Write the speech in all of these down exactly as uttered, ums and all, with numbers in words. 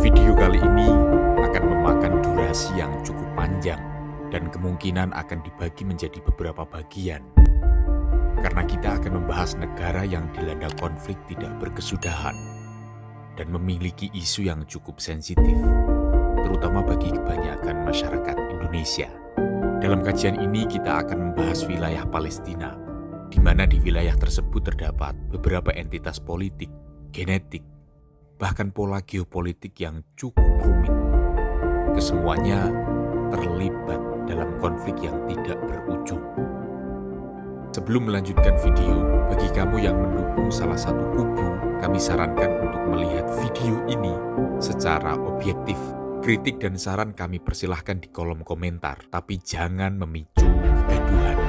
Video kali ini akan memakan durasi yang cukup panjang dan kemungkinan akan dibagi menjadi beberapa bagian. Karena kita akan membahas negara yang dilanda konflik tidak berkesudahan dan memiliki isu yang cukup sensitif, terutama bagi kebanyakan masyarakat Indonesia. Dalam kajian ini kita akan membahas wilayah Palestina, di mana di wilayah tersebut terdapat beberapa entitas politik, genetik, bahkan pola geopolitik yang cukup rumit. Kesemuanya terlibat dalam konflik yang tidak berujung. Sebelum melanjutkan video, bagi kamu yang mendukung salah satu kubu, kami sarankan untuk melihat video ini secara objektif. Kritik dan saran kami persilahkan di kolom komentar, tapi jangan memicu kegaduhan.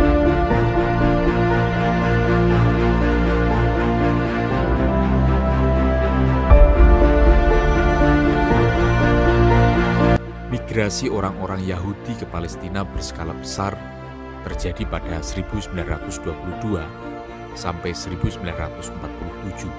Migrasi orang-orang Yahudi ke Palestina berskala besar terjadi pada seribu sembilan ratus dua puluh dua sampai seribu sembilan ratus empat puluh tujuh.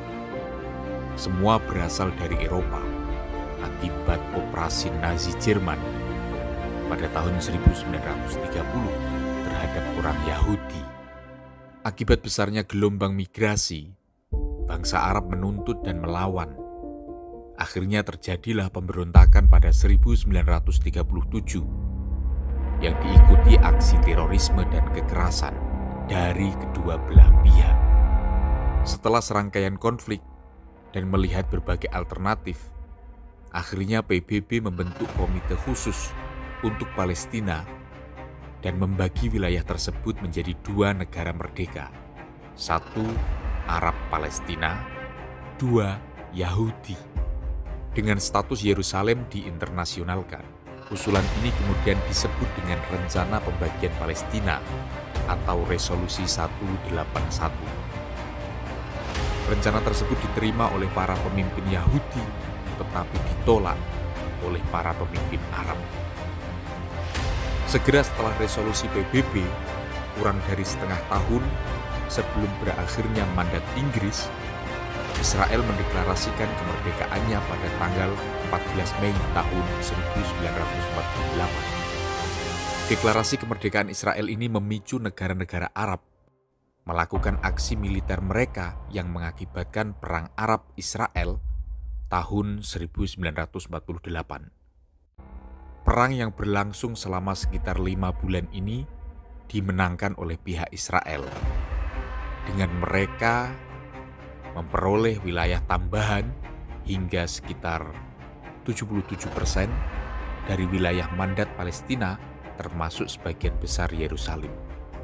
Semua berasal dari Eropa akibat operasi Nazi Jerman pada tahun seribu sembilan ratus tiga puluh terhadap orang Yahudi. Akibat besarnya gelombang migrasi, bangsa Arab menuntut dan melawan. Akhirnya terjadilah pemberontakan pada seribu sembilan ratus tiga puluh tujuh yang diikuti aksi terorisme dan kekerasan dari kedua belah pihak. Setelah serangkaian konflik dan melihat berbagai alternatif, akhirnya P B B membentuk komite khusus untuk Palestina dan membagi wilayah tersebut menjadi dua negara merdeka. Satu, Arab Palestina. Dua, Yahudi. Dengan status Yerusalem diinternasionalkan, usulan ini kemudian disebut dengan Rencana Pembagian Palestina atau Resolusi seratus delapan puluh satu. Rencana tersebut diterima oleh para pemimpin Yahudi, tetapi ditolak oleh para pemimpin Arab. Segera setelah resolusi P B B, kurang dari setengah tahun sebelum berakhirnya mandat Inggris, Israel mendeklarasikan kemerdekaannya pada tanggal empat belas Mei tahun seribu sembilan ratus empat puluh delapan. Deklarasi kemerdekaan Israel ini memicu negara-negara Arab melakukan aksi militer mereka yang mengakibatkan Perang Arab-Israel tahun seribu sembilan ratus empat puluh delapan. Perang yang berlangsung selama sekitar lima bulan ini dimenangkan oleh pihak Israel, dengan mereka memperoleh wilayah tambahan hingga sekitar tujuh puluh tujuh persen dari wilayah mandat Palestina, termasuk sebagian besar Yerusalem.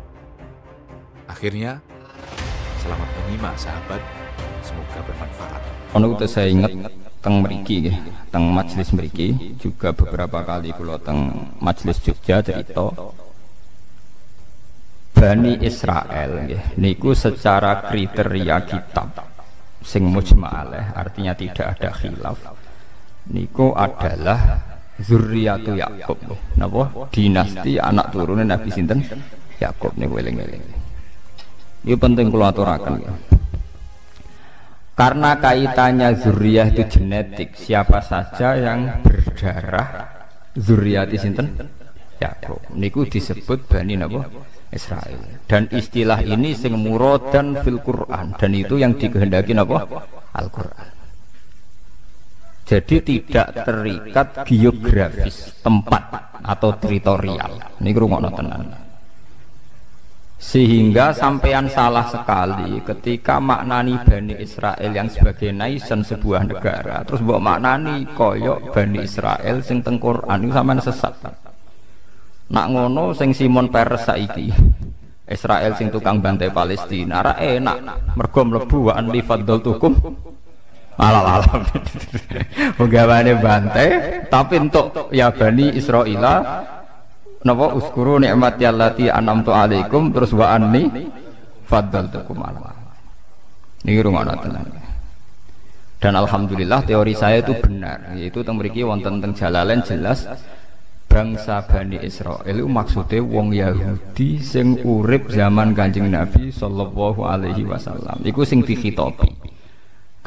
Akhirnya, selamat menyimak sahabat, semoga bermanfaat. Ono udah saya ingat teng mriki nggih, teng majelis mriki juga beberapa kali kula teng majelis Jogja cerita Bani Israel nggih niku secara kriteria kitab sing mujma'alah, artinya tidak ada khilaf, niku adalah zurriyatu Yakub. Napa? Dinasti anak turunan Nabi sinten? Yakub niku eling-eling. Ini penting kula aturaken ya. Karena kaitannya zuriyah itu genetik, siapa saja yang berdarah zurriyati sinten? Yakub. Niku disebut Bani napa? Israel. Dan istilah ini sing muradan fil Quran, dan itu yang dikehendaki napa? Al-Quran. Jadi tidak terikat geografis tempat atau teritorial. Ini rungokno tenan. Sehingga sampean salah sekali ketika maknani Bani Israel yang sebagai nation sebuah negara, terus mbok maknani koyok Bani Israel sing teng Quran itu sampean sesat. Nak ngono sing Simon Peres saiki Israel sing tukang bantai Palestina ra enak mergo mlebu wa anli faddaltukum alam-alam penggawane bantai tapi untuk ya Bani Israila napa uskuru nikmati allati an'amtu alaikum terus wa anni faddaltukum alam. Niki rungono tenan. Dan alhamdulillah teori saya itu benar, yaitu teng mriki wonten teng Jalalain jelas bangsa Bani Israel itu maksudnya wong Yahudi sing urip zaman Kanjeng Nabi sallallahu alaihi wasallam. Iku sing dikhitobi.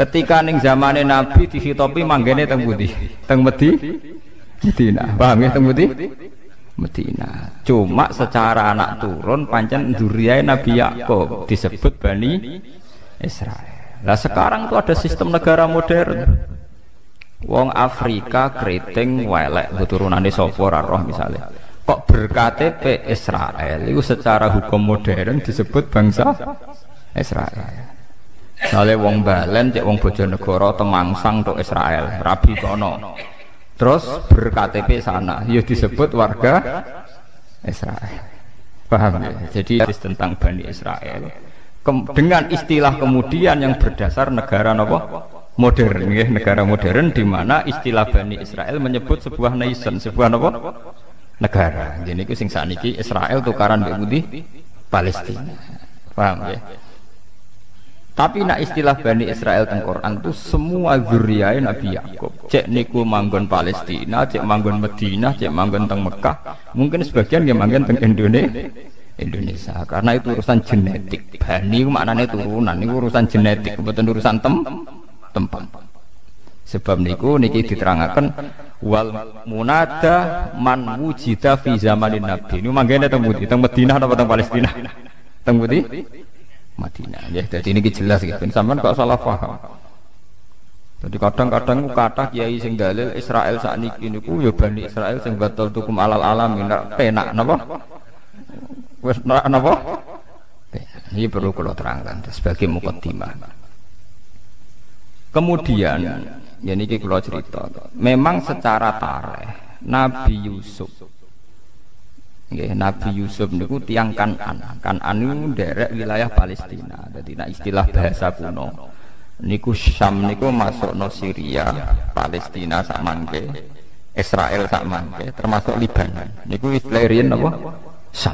Ketika ning zamane Nabi dihitopi manggene teng pundi? Teng Medi, Medina. Paham ya teng Medi? Medina. Cuma secara anak turun pancen dzurriyae Nabi Yakub disebut Bani Israel. Lah sekarang tuh ada sistem negara modern. Wong Afrika keriting welek keturunane sapa ora roh misale. Kok ber-K T P Israel itu secara hukum modern disebut bangsa Israel. Misale wong Balen cek wong Bojonegoro Temangsang tok Israel, Rabi kono. Terus ber-K T P sana ya disebut warga Israel. Paham ya? Jadi tentang Bani Israel Kem dengan istilah kemudian yang berdasar negara apa? Modern ya, negara modern di mana istilah Bani Israel menyebut sebuah nation, sebuah apa? Negara. Jadi ku sing sakniki Israel tukaran mbek pundi? Palestina. Paham ya? Tapi nak istilah Bani Israel teng Quran itu semua zuriyae Nabi Yakub. Cek niku manggon Palestina, cek manggon Madinah, cek manggon teng Mekah, mungkin sebagian yang manggon teng Indonesia. Indonesia karena itu urusan genetik. Bani maknanya turunan, ini urusan genetik, bukan urusan tem tempat. Sebab niku niki diterangaken wal munada man wujida fi zamanin nabi. Ini manggene teng pundi? Teng Madinah atau teng Palestina? Teng pundi? Madinah. Ya, jadi ini jelas gitu. Sampeyan kok salah paham. Jadi kadang-kadang kata kiai sing dalil Israel sakniki niku ya Bani Israel sing batal tukum alal alamin penak napa? Wes napa? Ini perlu kalau terangkan sebagai mukaddimah. Kemudian, ya niki kula cerita. Memang secara tarikh Nabi Yusuf, nggih Nabi Yusuf niku tiyang Kan'an. Kan'an niku nderek wilayah Palestina. Dadi nek istilah bahasa kuno niku Syam niku masukno Syria, Palestina sak mangke, Israel sak mangke, termasuk Libanon. Niku istilah riyen napa? Syam.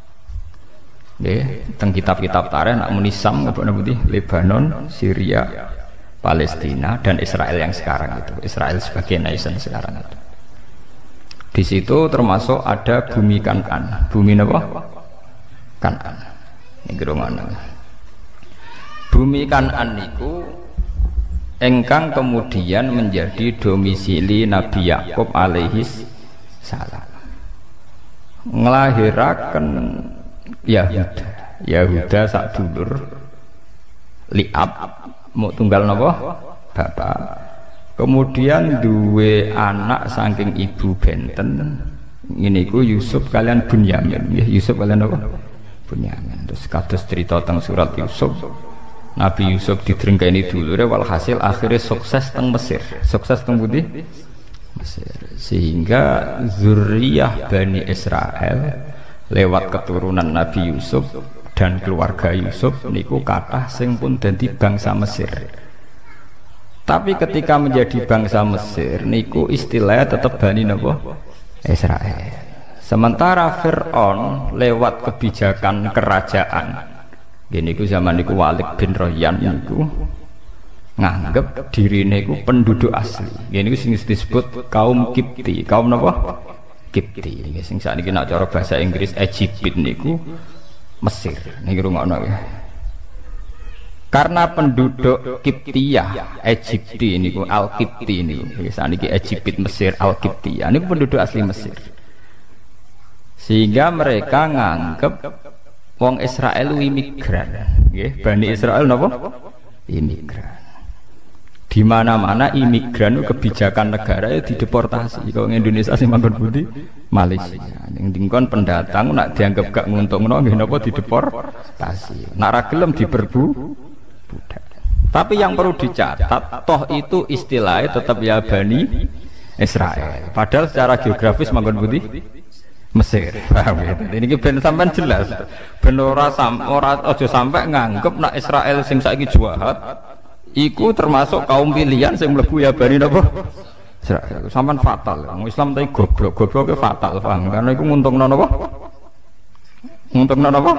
Nggih, teng kitab-kitab tarikh nak muni Syam apa napa Lebanon, Syria, Palestina dan Israel yang sekarang itu. Israel sebagai nation sekarang itu. Di situ termasuk ada bumi Kan'an. Bumi apa? Kan'an. Ini gerungan. Bumi Kan'an niku engkang kemudian menjadi domisili Nabi Yakub alaihi salam. Nglahiraken Yahuda, Yahuda sak dulur Liab mau tunggal napa? Bapak. Kemudian duwe anak saking ibu benten. Ngene iku Yusuf kalian Bunyamin. Nggih, Yusuf kalian apa? Bunyamin. Terus kados cerita teng surat Yusuf. Nabi Yusuf didrengkeni dulure walhasil akhirnya sukses teng Mesir. Sukses teng pundi? Mesir. Sehingga zuriyah Bani Israel lewat keturunan Nabi Yusuf dan keluarga Yusuf niku kathah sing pun dadi bangsa Mesir. Tapi ketika menjadi bangsa Mesir niku istilahnya tetap Bani napa? Israel. Sementara Fir'aun lewat kebijakan kerajaan gini ku zaman niku Walid bin Royan niku nganggep dirine niku penduduk asli. Gini ku sing disebut kaum Kipti. Kaum napa? Kipti. Sing sakniki nek cara bahasa Inggris Egypt niku Mesir. Niki rungokno ya. Karena penduduk Kiptiyah, Egypti niku Al-Kipti niku. Sakniki Egypt Mesir Al-Kiptiyah niku penduduk asli Mesir. Sehingga mereka nganggep wong Israel imigran, nggih. Bani Israel napa? Imigran. Di mana-mana imigran kebijakan negara ya dideportasi. Kalau Indonesia sing manggon pundi? Malaysia. Ning dingkon pendatang nak dianggap gak nguntungno nggih napa dideportasi. Nak ra gelem diperbu budak. Tapi yang perlu dicatat, toh itu istilahnya tetap ya Bani Israel. Padahal secara geografis manggon pundi? Mesir. Paham ya? Ini ben sampean jelas. Ben ora sam ora aja sampai nganggep nak Israel sing saiki jahat iku termasuk kaum pilihan sing mlebu ya Bani napa? Israel. Sampean fatal. Wong Islam tadi goblok, gobloke fatal, paham? Karena iku nguntungno napa? Nguntungno napa?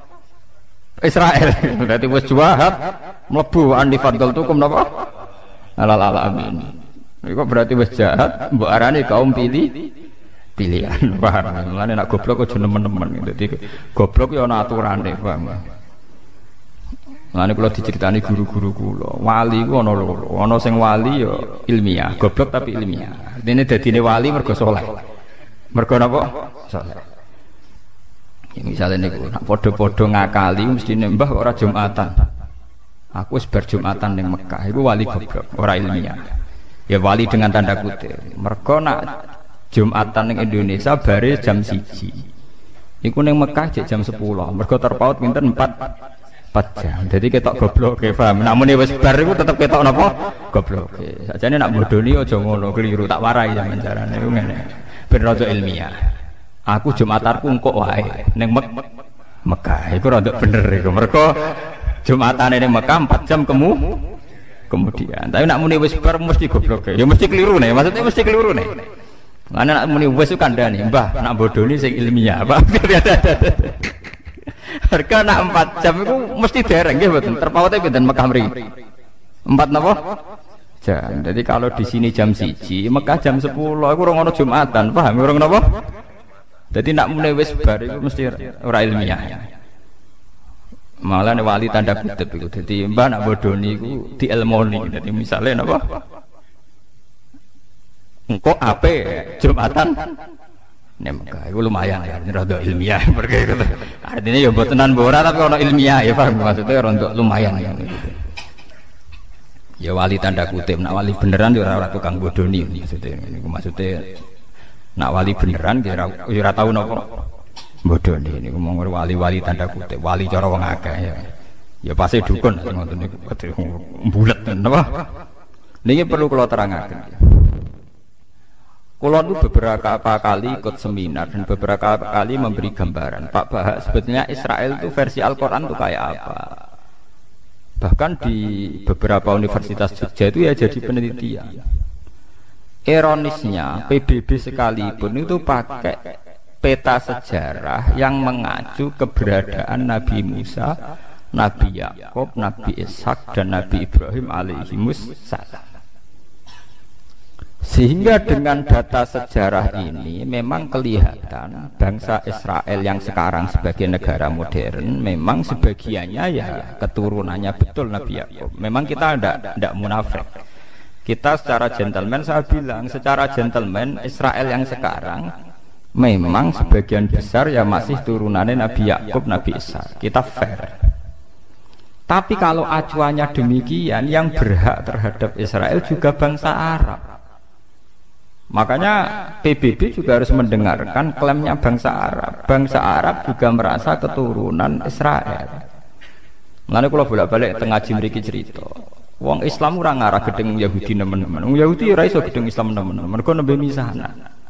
Israel. Berarti wis jahat mlebu andi fadl tukum napa? Alal alamin. Iku berarti wis jahat mbok arani kaum pilih pilihan, paham? Mulane nak goblok aja nemen-nemen. Dadi goblok ya ana aturane, paham? Mulane kula diceritani guru-guru kula, wali ku ana loro. Ana sing wali ya ilmiah, goblok tapi ilmiah. Dene dadine wali mergo saleh. Mergo napa? Saleh. Ya misalnya niku nak padha-padha ngakali mesti mbah ora Jumatan. Aku wis bar Jumatan ning Mekah, iku wali goblok, ora ilmiah. Ya wali dengan tanda kutip. Mergo nak Jumatan ning Indonesia bare jam siji. Iku ning Mekah jek jam sepuluh. Mergo terpaut pinten empat jam. Jadi ketok goblok, paham. Namun wis bar iku tetep ketok napa? Goblok. Sakjane nak bodoni aja ngono, keliru tak warai sampeyan carane iku ngene. Ben rada ilmiah. Aku Jumatanku engko wae ning Mek Mekah. Iku rada bener iku. Mergo Jumatane ning Mekah empat jam kemu kemudian. Tapi nak muni wis bar mesti goblok. Ya mesti keliru nih. Maksudnya mesti keliru nih. Mana nak muni wis kandhani, Mbah, nak bodoni sing ilmiah, Pak. Harga nak empat jam itu mesti dereng nggih mboten. Terpaute pinten Mekah mriki? empat napa? Jam. Jadi kalau di sini jam siji, Mekah jam sepuluh iku ora ono Jumatan, paham ora napa? Jadi nak muni wis bar iku mesti ora ilmiah. Malah wali tanda kutip iku. Dadi Mbah nak bodoni iku dielmoni. Dadi misale napa? Engko ape Jumatan nek Mekah iku lumayan ya, rada ilmiah perkara gitu. Artinya ya mbok tenan mbok ora tapi ono ilmiah ya paham maksudnya rada lumayan ya gitu. Ya wali tanda kutip, nak wali beneran ya ora tukang bodoni maksudnya niku maksudnya nak wali beneran ya ora ya ora tau napa bodoni niku mung wali-wali tanda kutip, wali cara wong akeh ya. Ya pasti dukun ngoten niku bulet napa. Niki perlu kula terangaken. Kulo itu beberapa kali ikut seminar dan beberapa kali memberi gambaran. Pak Bahak sebetulnya Israel itu versi Al-Quran itu kayak apa? Bahkan di beberapa universitas Jogja itu ya jadi penelitian. Ironisnya P B B sekalipun itu pakai peta sejarah yang mengacu keberadaan Nabi Musa, Nabi Yakub, Nabi Ishak dan Nabi Ibrahim alaihimus salam. Sehingga dengan data sejarah ini memang kelihatan bangsa Israel yang sekarang sebagai negara modern memang sebagiannya ya keturunannya betul Nabi Yakub. Memang kita tidak tidak munafik. Kita secara gentleman saya bilang secara gentleman Israel yang sekarang memang sebagian besar ya masih turunannya Nabi Yakub, Nabi Ishak. Kita fair. Tapi kalau acuannya demikian yang berhak terhadap Israel juga bangsa Arab. Makanya P B B juga harus mendengarkan klaimnya bangsa Arab. Bangsa Arab juga merasa keturunan Israel. Mulane kula bolak-balik teng ngaji mriki cerita. Wong Islam ora ngarah gedeng Yahudi nemen-nemen. Wong Yahudi ora iso gedeng Islam nemen-nemen. Mergo nembe misahna.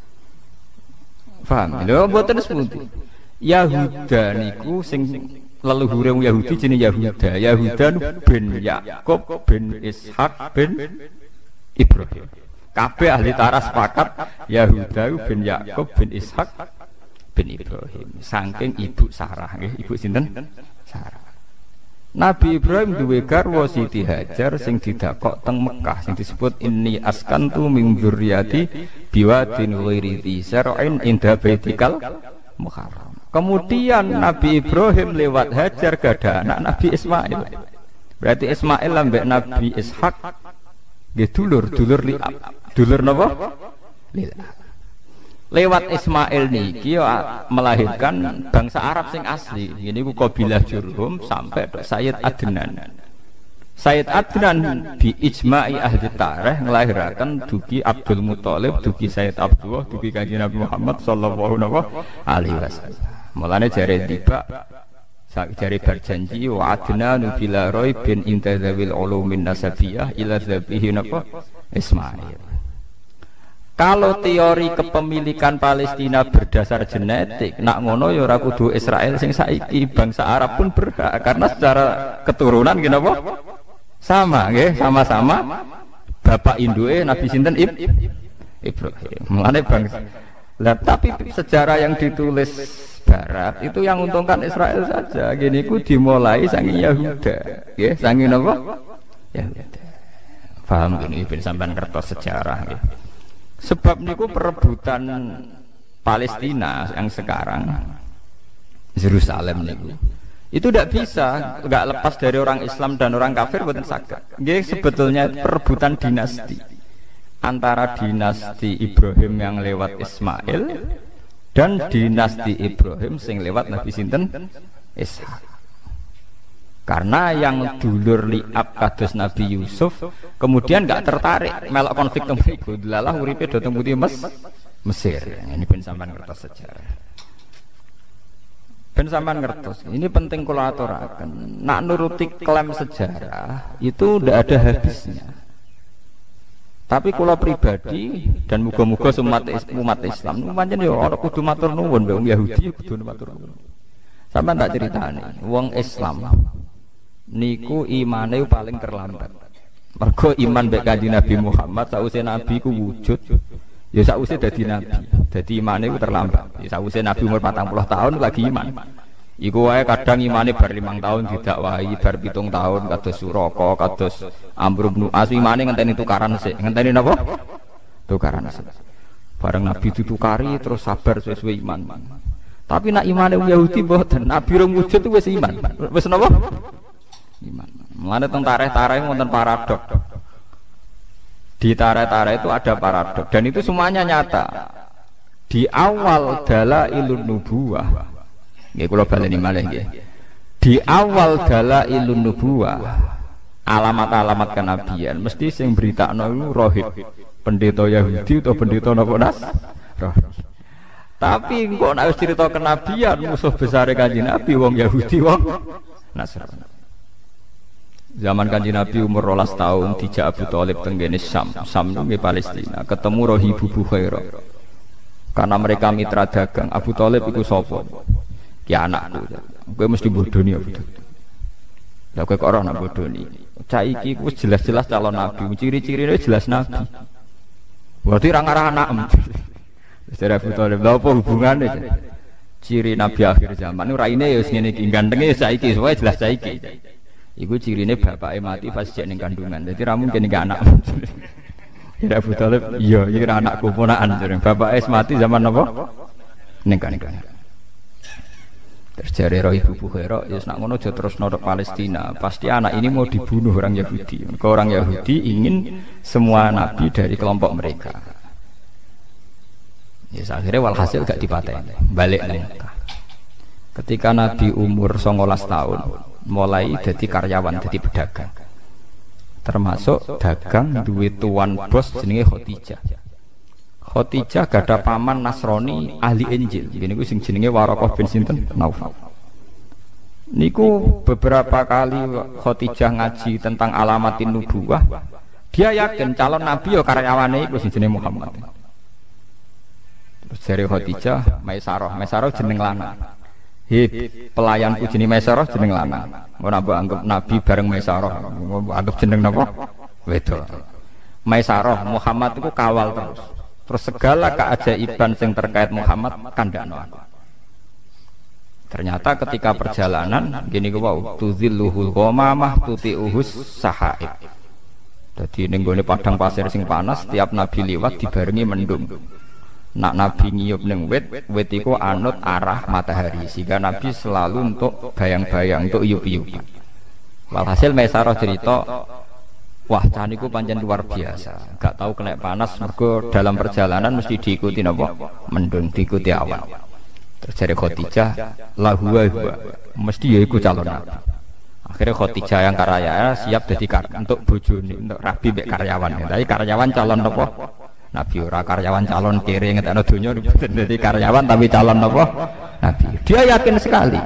Paham? Lho mboten sepundi. Yahuda niku sing leluhure wong Yahudi jenenge Yahuda. Yahuda bin Yakub bin Ishak bin Ibrahim. Kabeh ahli tarikh sepakat Yahuda bin Yakub bin Ishak bin Ibrahim saking ibu Sarah nggih, ibu sinten? Sarah. Nabi Ibrahim duwe garwa Siti Hajar sing didakok teng Mekah sing disebut inni askantu min dzurriyyati biwadin ghairi dzi zar'in inda baitikal muharram. Kemudian Nabi Ibrahim lewat Hajar gada anak Nabi Ismail. Berarti Ismail ambek Nabi Ishak nggih dulur, dulur liab. Dulur napa? Lila. Lewat Ismail niki melahirkan bangsa Arab sing asli. Ini ku kabilah Jurhum sampai ke Sayyid Adnan. Sayyid Adnan bi ijma'i ahli tarikh melahirkan dugi Abdul Muthalib, dugi Sayyid Abdullah, dugi Kanjeng Nabi Muhammad sallallahu alaihi wasallam. Mulane jare tiba jare berjanji wa Adnan bila raibin intadzawil ulumin nasabiyah ila dzabihi napa Ismail. Kalau teori kepemilikan Palestina berdasar genetik, nak ngono ya ora kudu Israel sing saiki, bangsa Arab pun berhak karena secara keturunan gini apa? Sama nggih, sama-sama bapak induke Nabi sinten Ib Ibrahim. Mulane bangsa. Lah tapi sejarah yang ditulis Barat itu yang untungkan Israel saja. Gini ku dimulai saking Yahuda, nggih, saking napa? Yahuda. Paham gini ben sampean kertas sejarah nggih. Sebab niku perebutan Palestina yang sekarang Yerusalem niku Itu tidak bisa, nggak lepas dari orang Islam dan orang kafir bukan saged. Nggih sebetulnya perebutan dinasti antara dinasti Ibrahim yang lewat Ismail dan dinasti Ibrahim sing lewat Nabi sinten Ishak. Karena yang dulur liab kados Nabi Yusuf kemudian nggak tertarik melok konflik temu iku. Lalah uripe do teng Mes Mesir. Ini ben sampean ngertos sejarah. Ben sampean ngertos, ini penting kula aturaken. Nak nuruti klaim sejarah itu ndak ada habisnya. Tapi kula pribadi dan muga-muga umat umat Islam pancen yo ora kudu matur nuwun wong Yahudi kudu matur nuwun. Sampeyan tak critani, wong Islam niku imane paling terlambat. Mergo iman mek Kanjeng Nabi Muhammad sakwise Nabi ku wujud, ya sakwise dadi nabi. Dadi imane ku terlambat. Ya sakwise Nabi umur patang puluh tahun lagi iman. Iku wae kadang imane bar limang tahun didakwahi, bar pitung tahun kados Suraka, kados Amr bin As imane ngenteni tukaran sik. Ngenteni napa? Tukaran sik. Bareng Nabi ditukari terus sabar sesuai iman. Tapi nak imane Yahudi mboten, Nabi rong wujud wis iman. Wis napa? Iman. Mulane teng tarikh-tarikh wonten paradok. Di tarikh-tarikh itu ada paradok dan itu semuanya nyata. Di awal dalailun nubuwah. Nggih kula baleni malih nggih. Di awal dalailun nubuwah, alamat-alamat kenabian mesti sing beritakno iku rohib, pendeta Yahudi atau pendeta napa Nas? Rohib. Tapi kok nek wis cerita kenabian musuh besar Kanjeng Nabi wong Yahudi wong Nasrani. Zaman Kanjeng Nabi umur rolas tahun dijak Abu Thalib tenggene Syam, Syam nggih Palestina, ketemu Rohibu Bukhaira. Karena mereka mitra dagang, Abu Thalib iku sapa? Ki anakku. Kowe mesti bodoni Abu Thalib. Lah kowe kok ora nak bodoni. Cah iki wis jelas-jelas calon nabi, ciri-cirine jelas nabi. Berarti ra ngarah anakem. Wis Abu Thalib, lha apa hubungane? Ciri nabi akhir zaman ora raine ya wis ngene iki, gantenge saiki, wae jelas saiki. Iku cirine bapake mati pas jek ning kandungan. Dadi ra mungkin iki anak. Ya Abu Thalib, iya iki anakku ponakan jare. Bapake mati zaman apa? Ning kandungan. Terus jare roh ibu Bukhaira, ya nak ngono aja terus nodok Palestina. Pasti anak ini mau dibunuh orang Yahudi. Mereka orang Yahudi ingin semua nabi dari kelompok mereka. Ya akhirnya walhasil gak dipateni, balik nang Mekah. Ketika Nabi umur songolas tahun, mulai jadi karyawan, jadi pedagang. Termasuk dagang duwe tuan bos jenenge Khadijah. Khadijah gada paman Nasrani ahli Injil. Ini ku sing jenenge Waraqah bin sinten Naufal. Niku beberapa kali Khadijah ngaji tentang alamatin nubuwah. Dia yakin calon nabi ya karyawane iku sing jenenge Muhammad. Terus jare Khadijah, Maisarah, Maisarah jeneng lanang. He pelayanku jenenge Maisarah jeneng lanang. Ora mbok anggap nabi bareng Maisarah. Anggap jeneng napa? Wedok. Maisarah Muhammad itu kawal terus. Terus segala keajaiban yang terkait Muhammad kandhakno aku. Ternyata ketika perjalanan gini ku wau tuzilluhul ghamamah tuti'uhus sahaib. Dadi ning gone padang pasir sing panas tiap nabi liwat dibarengi mendung. Nak nabi ngiyup ning wit, wit iku anut arah matahari sehingga nabi selalu untuk bayang-bayang untuk iyup-iyupan. Walhasil Maisarah cerita, wah caniku pancen luar biasa. Gak tahu kena panas mergo dalam perjalanan mesti diikuti napa? Mendung, diikuti awan. Terus jare Khadijah, la huwa huwa. Mesti ya iku calon nabi. Akhirnya Khadijah yang karya siap jadi kar untuk bojone, untuk rabi mek karyawan. Tapi karyawan calon napa? Nabi ora karyawan calon kere ngetekno donya dadi karyawan tapi calon napa? Nabi. Dia yakin sekali.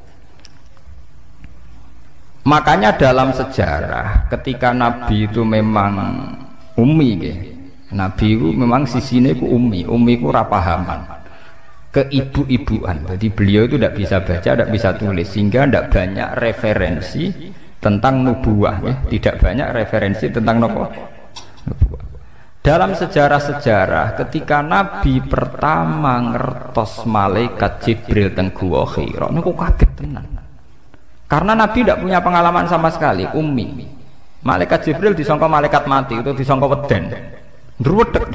Makanya dalam sejarah ketika Nabi itu memang ummi ke. Nabi itu memang sisine ku ummi, ummi ku ora pahaman. Keibu-ibuan. Jadi beliau itu tidak bisa baca, tidak bisa tulis sehingga tidak banyak referensi tentang nubuwah ya. Tidak banyak referensi tentang nubuwah. Dalam sejarah-sejarah ketika Nabi pertama ngertos malaikat Jibril teng Guwa Hira niku kaget tenan. Karena Nabi tidak punya pengalaman sama sekali, ummi. Malaikat Jibril disangka malaikat mati itu disangka weden. Ndruwedeg.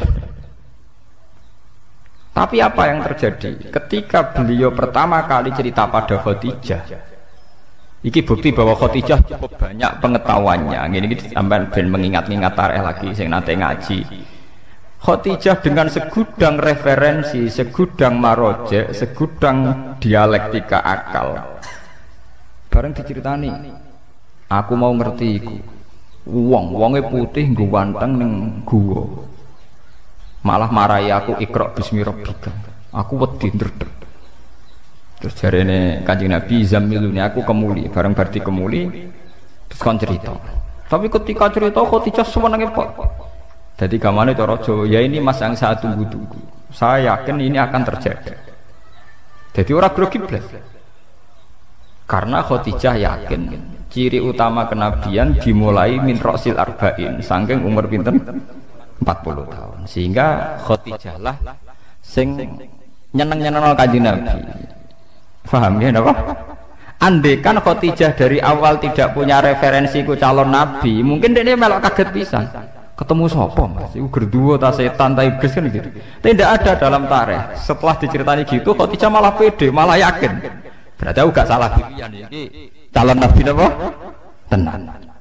Tapi apa yang terjadi? Ketika beliau pertama kali cerita pada Khadijah, Iki bukti bahwa Khadijah cukup banyak pengetahuannya. Ini kita sampai ben mengingat-ingat tarikh lagi sing nate ngaji. Khadijah dengan segudang referensi, segudang maroje, segudang dialektika akal. Bareng diceritani, aku mau ngerti iku. Wong, wonge putih nggo wanteng ning guwa. Malah marahi aku Iqra bismi rabbika. Aku wedi ndredeg. Terus jarene Kanjeng Nabi zamiluni aku kemuli, bareng berarti kemuli terus kon cerita. Tapi ketika cerita Khadijah semenenge pot. Jadi gamane cara Jawa, ya ini mas yang saya tunggu-tunggu. Saya yakin ini akan terjadi. Jadi orang grogi blas. Karena Khadijah yakin ciri utama kenabian dimulai min rosil arba'in, saking umur pinten empat puluh tahun. Sehingga Khadijah lah sing nyeneng-nyeneng Kanjeng Nabi. Paham ya napa? Andekan Khadijah dari awal tidak punya referensi ku calon nabi, mungkin dia melok kaget pisan. Ketemu sapa Mas? Iku gerduwo ta setan ta iblis kan gitu. Tidak ada dalam tarikh. Setelah diceritani gitu Khadijah malah pede, malah yakin. Berarti aku gak salah pilihan iki. Calon nabi napa? Tenan.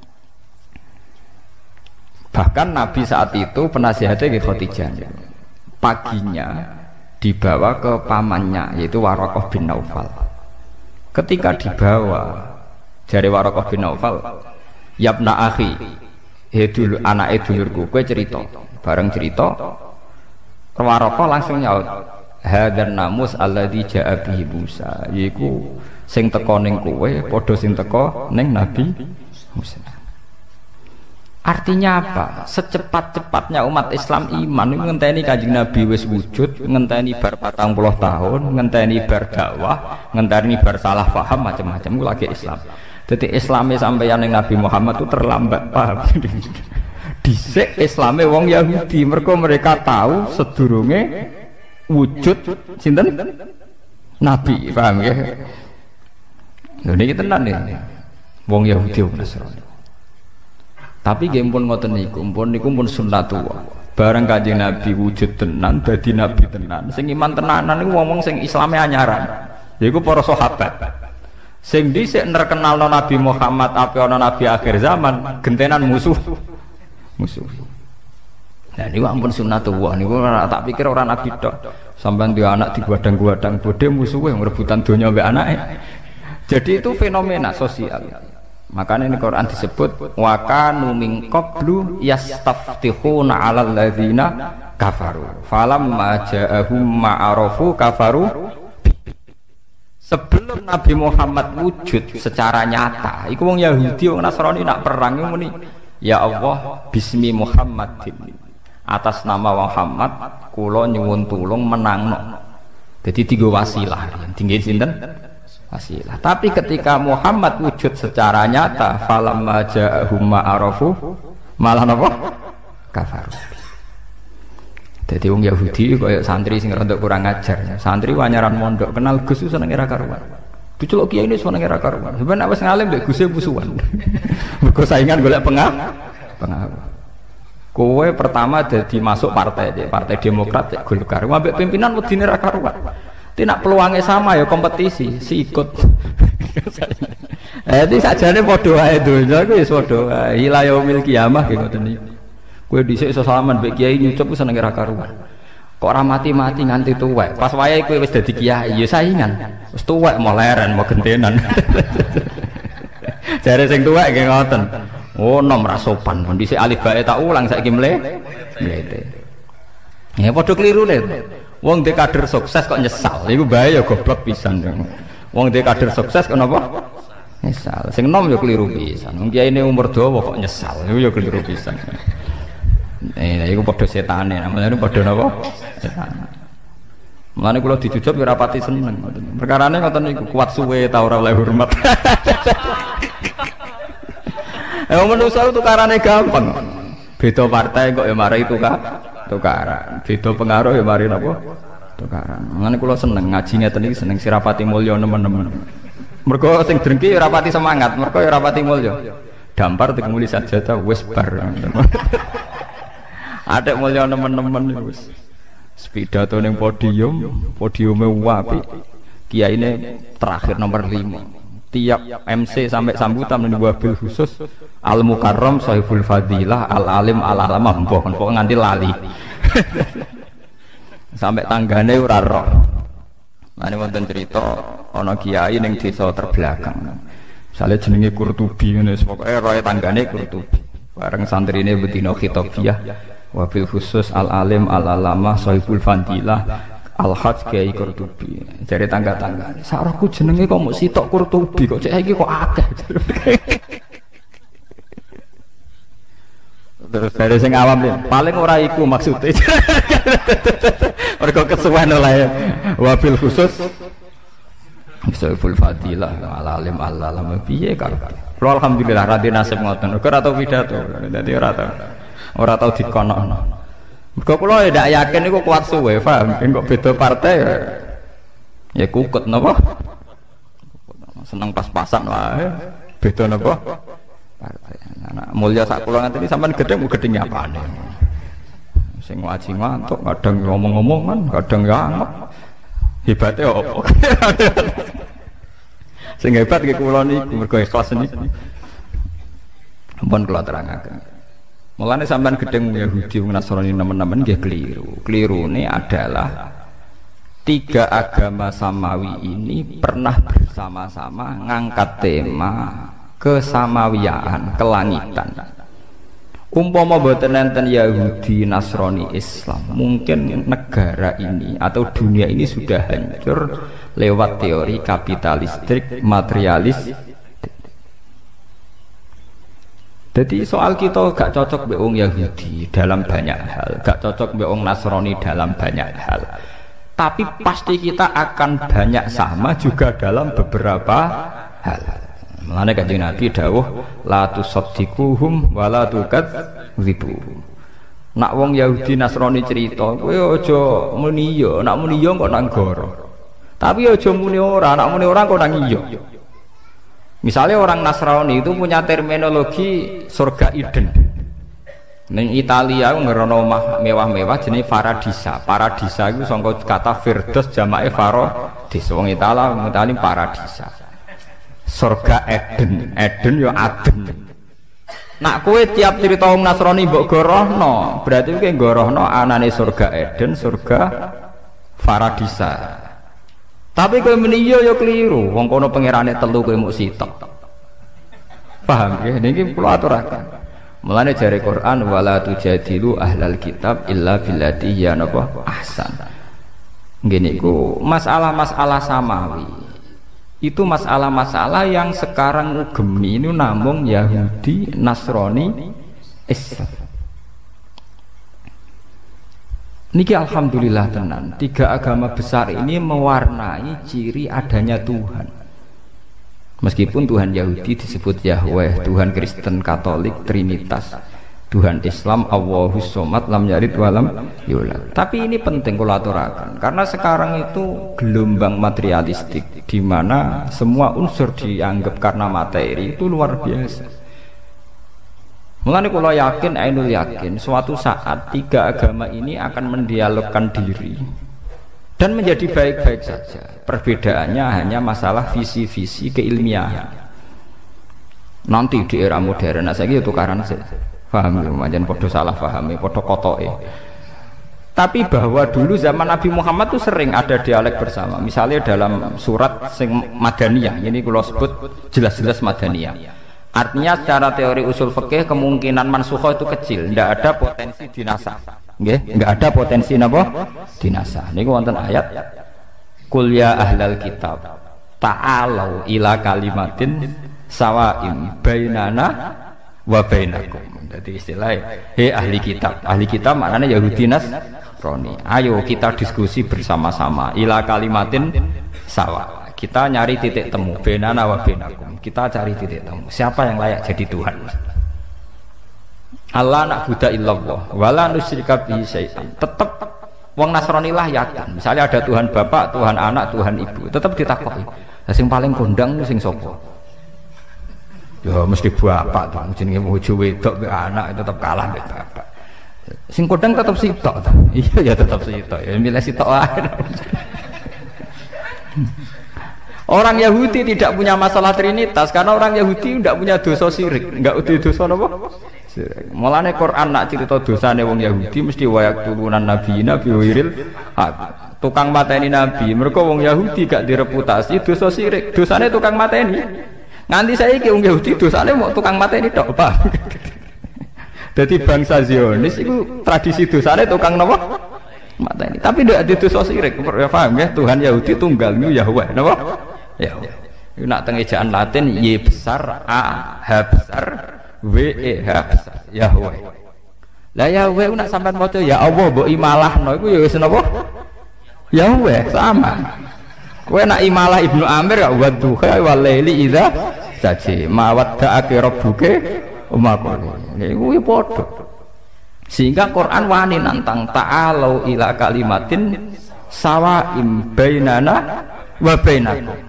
Bahkan Nabi saat itu penasihatnya ke Khadijah. Paginya dibawa ke pamannya yaitu Waraqah bin Naufal. Ketika dibawa jari Waraqah bin Naufal, "Yabna akhi, he dulu anake dulurku, kowe cerita." Bareng cerita, Waraqah langsung nyaut, "Hadzal namus alladzi jaa bihi Musa." Yaiku sing teka ning kowe padha sing teka ning Nabi Musa. Artinya apa? Secepat-cepatnya umat Islam iman ngenteni Kanjeng Nabi wis wujud, ngenteni bar patang puluh tahun, ngenteni bar dakwah, ngenteni bar salah paham macam-macam ku lagi Islam. Jadi Islame sampeyan ning Nabi Muhammad itu terlambat, paham? Dhisik Islame wong Yahudi, mergo mereka tahu sedurunge wujud sinten? Nabi, paham ya? Lho niki tenan iki. Wong Yahudi wong Nasrani. Tapi nggih pun ngoten niku, pun niku pun sunnatullah. Bareng Kanjeng Nabi wujud tenan, dadi nabi tenan. Sing iman tenanan niku ngomong sing Islame anyaran. Yaiku para sahabat. Sing dhisik nerkenalno Nabi Muhammad ape ana nabi akhir zaman, gentenan musuh. Musuh. Nah niku ampun sunnatullah niku ora tak pikir ora nabi tok. Sampeyan duwe anak digadang-gadang bodhe musuhe rebutan donya mbek anake. Jadi itu fenomena sosial. Makanya ini Quran disebut wa kanu min qablu yastaftihuna 'alal ladzina kafaru falamma ja'ahum ma'arafu kafaru. Sebelum Nabi Muhammad wujud secara nyata iku wong Yahudi wong Nasrani nak perang muni ya Allah bismi Muhammadin, atas nama Muhammad kula nyuwun tulung menangno. Jadi tiga wasilah tinggi sinten wasilah. Tapi ketika Muhammad wujud secara nyata, falamma ja'ahum ma'arafu malah napa? Kafaru. Jadi wong Yahudi kaya santri sing rada kurang ajar. Santri wanyaran mondok kenal Gus seneng ra karuan. Diceluk kiai ini seneng ra karuan. Sampeyan nek wis ngalim mbek Guse musuhan. Mergo saingan golek pengah pengaruh. Kowe pertama dadi masuk partai, Partai Demokrat cek Golkar. Ambek pimpinan wedine ra karuan. Tidak peluangnya sama ya kompetisi si ikut. Eh itu sajane padha wae donya ku wis padha wae. Ila yaumil kiamah ki ngoten niku. Kowe dhisik iso salaman mbek kiai nyucup seneng ra karuan. Kok ora mati-mati nganti tuwek. Pas wayahe kowe wis dadi kiai ya saingan. Wis tuwek mau leren mau gentenan. Jare sing tuwek nggih ngoten. Oh nom ra sopan. Dhisik alif bae tak ulang saiki mle. Mlete. Ya padha kliru le. Wong de kader sukses kok nyesal, iku bahaya goblok pisan. Wong de kader sukses kok napa? Nyesal. Sing nom ya keliru pisan. Wong kiyaine umur dawa kok nyesal, iku ya keliru pisan. Eh, iku padha setane, namane padha napa? Setan. Mulane kula dijujup ya rapati seneng ngoten. Perkarane ngoten niku kuat suwe ta ora oleh hormat. Eh manusa tukarane gampang. Beda partai kok ya mari tukar. Tukaran, beda pengaruh ya mari napa? Tukaran. Mangane kula seneng ngaji ngeten iki seneng sirapati mulya nemen-nemen. Mergo sing drengki ora pati semangat, mergo ya ora pati mulya. Dampar tekmuli sajadah wis bar. Adek mulya nemen-nemen wis. Pidato ning podium, podiume apik. Kiyaine terakhir nomor lima. tiap M C sampai sambutan menjadi wabil khusus al mukarram sahibul fadilah al alim al alamah mbok kok nganti lali sampai tanggane ora roh. Mane wonten cerita ana kiai ning desa terbelakang. Misale jenenge Kurtubi ngene pokoke roe tanggane Kurtubi. Bareng santrine betina khitabiyah wabil khusus al alim al alamah sahibul fadilah al hajj kiai Kurtubi. Jare tangga-tanggane, sak rohku jenenge kok mung sitok Kurtubi kok cek iki kok akeh. Terus dari sing awam nih, paling ora iku maksudnya. Mergo kesuwen oleh wabil khusus Sahibul Fadilah alalim alalam piye karo. Kulo alhamdulillah ra nasib ngoten. Ora tau pidato. Dadi ora tau. Ora tau dikonokno. Mergo kula ndak yakin niku kuat suwe, paham? Kok beda partai ya kukut napa? Seneng pas-pasan wae. Beda napa? Partai. Anak mulya sak kula ngene sampean gedhe mu gedhe nyapane. Sing ngaji ngantuk, kadang ngomong-ngomong kan, kadang ya angep. Hebate opo? Sing hebat iki kula niku mergo ikhlas niku. Ampun kula terangaken. Mulane sampean gedeng Yahudi Nasrani nemen-nemen nggih keliru. Kelirune adalah tiga agama samawi ini pernah bersama-sama ngangkat tema kesamawiyaan, kelangitan. Umpama boten enten Yahudi, Nasrani, Islam, mungkin negara ini atau dunia ini sudah hancur lewat teori kapitalistik, materialis. Jadi soal kita gak cocok mbek wong Yahudi dalam banyak hal, gak cocok mbek wong Nasrani dalam banyak hal. Tapi pasti kita akan banyak sama juga dalam beberapa hal. Mulane Kanjeng Nabi dawuh la tusaddiquhum wa la tukadzibuhum. Nak wong Yahudi Nasrani cerita, kowe aja muni iya, nak muni iya kok nang goro. Tapi aja muni ora, nak muni ora kok nang iya. Misalnya orang Nasrani itu punya terminologi surga Eden. Ning Italia ngerono omah mewah-mewah jenenge Paradisa. Paradisa itu sangka kata Firdaus jamake Faradis. Wong Italia ngutani Paradisa. Surga Eden, Eden ya Aden. Nak kowe tiap cerita wong Nasrani mbok gorohno, berarti kowe gorohno anane surga Eden, surga Paradisa. Tapi kowe muni iya ya keliru, wong kono pangerane telu kowe muk sitok. Paham ya? Niki kula aturaken. Mulane jare Quran wala tujadilu ahlal kitab illa billati ya napa ahsan. Nggih niku masalah-masalah samawi. Itu masalah-masalah yang sekarang ugemi ini namung Yahudi, Nasrani, Islam. Niki alhamdulillah tenan, tiga agama besar ini mewarnai ciri adanya Tuhan. Meskipun Tuhan Yahudi disebut Yahweh, Tuhan Kristen Katolik Trinitas, Tuhan Islam Allahus Somad lam yalid walam yulad. Tapi ini penting kula aturaken karena sekarang itu gelombang materialistik di mana semua unsur dianggap karena materi itu luar biasa. Mulane kula yakin, ainul yakin suatu saat tiga agama ini akan mendialogkan diri dan menjadi baik-baik saja. Perbedaannya hanya masalah visi-visi keilmiahan. Nanti di era modern saiki itu tukaran sih. Paham ya, manjen podo salah pahami, podo kotoke. Tapi bahwa dulu zaman Nabi Muhammad itu sering ada dialek bersama. Misalnya dalam surat sing Madaniyah, ini kalau sebut jelas-jelas Madaniyah. Artinya secara teori usul fikih kemungkinan mansukha itu kecil, tidak ada potensi dinasah. Nggih, enggak ada potensi napa? Dinasah. Niku wonten ayat Qul ya ahlal kitab ta'alau ila kalimatin sawa'in bainana wa bainakum. Jadi istilahnya, hei ahli kitab, ahli kitab maknanya Yahudi Nasrani. Ayo kita diskusi bersama-sama. Ila kalimatin sawa. Kita nyari titik temu. Bainana wa bainakum. Kita cari titik temu. Siapa yang layak jadi Tuhan? Allah na'budu illallah wala nusyrika bihi syai'an. Tetap wong Nasrani lah yakin. Misalnya ada Tuhan Bapak, Tuhan Anak, Tuhan Ibu. Tetap ditakoki. Sing paling kondang sing sapa? Ya mesti bapak tuh, jenenge bojo wedok be anak tetap kalah be bapak. Sing kodang tetap sitok ta. Iya ya tetap sitok. Ya milih sitok ae. Orang Yahudi tidak punya masalah trinitas karena orang Yahudi tidak punya dosa syirik, enggak udah dosa apa? Syirik. Mulane Quran nak cerita dosane wong Yahudi mesti wayak turunan nabi nabi wiril tukang mateni nabi. Mergo wong Yahudi gak direputasi dosa syirik, dosane tukang mateni. Nganti saiki wong Yahudi dosane mau tukang mateni tok, Pak. Jadi bangsa Zionis itu tradisi dosane tukang napa? Mateni. Tapi ndak ada dosa syirik. Paham ya? Tuhan Yahudi tunggal niku Yahweh, napa? Ya, itu nak teng ejaan Latin Y besar, A H besar, W E H besar, Yahweh. Lah Yahweh nak sampean maca ya Allah mbok imalahno iku ya wis napa? Yahweh sama. Kowe nak imalah Ibnu Amir ya wadduha wal laili idza saji ma wadda'aka rabbuka umma niku ya padha. Sehingga Quran wani nantang ta'alau ila kalimatin sawa'im bainana wa bainakum.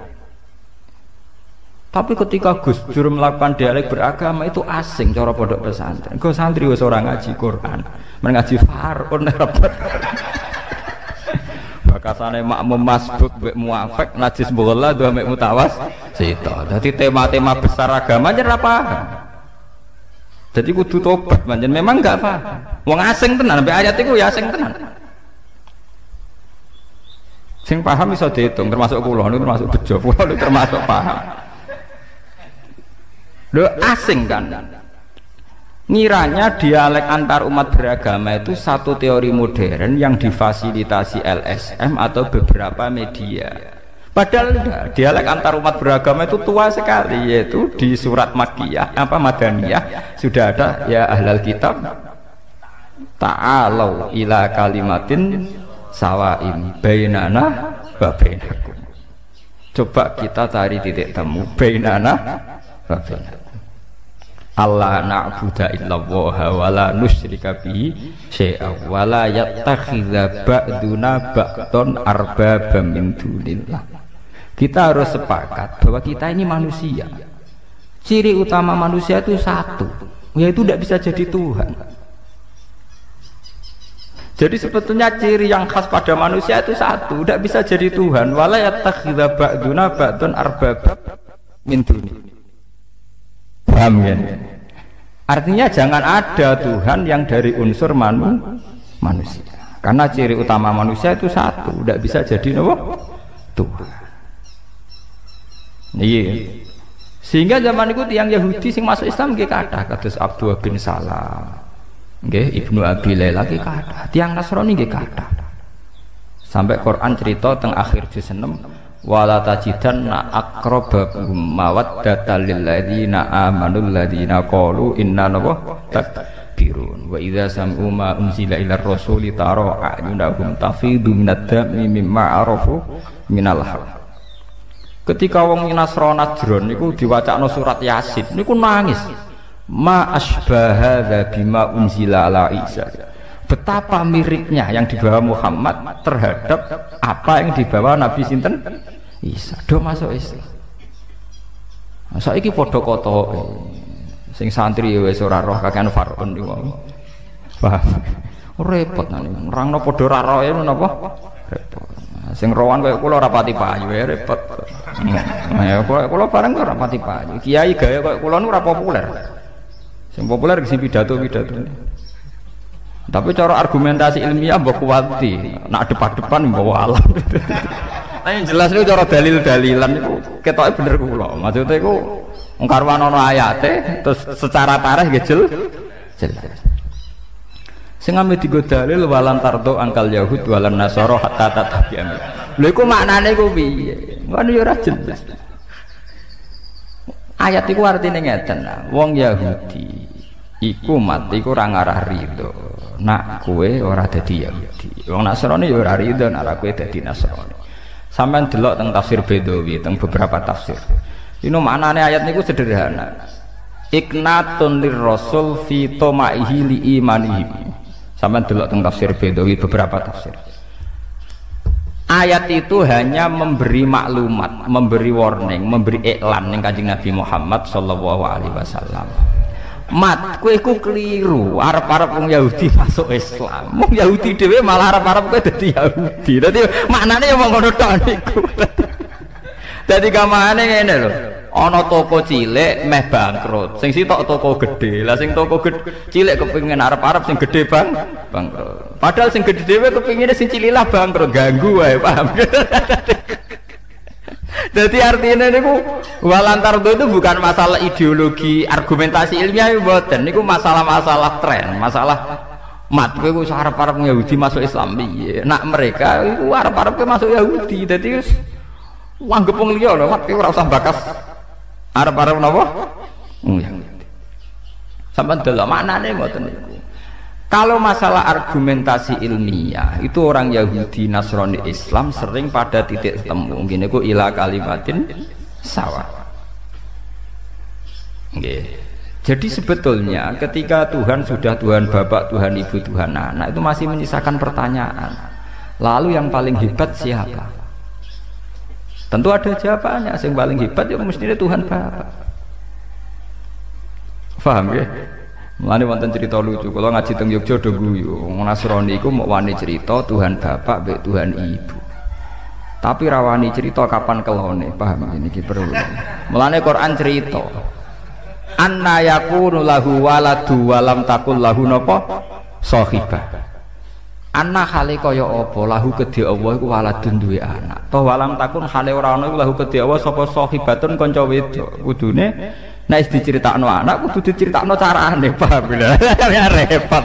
Tapi ketika Gus Dur melakukan dialek beragama itu asing cara pondok pesantren. Gus santri wis ora ngaji Quran, men ngaji Faraun repot. Bakasane makmum masbuk mbek muafik najis bola do mbek mutawas sita. Dadi tema-tema besar agama jan ora paham. Jadi kudu tobat pancen memang enggak paham. Wong asing tenan sampai ayat iku ya asing tenan. Sing paham iso diitung termasuk kula niku termasuk bejo, kula niku termasuk paham. Loh asing kan? Ngiranya dialek antar umat beragama itu satu teori modern yang difasilitasi L S M atau beberapa media. Padahal enggak, dialek antar umat beragama itu tua sekali, yaitu di surat Makkiyah apa Madaniyah sudah ada ya ahlal kitab ta'alau ila kalimatin sawa'im bainana wa bainakum. Coba kita cari titik temu bainana wa bainakum. Allah na'budu illallah wa la nusyrika bihi syai'a wa la yattakhidza ba'duna ba'dun arbaba min dunillah. Kita harus sepakat bahwa kita ini manusia. Ciri utama manusia itu satu, yaitu tidak bisa jadi Tuhan. Jadi sebetulnya ciri yang khas pada manusia itu satu, tidak bisa jadi Tuhan. Wa la yattakhidza ba'duna ba'dun arbaba min dunillah. Paham kan? Artinya jangan ada Tuhan yang dari unsur manu, manusia. Karena ciri utama manusia itu satu, tidak bisa jadi apa? Tuhan. Iya. Sehingga zaman itu tiang Yahudi sing masuk Islam nggih kathah kados Abdullah bin Salam. Nggih Ibnu Abi Laila nggih kathah. Tiang Nasrani nggih kathah. Sampai Quran cerita teng akhir juz enam wala tajidanna aqrabahum mawaddatan lil ladzina amanu alladzina qalu inna takbirun wa idza sam'u ma unzila ila rasuli tara a'yunahum tafidu minad dami mimma arafu minal haq. Ketika wong Nasrani Najran niku diwacakno surat Yasin niku nangis ma asbaha hadza bima unzila ala Isa. Betapa miripnya yang dibawa Muhammad terhadap apa yang dibawa Nabi sinten Isa. Do masuk Islam. Saiki padha kotoke. Sing santri wis ora roh kakean Faraun niku. Paham. Repot nang nerangno padha ora roh napa? Repot. Sing rowan kaya kula ora pati payu ya repot. Ya kula bareng ora pati payu. Kiai gaya kaya kula niku ora populer. Sing populer sing pidato-pidato. Tapi cara argumentasi ilmiah mbok kuwati, nak depan-depan mbok alam. Nah yang jelas itu cara dalil-dalilan itu ketoke bener kula. Maksudnya iku wong karwan ana ayate terus secara tarikh nggih jelas. Sing ame digo dalil walan tardo angkal yahud walan nasara hatta tatabi'an. Lha iku maknane iku piye? Ngono ya ora jelas. Ayat iku artine ngeten, wong Yahudi iku mati iku ora ngarah ridho. Nak kowe ora dadi Yahudi. Wong Nasrani ya ora ridho nek kowe dadi Nasrani. Sampeyan delok teng tafsir Bedawi, teng beberapa tafsir. Ini maknane ayat niku sederhana. Iknatun lirrasul fi tomaihi li imanihi. Sampeyan delok teng tafsir Bedawi beberapa tafsir. Ayat itu hanya memberi maklumat, memberi warning, memberi iklan ning Kanjeng Nabi Muhammad sallallahu alaihi wasallam. Mat, kowe iku keliru. Arep-arep wong Yahudi masuk Islam. Wong Yahudi dhewe malah arep-arep kowe dadi Yahudi. Dadi maknane ya wong ngono tok niku. Dadi gamane ngene lho. Ana toko cilik meh bangkrut. Sing sitok toko gede. Lah sing toko gede cilik kepengin arep-arep sing gede bang bangkrut. Padahal sing gede dhewe kepengine sing cilik lah bangkrut, ganggu wae, paham. Jadi artinya niku walantar itu bukan masalah ideologi, argumentasi ilmiah mboten. Niku masalah-masalah tren, masalah mat kowe wis arep-arep Yahudi masuk Islam piye. Nak mereka iku arep-arep masuk Yahudi. Dadi wis wanggep wong liya lho, mat kowe ora usah bakas arep-arep napa? Oh ya. Sampeyan delok maknane mboten niku. Kalau masalah argumentasi ilmiah itu orang Yahudi, Nasrani, Islam sering pada titik temu. Gini ku ila kalimatin sawa. Okay. Jadi sebetulnya ketika Tuhan sudah Tuhan Bapak, Tuhan Ibu, Tuhan Anak itu masih menyisakan pertanyaan. Lalu yang paling hebat siapa? Tentu ada jawabannya. Yang paling hebat ya mestinya Tuhan Bapak. Paham ya? Mulane wonten cerita lucu, kalau ngaji teng Yogya do guyu, Nasrani iku mau wani cerita Tuhan Bapak mbek Tuhan Ibu. Tapi rawani cerita kapan kelone, paham ini ki perlu. Mulane Quran cerita. Anna yakunu lahu waladu walam takul lahu napa sahibah. Anna hale kaya apa lahu kedhe Allah iku waladun duwe anak. Toh walam takun hale ora ana iku lahu kedhe Allah sapa sahibatun kanca wedok. Kudune nek diceritakno anak kudu diceritakno carane, paham lho. Ya repot.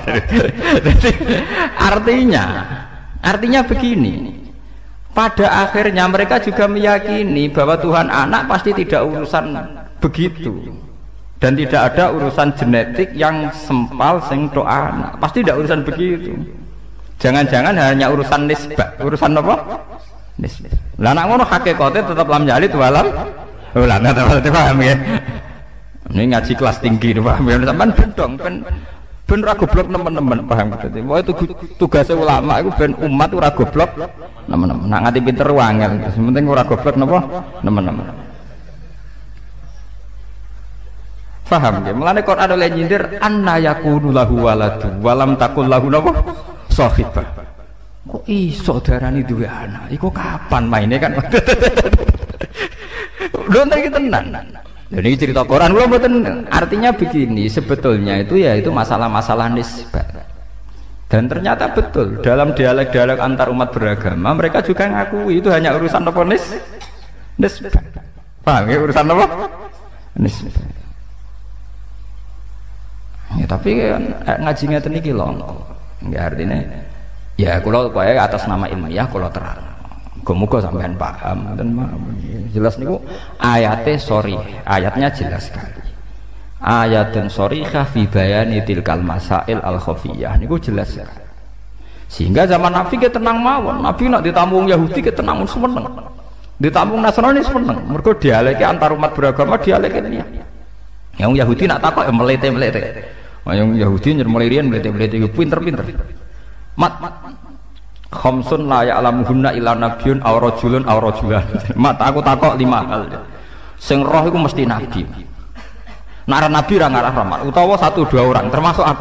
Artinya artinya begini. Pada akhirnya mereka juga meyakini bahwa Tuhan anak pasti tidak urusan begitu. Dan tidak ada urusan genetik yang sempal sing tok anak. Pasti tidak urusan begitu. Jangan-jangan hanya urusan nisbah. Urusan apa? Nisbah. Lah nek ngono hakikate tetap lam jalid walam. Lah nek paham ya. Ini ngaji kelas tinggi paham ya. Sampeyan ben dong ben ben ora goblok nemen-nemen paham gitu. Wah itu tugasnya ulama itu ben umat ora goblok nemen-nemen. Nak ngati pinter wangel. Sementing ora goblok napa nemen-nemen. Paham ya? Mulane Quran oleh nyindir anna yakunu lahu waladu walam takul lahu napa sahibah. Kok iso darani duwe anak? Iku kapan maine kan? Lho nek iki tenan. Lha niki cerita Quran kula mboten. Artinya begini, sebetulnya itu ya itu masalah-masalah nisbah. Dan ternyata betul dalam dialek-dialek antar umat beragama mereka juga ngakui itu hanya urusan apa nis? Nisbah. Paham ya urusan apa? Nisbah. Ya tapi kan ngaji ngeten iki lho. Enggak artinya ya kula kowe atas nama ilmiah kula terang. Muga-muga sampean paham dan jelas niku ayate sorry, ayatnya jelas sekali. Ayatun sorihah fi bayani tilkal masail al khafiyah niku jelas sekali. Sehingga zaman Nabi ke tenang mawon, Nabi nak ditampung Yahudi ke tenang seneng. Ditampung Nasrani seneng. Mergo dialeke antar umat beragama dialeke ini. Yang Yahudi nak takok ya melete-melete. Yang Yahudi nyer melirian melete-melete pinter-pinter. Mat khamsun la ya'lamuhunna illa nabiyyun aw rajulun aw rajulan. Mat aku takok lima hal. Sing roh iku mesti nabi. Nek nabi ra ngarah rahmat utawa satu dua orang termasuk aku.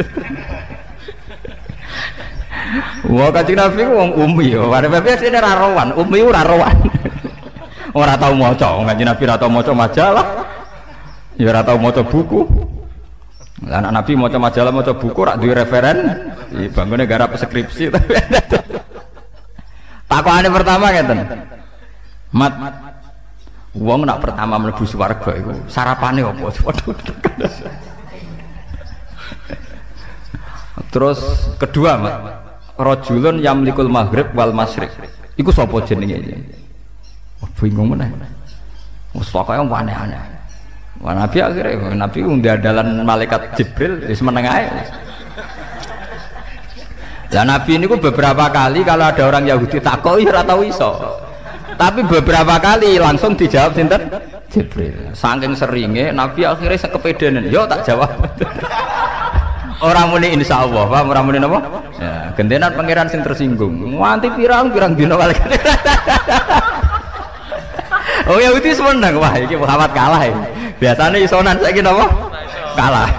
Wah kanjeng Nabi ku wong umi yo. Arep biasane ra rowan, umi ora rowan. Ora tau maca, kanjeng Nabi ora tau maca majalah. Ya ora tau maca buku. Lah anak Nabi maca majalah, maca buku rak duwe referen. Iki bangune garap skripsi. Takokane pertama ngeten. Mat wong nak pertama mlebu swarga iku sarapane apa? Waduh. Terus kedua, Mat. Rajulun yamlikul maghrib wal masyriq. Iku sapa jenenge iki? Oh, bingung meneh. Wes pokoke aneh-aneh. Wah, Nabi akhirnya, Nabi undandalan malaikat Jibril, wis meneng ae. Lah Nabi ini beberapa kali kalau ada orang Yahudi takoki ora tau iso. Tapi beberapa kali langsung dijawab sinten? Jibril. Saking seringe Nabi akhirnya sekepedenan, yo tak jawab. Orang muni insyaallah, Pak, ora muni napa? Ya, gentenan pangeran sing tersinggung. Nganti pirang-pirang dina malaikat. Oh Yahudi seneng, wah iki Muhammad kalah iki. Biasanya isonan saiki napa? Kalah.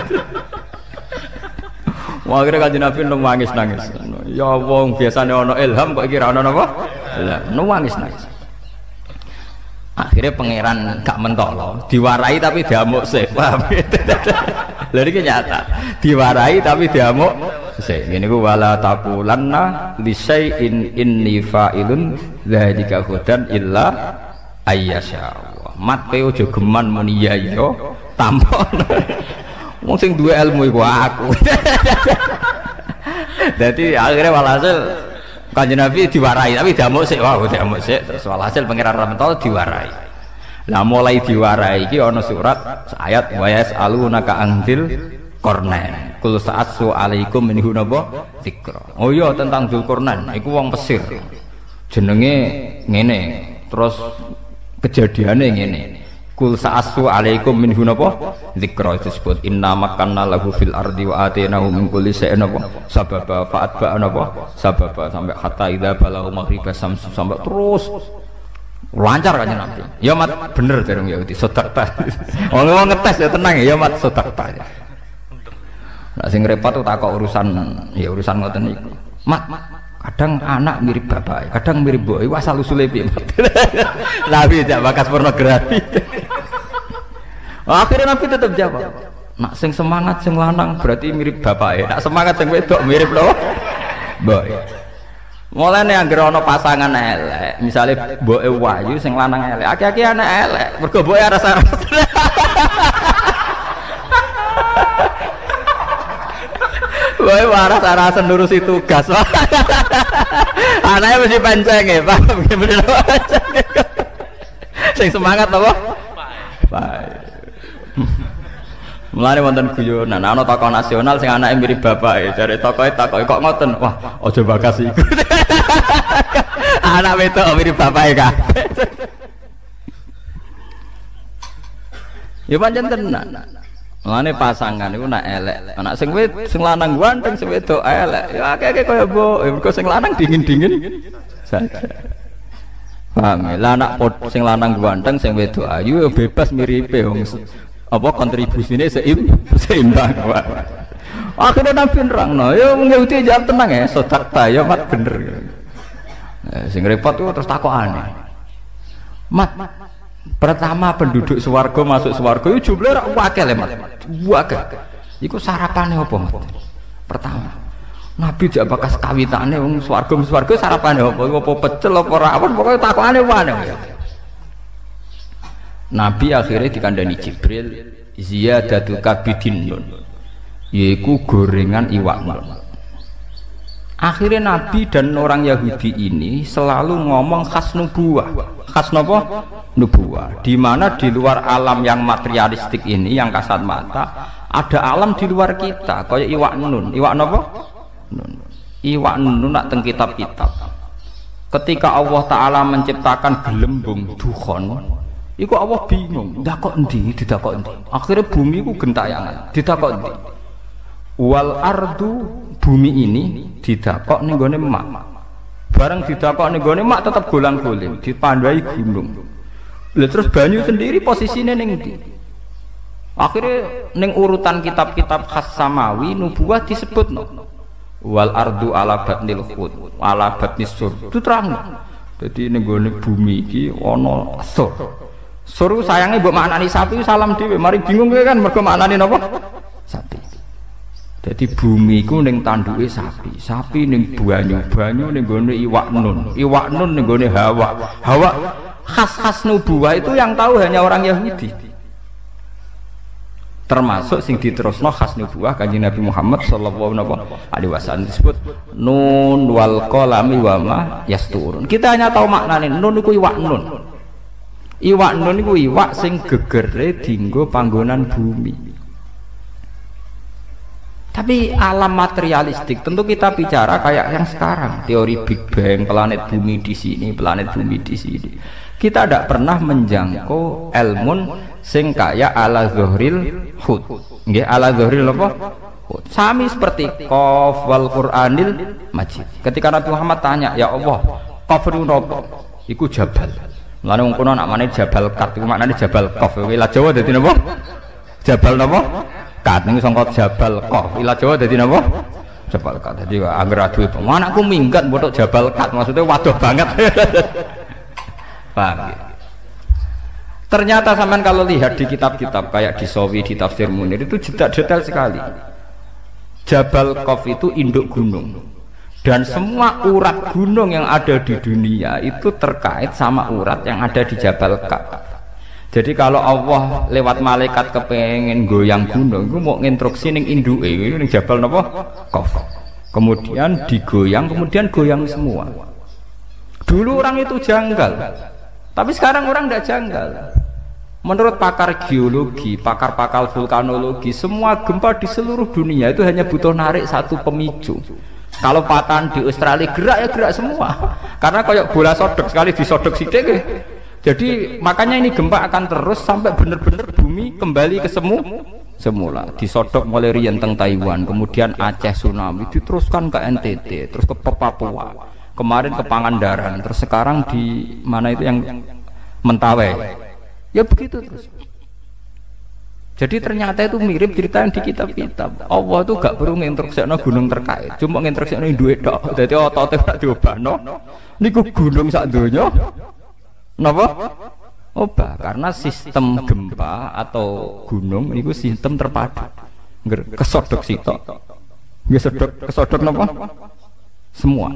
Wah kira kanjeng Nabi nangis nangis. Ya wong biasanya ana ilham kok iki ra ana napa? Lah nangis nangis. Akhirnya pangeran gak mentolo, diwarai tapi diamuk sih, paham? Lha iki nyata, diwarai tapi diamuk sih. Ngene ku wala taqulanna li syai'in inni fa'ilun dzalika hudan illa ayyasha. Mat kowe aja geman muni ya ya tampon. Wong sing duwe ilmu iku aku. Dadi akhirnya walhasil Kanjeng Nabi diwarai tapi diamuk sik, wah diamuk sik terus walhasil pangeran Ramentol diwarai. Lah mulai diwarai iki ana surat ayat wa yasalunaka anzil Qarnain. Kul sa'asu alaikum minhu napa dzikra. Oh iya tentang Dzulqarnain iku wong Mesir. Jenenge ngene, terus kejadiane ngene. Kul sa'asu alaikum minhu napa dzikra disebut inna makanna lahu fil ardi wa atainahu min kulli shay'in napa sababa fa'atba napa sababa sampai hatta idza balagha maghribas samsu sampai terus lancar kan Nabi. Ya mat bener dereng ya sedekah. Wong ngetes ya tenang ya mat sedekah. Nah sing repot tuh takok urusan ya urusan ngoten niku. Mat kadang anak mirip bapak, kadang mirip mbok. Iku asal usule piye? Nabi jak bakas pornografi. Akhirnya Nabi tetap jawab. Nak sing semangat sing lanang berarti mirip bapak. Nak semangat sing wedok mirip lho. Mbok. Mulane anggere ana pasangan elek, misale mboke wayu sing lanang elek, aki-aki anak elek, mergo mboke aras-aras. Woy waras-arasen nurusi tugas. Anaknya mesti panceng ya, Pak. Bener panceng. Sing semangat apa? Baik. Mulane wonten guyonan, ana tokoh nasional sing anake mirip bapake. Jare tokohe takoki kok ngoten. Wah, aja bakas iku. Anak wedok mirip bapake kabeh. Ya pancen tenan. Mulane pasangan iku nak elek, anak sing wed sing lanang ganteng sing wedok elek. Ya akeh-akeh kaya mbok, mergo sing lanang dingin-dingin saja. Paham ya? Lah anak sing lanang ganteng sing wedok ayu ya bebas miripe wong apa kontribusine seim seimbang. Akhirnya Nabi nerangno, ya wong Yahudi jawab tenang ya, sedekah ya mat bener. Nah, sing repot tuh terus takokane. Mat, pertama penduduk swarga masuk swarga itu jumlahnya wakil ya mat, wakil. Iku sarapane apa mat? Pertama, Nabi jak bakas kawitane wong swarga swarga sarapane apa? Apa pecel apa rawon pokoknya takokane wae ya. Nabi akhirnya dikandani Jibril ziyadatul kabidin nun, yaitu gorengan iwak nun. Akhirnya Nabi dan orang Yahudi ini selalu ngomong khas nubuwah, khas nopo nubuwah. Di mana di luar alam yang materialistik ini, yang kasat mata, ada alam di luar kita, kayak iwak nun. Iwak nopo? Nun. Iwak nun nak teng kitab-kitab. Ketika Allah Taala menciptakan gelembung dukhon, iku Allah bingung, dakok endi, didakok endi. Akhirnya bumi ku gentayangan, didakok endi. Wal ardu, bumi ini didakok ning gone mak. Bareng didakok ning gone mak tetep golang-goling, dipandai gunung. Lah terus banyu sendiri posisine ning ndi? Akhirnya ning urutan kitab-kitab khas samawi nubuwah disebutno. Wal ardu ala batnil khut, ala batnis sur. Itu terang. Jadi ning gone bumi iki ana sur. Suruh sayangnya buat maknani sapi salam dhewe, mari bingung kan mergo maknani napa? Sapi. Jadi bumi iku ning tanduke sapi, sapi ning banyu, banyu ning gone iwak nun, iwak nun ning gone hawa. Hawa khas-khas nubuwah itu yang tahu hanya orang Yahudi. Termasuk sing diterusno khas nubuwah Kanjeng Nabi Muhammad sallallahu alaihi wasallam disebut nun wal qalami wa ma yasturun. Kita hanya tahu maknane nun iku iwak nun. Iwak nun iku iwak sing gegere dienggo panggonan bumi. Tapi alam materialistik tentu kita bicara kayak yang sekarang, teori Big Bang, planet bumi di sini, planet bumi di sini. Kita tidak pernah menjangkau ilmun sing kayak ala zuhril hud. Nggih, ala zuhril apa? Hud. Sami seperti qaf wal Qur'anil Majid. Ketika Nabi Muhammad tanya, "Ya Allah, qaf niku napa?" Iku jabal. Mulane wong kono nak manane Jabal Kat iku maknane Jabal Qaf. Wilayah Jawa dadi napa? Jabal napa? Kat niku sangka Jabal Qaf. Wilayah Jawa dadi napa? Jabal Kat. Dadi angger aduwe anakku minggat botok Jabal Kat maksudnya waduh banget. Paham ya? Ternyata sampean kalau lihat di kitab-kitab kayak di Sawi, di Tafsir Munir itu detail sekali. Jabal Qaf itu induk gunung. Dan semua urat gunung yang ada di dunia itu terkait sama urat yang ada di Jabal Qaf. Jadi kalau Allah lewat malaikat kepengen goyang gunung, itu mau nginstruksi ning induke itu ning Jabal napa? Qaf. Kemudian digoyang, kemudian goyang semua. Dulu orang itu janggal. Tapi sekarang orang tidak janggal. Menurut pakar geologi, pakar-pakar vulkanologi, semua gempa di seluruh dunia itu hanya butuh narik satu pemicu. Kalau patahan di Australia gerak ya gerak semua. Karena kayak bola sodok, sekali disodok sidik. Jadi makanya ini gempa akan terus sampai benar-benar bumi kembali ke semu semula. Disodok mulai riyen teng Taiwan, kemudian Aceh tsunami, diteruskan ke N T T, terus ke Papua. Kemarin ke Pangandaran, terus sekarang di mana itu yang Mentawai. Ya begitu terus. Jadi ternyata itu mirip cerita yang di kitab-kitab. Allah itu gak perlu nginstruksikno gunung terkait, cuma nginstruksikno duit tok. Dadi otote tak diobahno. Niku gunung sak donya. Napa? Obah, karena sistem gempa atau gunung niku sistem terpadu. Kesodok sitok. Nggih sedok kesodok napa? Semua.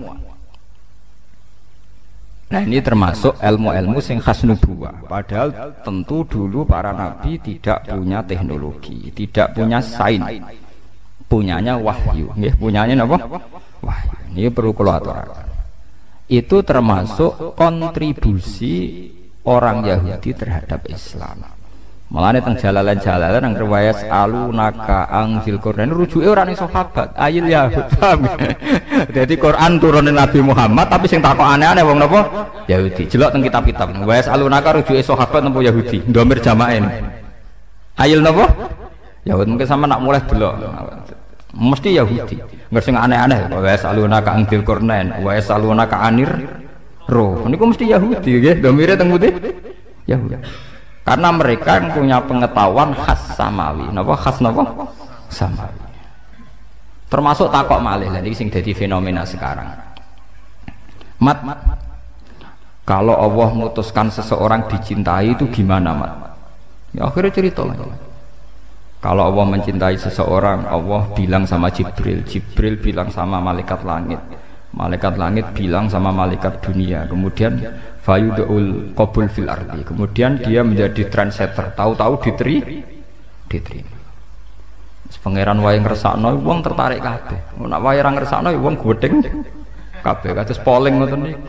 Nah ini termasuk ilmu-ilmu sing khas nubuwah. Padahal tentu dulu para nabi tidak punya teknologi, tidak punya sains, punyanya wahyu. Nggih, punyanya apa? Wahyu. Ini perlu kula aturaken. Itu termasuk kontribusi orang Yahudi terhadap Islam. Mulane teng jalalan-jalalan nang riwayat alunaka angzil Quran rujuke ora ning sahabat, ayil Yahud. Jadi Quran turunin Nabi Muhammad tapi sing takok aneh-aneh wong napa? Yahudi. Jelok teng kitab-kitab. Riwayat alunaka rujuke sahabat napa Yahudi? Ndomir jamaah ini. Ayil napa? Yahud mungkin sama nak mulai delok. Mesti Yahudi. Enggak sing aneh-aneh. Riwayat alunaka angzil Quran, riwayat alunaka anir roh. Niku mesti Yahudi nggih. Ndomire teng putih Yahudi. Karena mereka yang punya pengetahuan khas samawi, napa khas napa samawi. Termasuk takok malih, lha iki sing dadi fenomena sekarang. Mat, kalau Allah memutuskan seseorang dicintai itu gimana, Mat? Ya akhirnya cerita lagi. Kalau Allah mencintai seseorang, Allah bilang sama Jibril, Jibril bilang sama malaikat langit, malaikat langit bilang sama malaikat dunia, kemudian fayudul qabul fil ardi, kemudian dia menjadi trendsetter, tahu-tahu diteri diterima. Pangeran wae ngresakno wong tertarik kabeh. Nek wae ora ngresakno wong gedeng kabeh kados polling ngoten iki.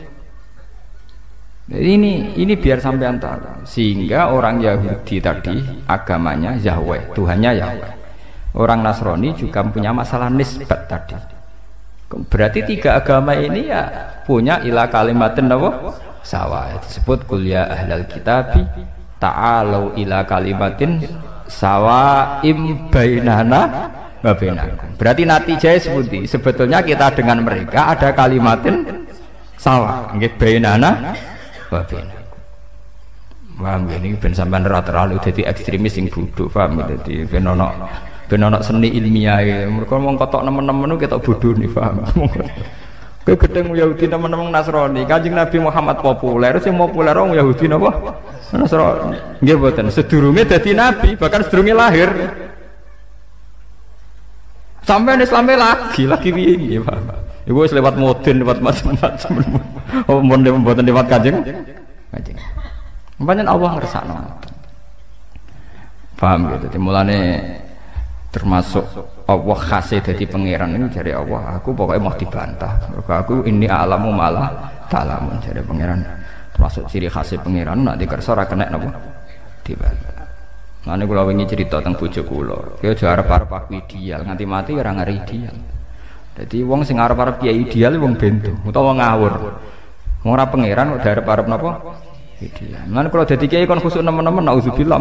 Ini ini biar sampean tahu. Sehingga orang Yahudi tadi agamanya Yahweh, Tuhannya Yahweh. Orang Nasrani juga punya masalah nisbat tadi. Berarti tiga agama ini ya punya ilah kalimatin apa? Sawa. Disebut kuliah ahlal kitabi ta'alau ila kalimatin sawaim bainana wa bainakum. Berarti natijahnya seperti sebetulnya kita dengan mereka ada kalimatin sawa nggih bainana wa bainakum. Paham ini ben sampean ora terlalu dadi ekstremis sing bodho, paham dadi ben ono ben ono seni ilmiah. Mergo wong kotok nemen-nemen ketok bodho nih, paham. Kowe gedeng Yahudi teman-teman Nasrani, Kanjeng Nabi Muhammad populer, sing populer wong Yahudi napa? Nasrani. Nggih mboten, sedurunge dadi nabi, bahkan sedurunge lahir. Sampai Islamnya lagi, lagi piye nggih, Pak. Iku wis lewat modern, lewat macam-macam. Oh, mun mboten lewat Kanjeng. Kanjeng. Pancen Allah ngersakno. Paham gitu. Dadi mulane termasuk Allah khasih dadi pangeran ini dari Allah, aku pokoknya mau dibantah. Aku ini alamu malah ta'lamun dari pangeran. Termasuk ciri khasih pangeran nak dikersa ora kena napa dibantah. Mane kula wingi cerita teng bojo kula. Ki aja arep-arep aku ideal, nganti mati ora ngari ideal. Dadi wong sing arep-arep kiai ideal wong bento utawa ngawur. Wong ora pangeran kok arep-arep napa ideal. Mane kula dadi kiai kon khusuk nemen-nemen auzubillah.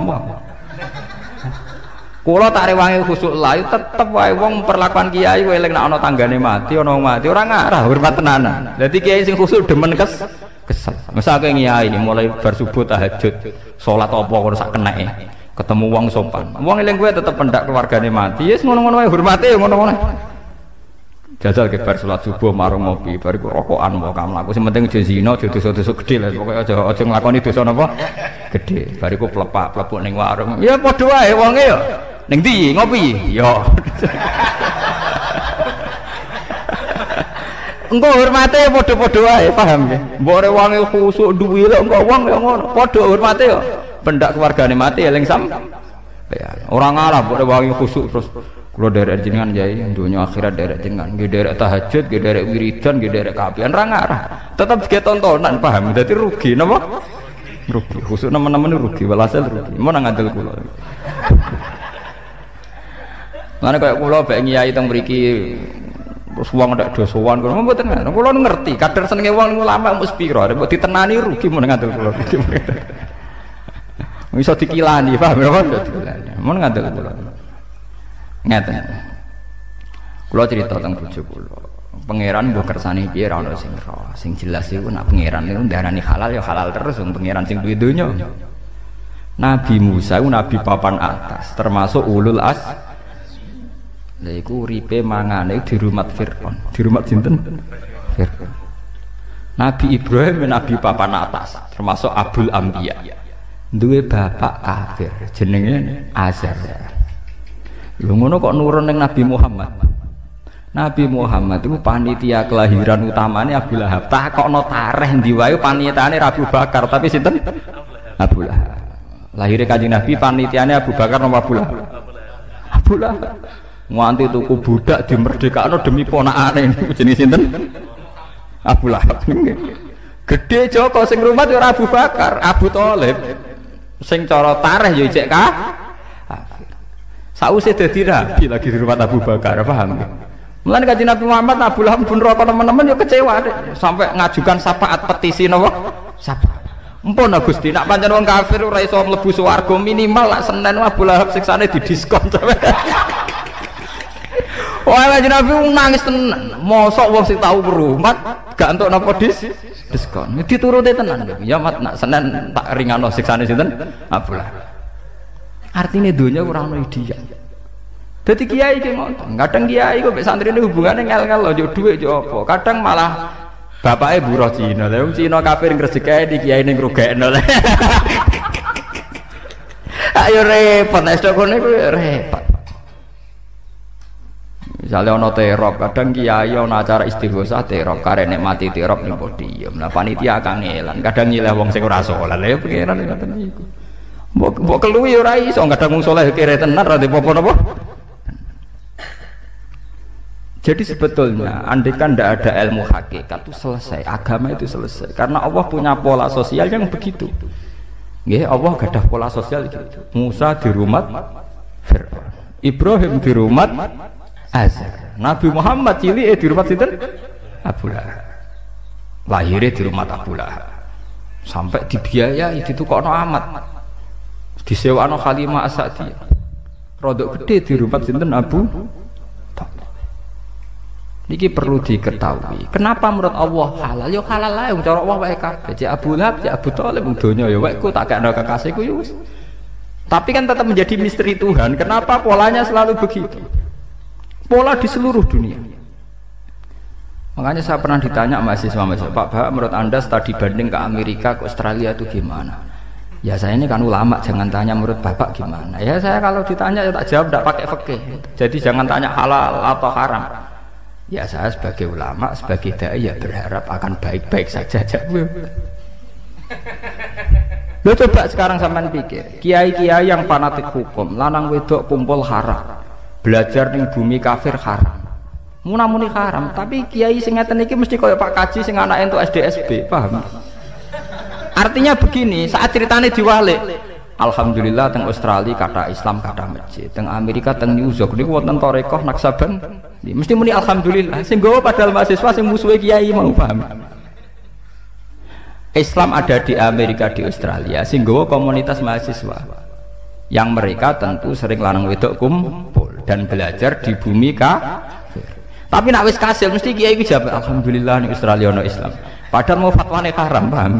Kula tak rewangi khusuk layu tetep wae wong perlakuan kiai kowe eling nek ana tanggane mati ana wong mati ora ngarah hormat tenanan. Dadi kiai sing khusuk demen kes kesel. Mesake kiai mulai bar subuh tahajud, salat apa kok sak keneke. Ketemu wong sopan. Wong eling kowe tetep pendak keluargane mati. Yes ngono-ngono wae hormate ya ngono-ngono. Jajal ke bar salat subuh marung ngopi, bariku rokokan mau kamu laku. Sing penting aja zina, aja dosa-dosa gedhe lah. Pokoke aja aja nglakoni dosa napa? Gedhe. Bariku plepak plepuk ning warung. Ya padha wae wonge ya. Ning ndi ngopi? Ya. Engko hormate ya padha-padha wae, paham nggih? Mbok ora wonge khusuk duwe lho engko wong ya ngono. Padha hormate ya. Pendak keluargane mati eling sam. Ya, ora ngalah mbok ora wonge khusuk terus kula derek jenengan yai dunya akhirat derek jenengan nggih derek tahajud nggih derek wiridan nggih derek kapian ra ngarah tetep ge tontonan paham dadi rugi napa rugi khusus nemen-nemen rugi walhasil rugi mun ngandel kula lan kaya kula bek nyai teng mriki terus wong ndak do sowan kula mboten kula ngerti kadar senenge wong ulama mesti pira mbok ditenani rugi mun ngandel kula iso dikilani paham napa mun ngandel kula ngeten. Kula cerita tentang bojo kula. Pangeran mbok kersane piye ra ono sing roh. Sing jelas iku nek pangeran niku ndarani halal ya halal terus wong pangeran sing duwe donya. Nabi Musa iku nabi papan atas, termasuk ulul as. Lha iku uripe mangane di rumah Firaun. Di rumah sinten? Firaun. Nabi Ibrahim nabi papan atas, termasuk Abul Anbiya. Duwe bapak kafir jenenge Azar. Lho ngono kok nurun ning Nabi Muhammad. Nabi Muhammad itu panitia kelahiran utamane Abu Lahab. Takokno tareh ndi wae panitiane Abu Bakar, tapi sinten? Abu Lahab. Lahire Kanjeng Nabi panitiane Abu Bakar napa Abu Lahab? Abu Lahab. Nganti tuku budak dimerdekakno demi ponakane niku jenenge sinten? Abu Lahab. Gede Joko sing rumat ya ora Abu Bakar, Abu Thalib. Sing cara tareh ya cek ka sausé dadi nabi lagi di rumah Abu Bakar, paham nggih? Mulane Kanjeng Nabi Muhammad Abu Lahab pun rokok teman-teman ya kecewa deh, sampai ngajukan syafaat petisi napa? Syafaat. Empun Gusti, nak pancen wong kafir ora iso mlebu swarga minimal lak Senin Abu Lahab siksane didiskon. Wah, Kanjeng Nabi nangis tenan. Mosok wong sing tau berumat gak entuk napa dis diskon. Dituruti tenan lho. Ya mat nak Senin tak ringano siksane sinten? Abu Lahab. Artinya dunia ora ono ideal. Dadi kiai ki ngoten. Kadang kiai kok mek santrine hubungane ngel-ngel lho, yo dhuwit yo apa. Kadang malah bapake buruh Cina. Lah wong Cina kafir ngresiki di kiai ning rugekno. Ayo repot nek kono iku repot. Misale ana terop, kadang kiai ana acara istighosah terop, karek nek mati terop ning podium. Lah panitia kangelan, kadang nyileh wong sing ora salat. Lah ya pengiran ngoten niku. Mbok mbok keluwi ora iso kadang wong saleh kere tenan ra apa napa. Jadi sebetulnya andikan ndak ada ilmu hakikat itu selesai, agama itu selesai. Karena Allah punya pola sosial yang begitu. Nggih, Allah gadah pola sosial gitu. Musa di rumah Firaun, Ibrahim di rumah Azar, Nabi Muhammad cilik di rumah sinten? Abu Lahab. Lahirnya di rumah Abu Lahab. Sampai dibiayai ditukokno amat. Disewano Khalimah As-Sa'diyah rodok gede di rumah sinten Abu Talib. Niki perlu diketahui kenapa menurut Allah halal ya halal lah yang cara Allah wae kabeh cek Abu Lahab cek Abu Talib donya ya wae ku tak gak ana kekasihku ya wis. Tapi kan tetap menjadi misteri Tuhan kenapa polanya selalu begitu, pola di seluruh dunia. Makanya saya pernah ditanya mahasiswa-mahasiswa, Pak Bah, menurut Anda studi banding ke Amerika ke Australia itu gimana? Ya saya ini kan ulama, jangan tanya menurut Bapak gimana. Ya saya kalau ditanya ya tak jawab tidak pakai fikih. Jadi jangan tanya halal atau haram. Ya saya sebagai ulama, sebagai dai ya berharap akan baik-baik saja. Lo coba sekarang sampean pikir, kiai-kiai yang fanatik hukum, lanang wedok kumpul haram, belajar ning bumi kafir haram. Muna-muni haram, tapi kiai sing ngeten iki mesti kaya Pak Kaji sing anake entuk S D S B, paham? Artinya begini, saat ceritanya diwalik, alhamdulillah teng Australia kata Islam kata masjid, teng Amerika teng New York niku wonten tarekah Naksaban, mesti muni alhamdulillah. Sing gowo padahal mahasiswa sing musuhe kiai mau paham. Islam ada di Amerika di Australia, sing gowo komunitas mahasiswa yang mereka tentu sering lanang wedok kumpul dan belajar di bumi kafir. Tapi nak wis kasil mesti kiai iki jawab alhamdulillah ning Australia ono Islam. Padahal mau fatwane haram, paham?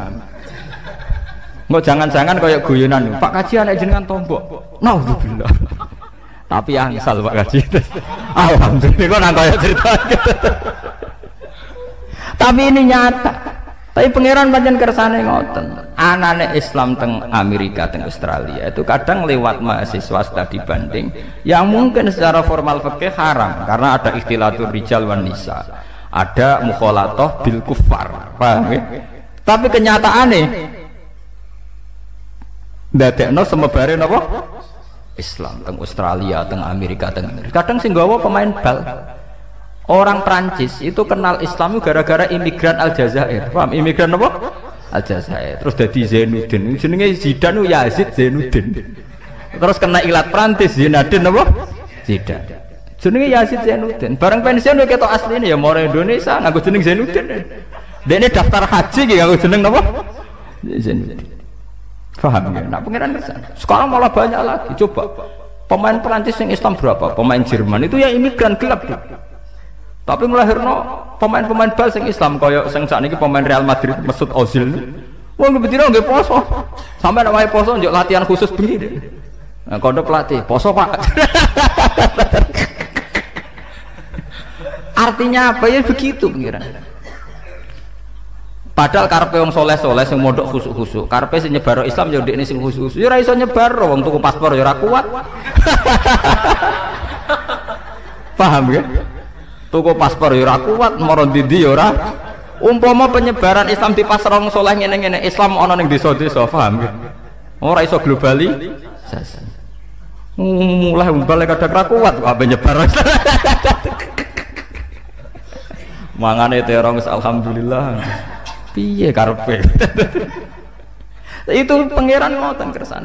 Nggak jangan-jangan kayak guyonan Pak Kaji anak jenengan tombok. Nauzubillah. Tapi angsal Pak Kaji. Alhamdulillah kok nang kaya cerita. Tapi ini nyata. Tapi pangeran pancen kersane ngoten. Anane Islam teng Amerika, teng Australia itu kadang lewat mahasiswa studi banding yang mungkin secara formal fikih haram karena ada ikhtilatul rijal wan nisa. Ada mukhalatoh bil kufar. Paham ya? Tapi kenyataane ndadekno semebare napa? Islam teng Australia, teng Amerika, teng kadang sing gawa pemain bal. Orang Prancis itu kenal Islam gara-gara imigran Aljazair. Paham? Imigran apa? Aljazair. Terus jadi Zainuddin. Jenenge Zidane Yazid Zainuddin. Terus kena ilat Prancis Zinedine apa? Zidane. Jenenge Yazid Zainuddin. Bareng pensiun yo ketok asline ya moro Indonesia nganggo jeneng Zainuddin. Dene daftar haji ki nganggo jeneng apa? Zainuddin. Paham ya? Nah, pengiran kesan. Sekarang malah banyak lagi. Coba pemain Prancis yang Islam berapa? Pemain Jerman itu ya imigran gelap tuh. Tapi melahirno pemain-pemain bal sing Islam kaya sing sakniki pemain Real Madrid Mesut Ozil. Wong betina nggih poso. Sampai nek wae poso njuk latihan khusus bengi. Nah, kondo pelatih, poso Pak. Artinya apa ya begitu pengiran. Padahal karpe wong soleh-soleh sing mondok khusuk-khusuk, karpe sing nyebar Islam ya ndekne sing khusuk-khusuk. Ya ora iso nyebar wong tuku paspor ya ora kuat. Paham ya? Tuku paspor ya ora kuat, moro ndi-ndi ya ora. Umpama penyebaran Islam di pasar wong soleh ngene-ngene, Islam ana ning desa-desa, paham ya? Ora iso globalisasi. Mulai umbal kadang ra kuat kok ape nyebar. Mangane terong alhamdulillah. Piye karepe? Itu pangeran ngoten kersane.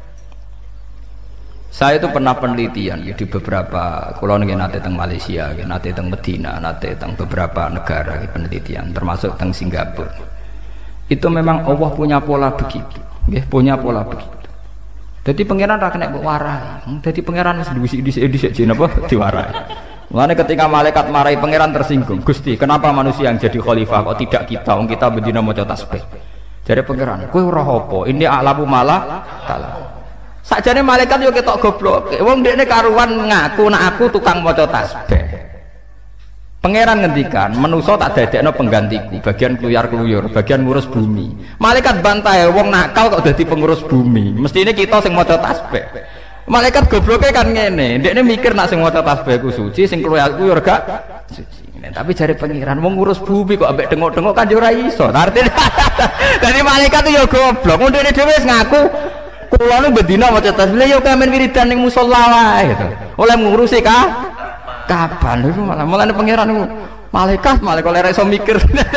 Saya itu pernah penelitian ya, di beberapa kula nggih nate teng Malaysia, nggih nate teng Medina, nate teng beberapa negara ya, penelitian termasuk teng Singapura. Itu memang Allah punya pola begitu, nggih punya pola begitu. Jadi pangeran ra kena mbok warai. Dadi pangeran wis dhisik-dhisik jeneng apa diwarai. Mulane ketika malaikat marahi pangeran tersinggung, Gusti, kenapa manusia yang jadi khalifah kok tidak kita? Wong kita bendina maca tasbih. Jadi pangeran, kowe ora apa? Ini alamu malah kalah. Sakjane malaikat yo ketok goblok. Wong ndekne karuan ngaku nek aku tukang maca tasbih. Pangeran ngendikan, manusa tak dadekno penggantiku, bagian kluyar-kluyur, bagian ngurus bumi. Malaikat bantai, wong nakal kok dadi pengurus bumi. Mestine kita sing maca tasbih. Malaikat gobloknya kan ngene, ndekne mikir nak sing maca tasbih ku suci, sing kluyar-kluyur gak suci. Tapi jare pangeran wong ngurus bumi kok ambek dengok-dengok kan yo ora iso. Artine dadi malaikat yo goblok. Wong ndekne dhewe wis ngaku kula nu bedina maca tasbih yo kamen wiridan ning musala wae gitu. Oleh ngurusi ka kapan itu malah mulane pangeran niku malaikat malah kok ora iso mikir.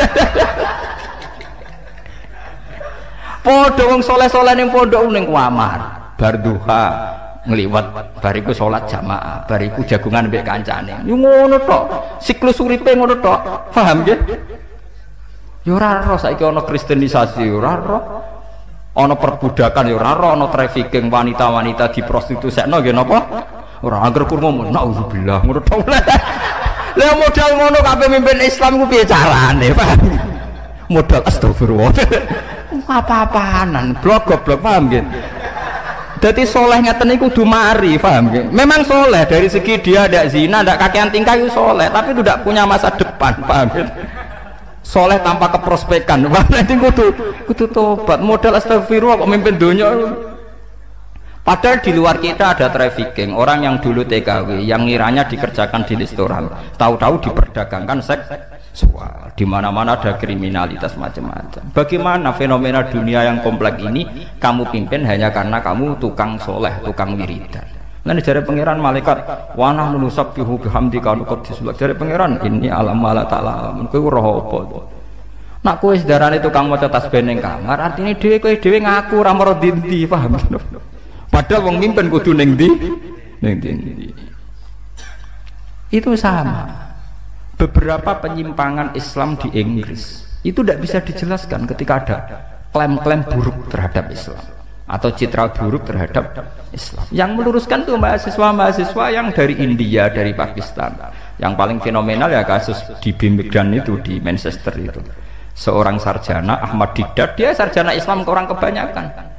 Padha wong saleh-saleh ning pondok ning kamar bar duha ngliwat bariku salat jamaah bariku jagungan mbek kancane yo ngono tok siklus uripe ngono tok paham nggih yo ora ro saiki ana kristenisasi yo ora ro ana perbudakan yo ora ro ana trafficking wanita-wanita diprostitusikno nggih napa ora angger kurma naudzubillah ngono tok lha modal ngono kabeh mimpin Islam ku piye carane paham modal astagfirullah apa-apaanan blok goblok paham nggih. Jadi soleh ngeten niku kudu mari, paham nggih? Memang soleh dari segi dia tidak zina, tidak kakean tingkah itu soleh, tapi itu tidak punya masa depan, paham nggih? Soleh tanpa keprospekan, paham nanti kudu kudu tobat, modal astagfirullah kok mimpin dunia. Padahal di luar kita ada trafficking, orang yang dulu T K W, yang ngiranya dikerjakan di restoran, tahu-tahu diperdagangkan seks seksual. Di mana-mana ada kriminalitas macam-macam. Bagaimana fenomena dunia yang kompleks ini kamu pimpin hanya karena kamu tukang soleh, tukang wiridan. Lan jare pangeran malaikat, wa nahnu nusabbihu bihamdika wa nuqaddis lak. Jare pangeran, ini alam mala ta'ala. Kowe ora apa. Nak kowe sedarane tukang maca tasbih ning kamar, artine dhewe kowe dhewe ngaku ora maro ndi-ndi, paham? Padahal wong mimpin kudu ning ndi? Ning ndi. Itu sama. Beberapa penyimpangan Islam di Inggris itu tidak bisa dijelaskan ketika ada klaim-klaim buruk terhadap Islam atau citra buruk terhadap Islam. Yang meluruskan itu mahasiswa-mahasiswa yang dari India, dari Pakistan. Yang paling fenomenal ya kasus di Birmingham itu, di Manchester itu. Seorang sarjana Ahmad Didat, dia sarjana Islam orang kebanyakan.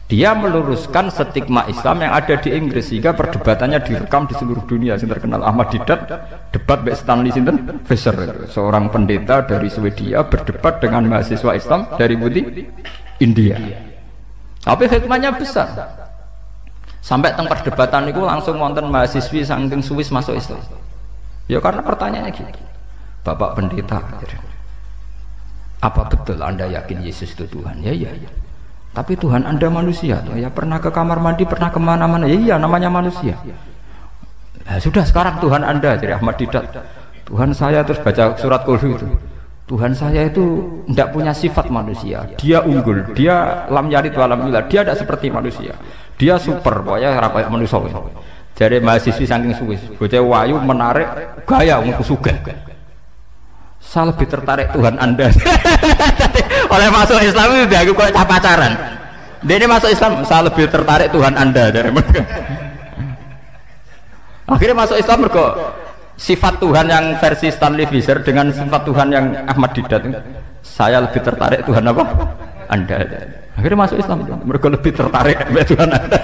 Dia meluruskan stigma Islam yang ada di Inggris sehingga perdebatannya direkam di seluruh dunia. Yang terkenal Ahmad Didat debat dengan Stanley Sinten Fisher, seorang pendeta dari Swedia berdebat dengan mahasiswa Islam dari putih India. Tapi hikmahnya besar. Sampai teng perdebatan itu langsung wonten mahasiswi saking Swiss masuk Islam. Ya karena pertanyaannya gitu. Bapak pendeta, apa betul Anda yakin Yesus itu Tuhan? Ya iya iya. Tapi Tuhan Anda manusia, ya pernah ke kamar mandi, pernah kemana-mana, ya iya namanya manusia. Nah, sudah sekarang Tuhan Anda, jadi Ahmad Didat, Tuhan saya terus baca surat Qul itu, Tuhan saya itu tidak punya sifat manusia, dia unggul, dia lam yalid wa lam yulad, dia tidak seperti manusia, dia super, pokoknya ora kayak manusia. Jadi mahasiswi saking Swiss, bocah wayu menarik, gaya untuk sugih. Saya lebih tertarik Tuhan Anda. Oleh masuk Islam itu dia kok cap pacaran. Dia ini masuk Islam, saya lebih tertarik Tuhan Anda dari mereka. Akhirnya masuk Islam mereka sifat Tuhan yang versi Stanley Fisher dengan sifat Tuhan yang Ahmad Didat. Saya lebih tertarik Tuhan apa? Anda. Akhirnya masuk Islam, mereka lebih tertarik Tuhan Anda.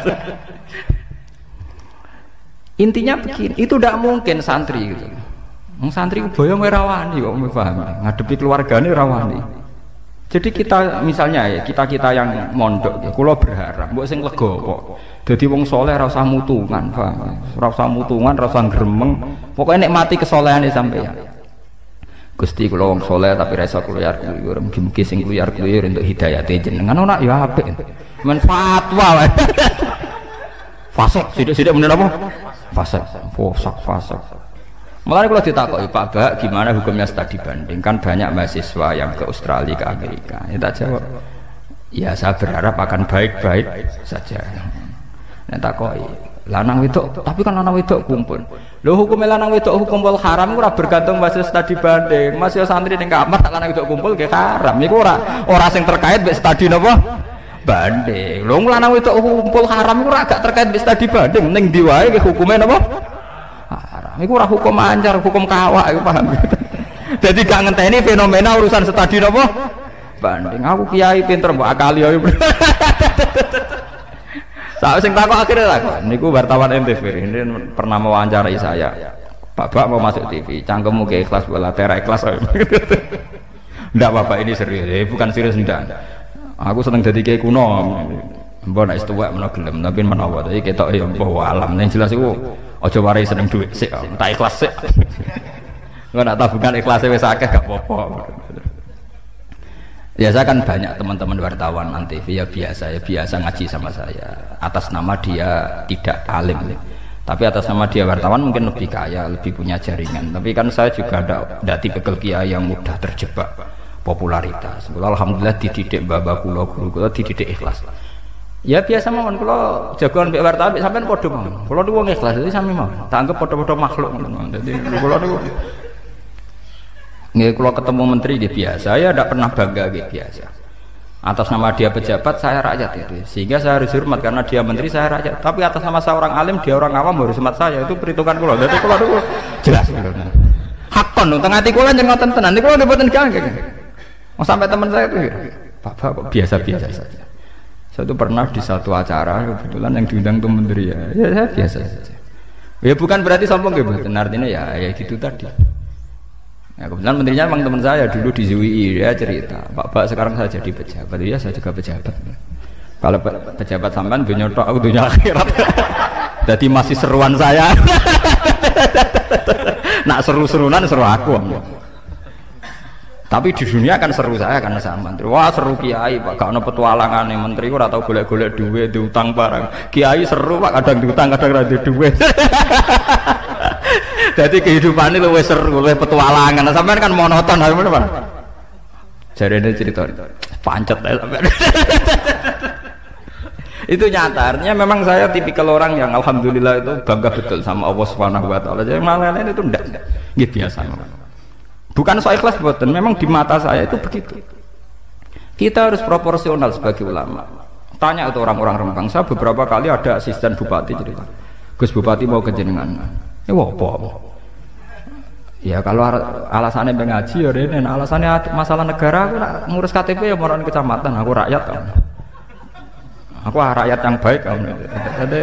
Intinya begini, itu tidak mungkin santri gitu. Santri boyong rawani kok paham ngadepi keluargane rawani. Jadi kita misalnya ya kita kita yang mondok ya, kula berharap mbok sing lega kok. Dadi wong saleh ora usah mutungan, paham? Ora usah mutungan, ora usah gremeng. Pokoke nikmati kesolehane sampeyan. Gusti kula wong saleh tapi ra iso kluyar-kluyur, mugi-mugi sing kluyar-kluyur entuk hidayate jenengan ora ya apik. Men fatwa wae. Fasik sithik-sithik meneh apa? Fasik, fasik, fasik. Mulai kalau ditakoki Pak Bak gimana hukumnya studi banding, kan banyak mahasiswa yang ke Australia, ke Amerika. Ya tak jawab, ya saya berharap akan baik-baik saja. Nah takoki lanang wedok, tapi kan lanang wedok kumpul. Loh hukumnya lanang wedok kumpul haram ora bergantung mahasiswa studi banding. Mahasiswa santri ning kamar tak lanang wedok kumpul ge haram. Iku ora ora sing terkait mek studi napa? Banding. Loh lanang wedok kumpul haram ora gak terkait mek studi banding, ning ndi wae ge hukume napa? Iku ora hukum anjar, hukum kawak, iku paham. Jadi gak ngenteni fenomena urusan studi napa? Banding. Aku kiai pinter mbok akali ae. Sak sing takok akhire takok. Niku wartawan M T V ini pernah mewawancarai saya. Pak Bak mau masuk T V, cangkemmu ke ikhlas bola tera ikhlas. Ndak Bapak ini serius, eh, bukan serius ndak. Aku seneng dadi kiai kuno. Mbok nek tuwek menawa gelem, tapi menawa iki ketok ya mbok alam. Ning jelas iku aja warai seneng duit sik, tak ikhlas sik. Engko nak tabungan ikhlas wis akeh gak apa-apa. Ya saya kan banyak teman-teman wartawan Antv ya biasa ya biasa ngaji sama saya atas nama dia tidak alim, tapi atas nama dia wartawan mungkin lebih kaya, lebih punya jaringan. Tapi kan saya juga ada ada tipe kiai yang mudah terjebak popularitas. Alhamdulillah dididik bapak kula, guru kula dididik ikhlas. Ya biasa mawon kula jagoan mbek wartawan mbek sampean padha mawon. Kula niku wong ikhlas dadi sami mawon. Tak anggap padha-padha makhluk ngono. Dadi kula niku nggih kula ketemu menteri nggih biasa. Saya tidak pernah bangga nggih biasa. Atas nama dia pejabat saya rakyat itu. Sehingga saya harus hormat karena dia menteri saya rakyat. Tapi atas nama seorang alim dia orang awam harus hormat saya. Itu perhitungan kula. Dadi kula niku jelas kula. Hakon teng ati kula jeneng ngoten tenan. Niku kula mboten ganggu. Mau sampai teman saya itu Pak Pak kok biasa-biasa saja. Saya itu pernah di satu acara kebetulan yang diundang itu menteri ya, ya saya biasa saja. Ya bukan berarti sombong gitu, artinya ya ya gitu tadi. Ya kebetulan menterinya memang teman saya dulu di Z W I, dia cerita, Pak Pak sekarang saya jadi pejabat, ya saya juga pejabat. Kalau pe pejabat sampean dunia tok, aku dunia akhirat. Jadi masih seruan saya. Nak seru-serunan seru aku. Tapi di dunia kan seru saya karena saya menteri. Wah seru kiai Pak, gak ada petualangan nih menteri. Ora tau golek-golek duit, diutang barang. Kiai seru Pak, kadang diutang, kadang ada duit. Jadi kehidupan ini lebih seru, lebih petualangan. Sampai kan monoton, gimana Pak? Jadi ini cerita pancet ya. Itu nyata, artinya memang saya tipikal orang yang alhamdulillah itu bangga betul sama Allah Subhanahu Wa Taala. Jadi malah lain itu enggak, gitu biasa. Bukan soal ikhlas buatan, memang di mata saya itu begitu. Kita harus proporsional sebagai ulama. Tanya itu orang-orang Rembang, saya beberapa kali ada asisten bupati cerita, Gus Bupati mau kejenengan, ya apa? Ya kalau alasannya mengaji ya ini, alasannya masalah negara, aku ngurus K T P ya orang kecamatan, aku rakyat kan. Aku rakyat yang baik kamu. Jadi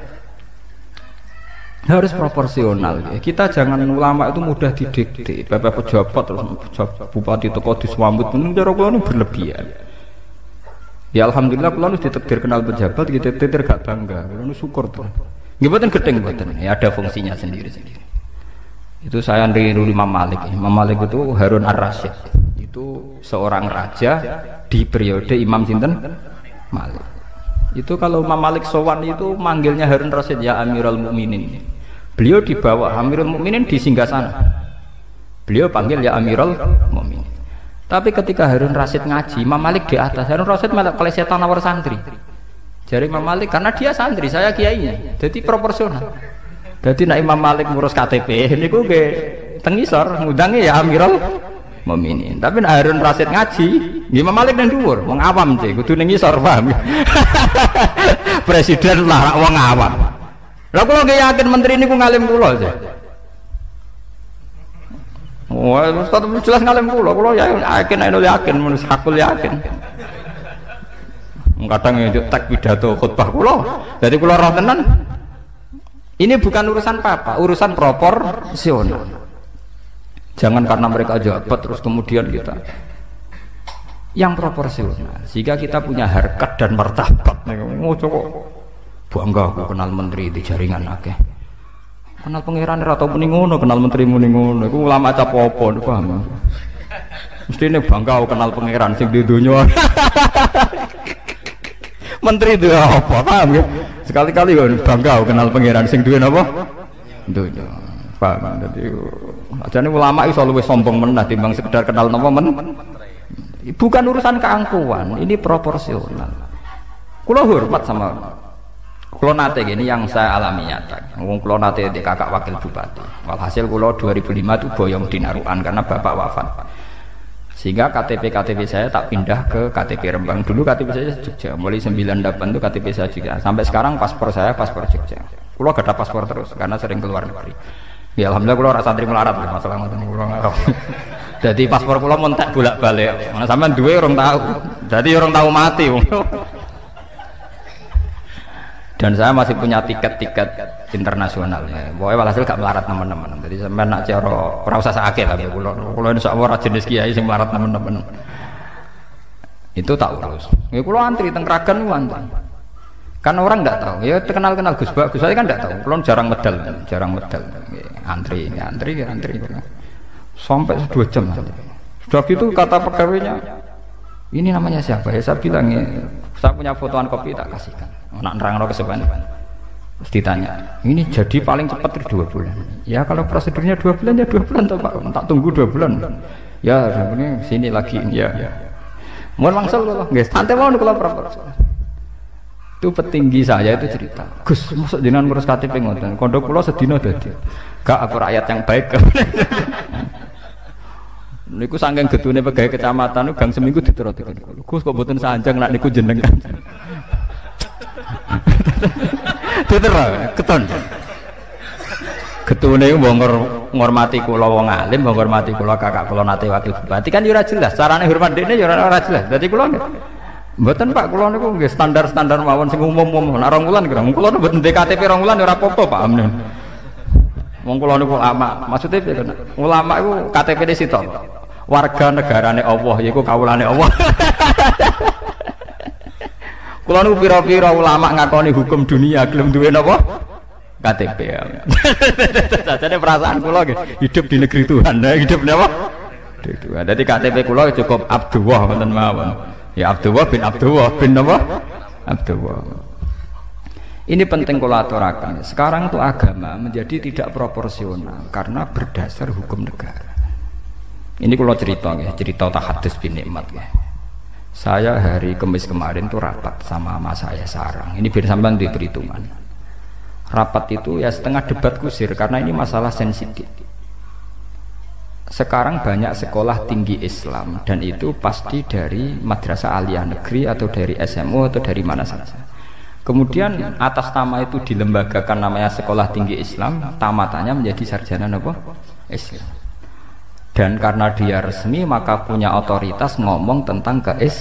harus proporsional. Kita jangan ulama itu mudah didikte. Bapak pejabat terus bupati toko diswambut pun cara kula berlebihan. Ya alhamdulillah kula wis ditakdir kenal pejabat gitu tetir gak bangga. Kula syukur tuh. Nggih mboten gedeng mboten. Ya ada fungsinya sendiri-sendiri. Itu saya niru Imam Malik. Imam Malik itu Harun Ar-Rasyid. Itu seorang raja di periode Imam sinten Malik. Itu kalau Imam Malik sowan itu manggilnya Harun Rasyid ya Amirul Mukminin. Beliau dibawa Amirul Mukminin di singgasana. Beliau panggil ya Amirul Mukminin. Tapi ketika Harun Rasyid ngaji, Imam Malik di atas. Harun Rasyid malah kelesetan nawar santri. Jari Imam Malik karena dia santri, saya kiainya. Jadi proporsional. Jadi nak Imam Malik ngurus K T P niku nggih teng isor ngudangi ya Amirul Mukminin. Tapi nak Harun Rasyid ngaji, Imam Malik nang dhuwur, wong awam sih kudu ning isor paham. Presiden lah wong awam. Lah kula nggih yakin menteri niku ngalim kula sih. Wah, Ustaz jelas ngalim kula, kula yakin nek yakin men sakul yakin. Kadang njuk tek pidato khutbah kula. Dadi kula roh tenan. Ini bukan urusan apa-apa, urusan proporsional. Jangan karena mereka jabat terus kemudian kita yang proporsional. Sehingga kita punya harkat dan martabat. Oh cocok bangga aku kenal menteri di jaringan akeh. Kenal pangeran atau muni ngono, kenal menteri muni ngono. Iku ulama cap apa paham. Mestine bangga aku kenal pangeran sing di donya. Menteri itu apa paham ya? Sekali-kali bangga aku kenal pangeran sing duwe napa? Donya. Paham. Dadi ajane ulama iso luwih sombong menah timbang sekedar kenal napa men. Bukan urusan keangkuhan, ini proporsional. Kula hormat sama kula nate gini yang saya alami nyata. Wong kula nate di kakak wakil bupati. Walhasil kula dua ribu lima itu boyong dinarukan karena bapak wafat. Sehingga K T P K T P saya tak pindah ke K T P Rembang. Dulu K T P saya Jogja, mulai sembilan puluh delapan itu K T P saya Jogja. Sampai sekarang paspor saya paspor Jogja. Kula gak ada paspor terus karena sering keluar negeri. Ya alhamdulillah kula ora santri melarat masalah ngoten kula ngarep. Jadi paspor kula montek bolak-balik. Mana sampean duwe orang tahu. Jadi orang tahu mati. Dan saya masih punya tiket-tiket internasional ya. Pokoknya walhasil gak melarat teman-teman. Jadi sampean nak cara ora usah sakit tapi kula kula insyaallah ora jenis kiai sing melarat teman-teman. Itu tak urus. Ya kula antri teng Kragan antri. Kan orang enggak tahu. Ya kenal-kenal Gus Bak. Gus saya kan enggak tahu. Kula jarang medal, jarang medal. Antri, ya, antri, ya, antri. Sampai dua jam. Sudah gitu kata pegawainya, ini namanya siapa ya? Saya bilang ya, saya punya fotoan kopi tak kasihkan. Nak nerang ke sepan. Terus ditanya, ini jadi paling cepat dua bulan. Ya kalau prosedurnya dua bulan ya dua bulan toh Pak. Tak tunggu dua bulan. Ya ini sini lagi. Ya. Mohon mangsal loh, guys. Santai mau kalau proposal. Itu petinggi saya itu cerita. Gus, masuk jenengan ngurus K T P ngoten. Kondok kula sedina dadi. Gak aku rakyat yang baik. Niku saking gedune pegawai kecamatan gang seminggu diterot-terot. Gus kok mboten sanjang nak niku jenengan. Diterot keton. Getune iku mbok ngormati kula wong alim, mbok ngormati kula kakak kula nate wakil bupati kan yo ora jelas. Carane hormat dekne yo ora jelas. Dadi kula mboten Pak kula niku nggih standar-standar mawon sing umum-umum. Nek rong wulan kira kula mboten K T P rong wulan ora apa-apa Pak Amin. Wong kula niku ulama, maksudnya piye kena? Ulama iku K T P-ne sitok. Warga negarane Allah yaiku kawulane Allah. Kula niku pira-pira ulama ngakoni hukum dunia gelem duwe napa? K T P. Sajane perasaan kula nggih hidup di negeri Tuhan, hidup napa? Di Tuhan. Dadi K T P kula cukup Abdullah wonten mawon. Ya Abdullah bin Abdullah bin napa? Abdullah. Ini penting kalau aturakan. Sekarang tuh agama menjadi tidak proporsional karena berdasar hukum negara. Ini kalau cerita ya, cerita tahadus bin nikmat ya. Saya hari Kamis kemarin tuh rapat sama mas saya Sarang. Ini biar sampean di perhitungan. Rapat itu ya setengah debat kusir karena ini masalah sensitif. Sekarang banyak sekolah tinggi Islam dan itu pasti dari madrasah aliyah negeri atau dari S M U atau dari mana saja. Kemudian atas nama itu dilembagakan namanya sekolah tinggi Islam, tamatannya menjadi sarjana apa? Islam. Dan karena dia resmi maka punya otoritas ngomong tentang keis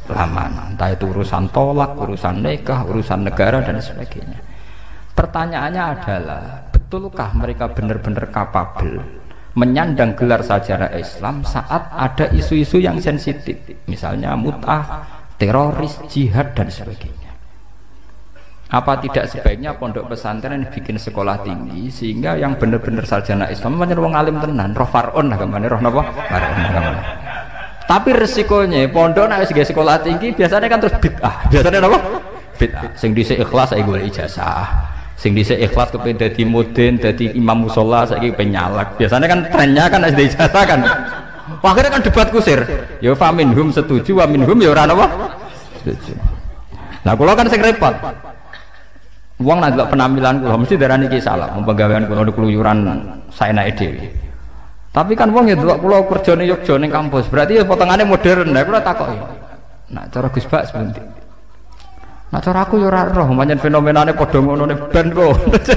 Keislaman, entah itu urusan tolak, urusan nikah, urusan negara dan sebagainya. Pertanyaannya adalah, betulkah mereka benar-benar kapabel menyandang gelar sarjana Islam saat ada isu-isu yang sensitif, misalnya mut'ah, teroris, jihad dan sebagainya? Apa tidak sebaiknya pondok pesantren bikin sekolah tinggi sehingga yang benar-benar sarjana Islam menjadi wong alim tenan, roh far'un lah kemana, roh napa? Far'un lah kemana. Tapi resikonya pondok nek wis sekolah tinggi biasanya kan terus bid'ah. Biasanya apa? Bid'ah. Sing dhisik ikhlas saiki golek ijazah. Sing dhisik ikhlas kepen dadi mudin, dadi imam musala saiki penyalak. Biasanya kan trennya kan ada ijazah kan. Akhirnya kan debat kusir. Ya fa minhum setuju, wa minhum ya ora napa? Setuju. Nah, kula kan sing repot. Wong nek delok penampilan kula mesti darani iki salah, penggawean kula keluyuran saenake dhewe. Tapi kan wong ya delok kula kerjane Yogya ning kampus, berarti ya potongane modern. Lah kula takoki. Nah, cara Gus Bak sebentar. Nah, cara aku ya ora roh, pancen fenomenane padha ngono ne ben kok.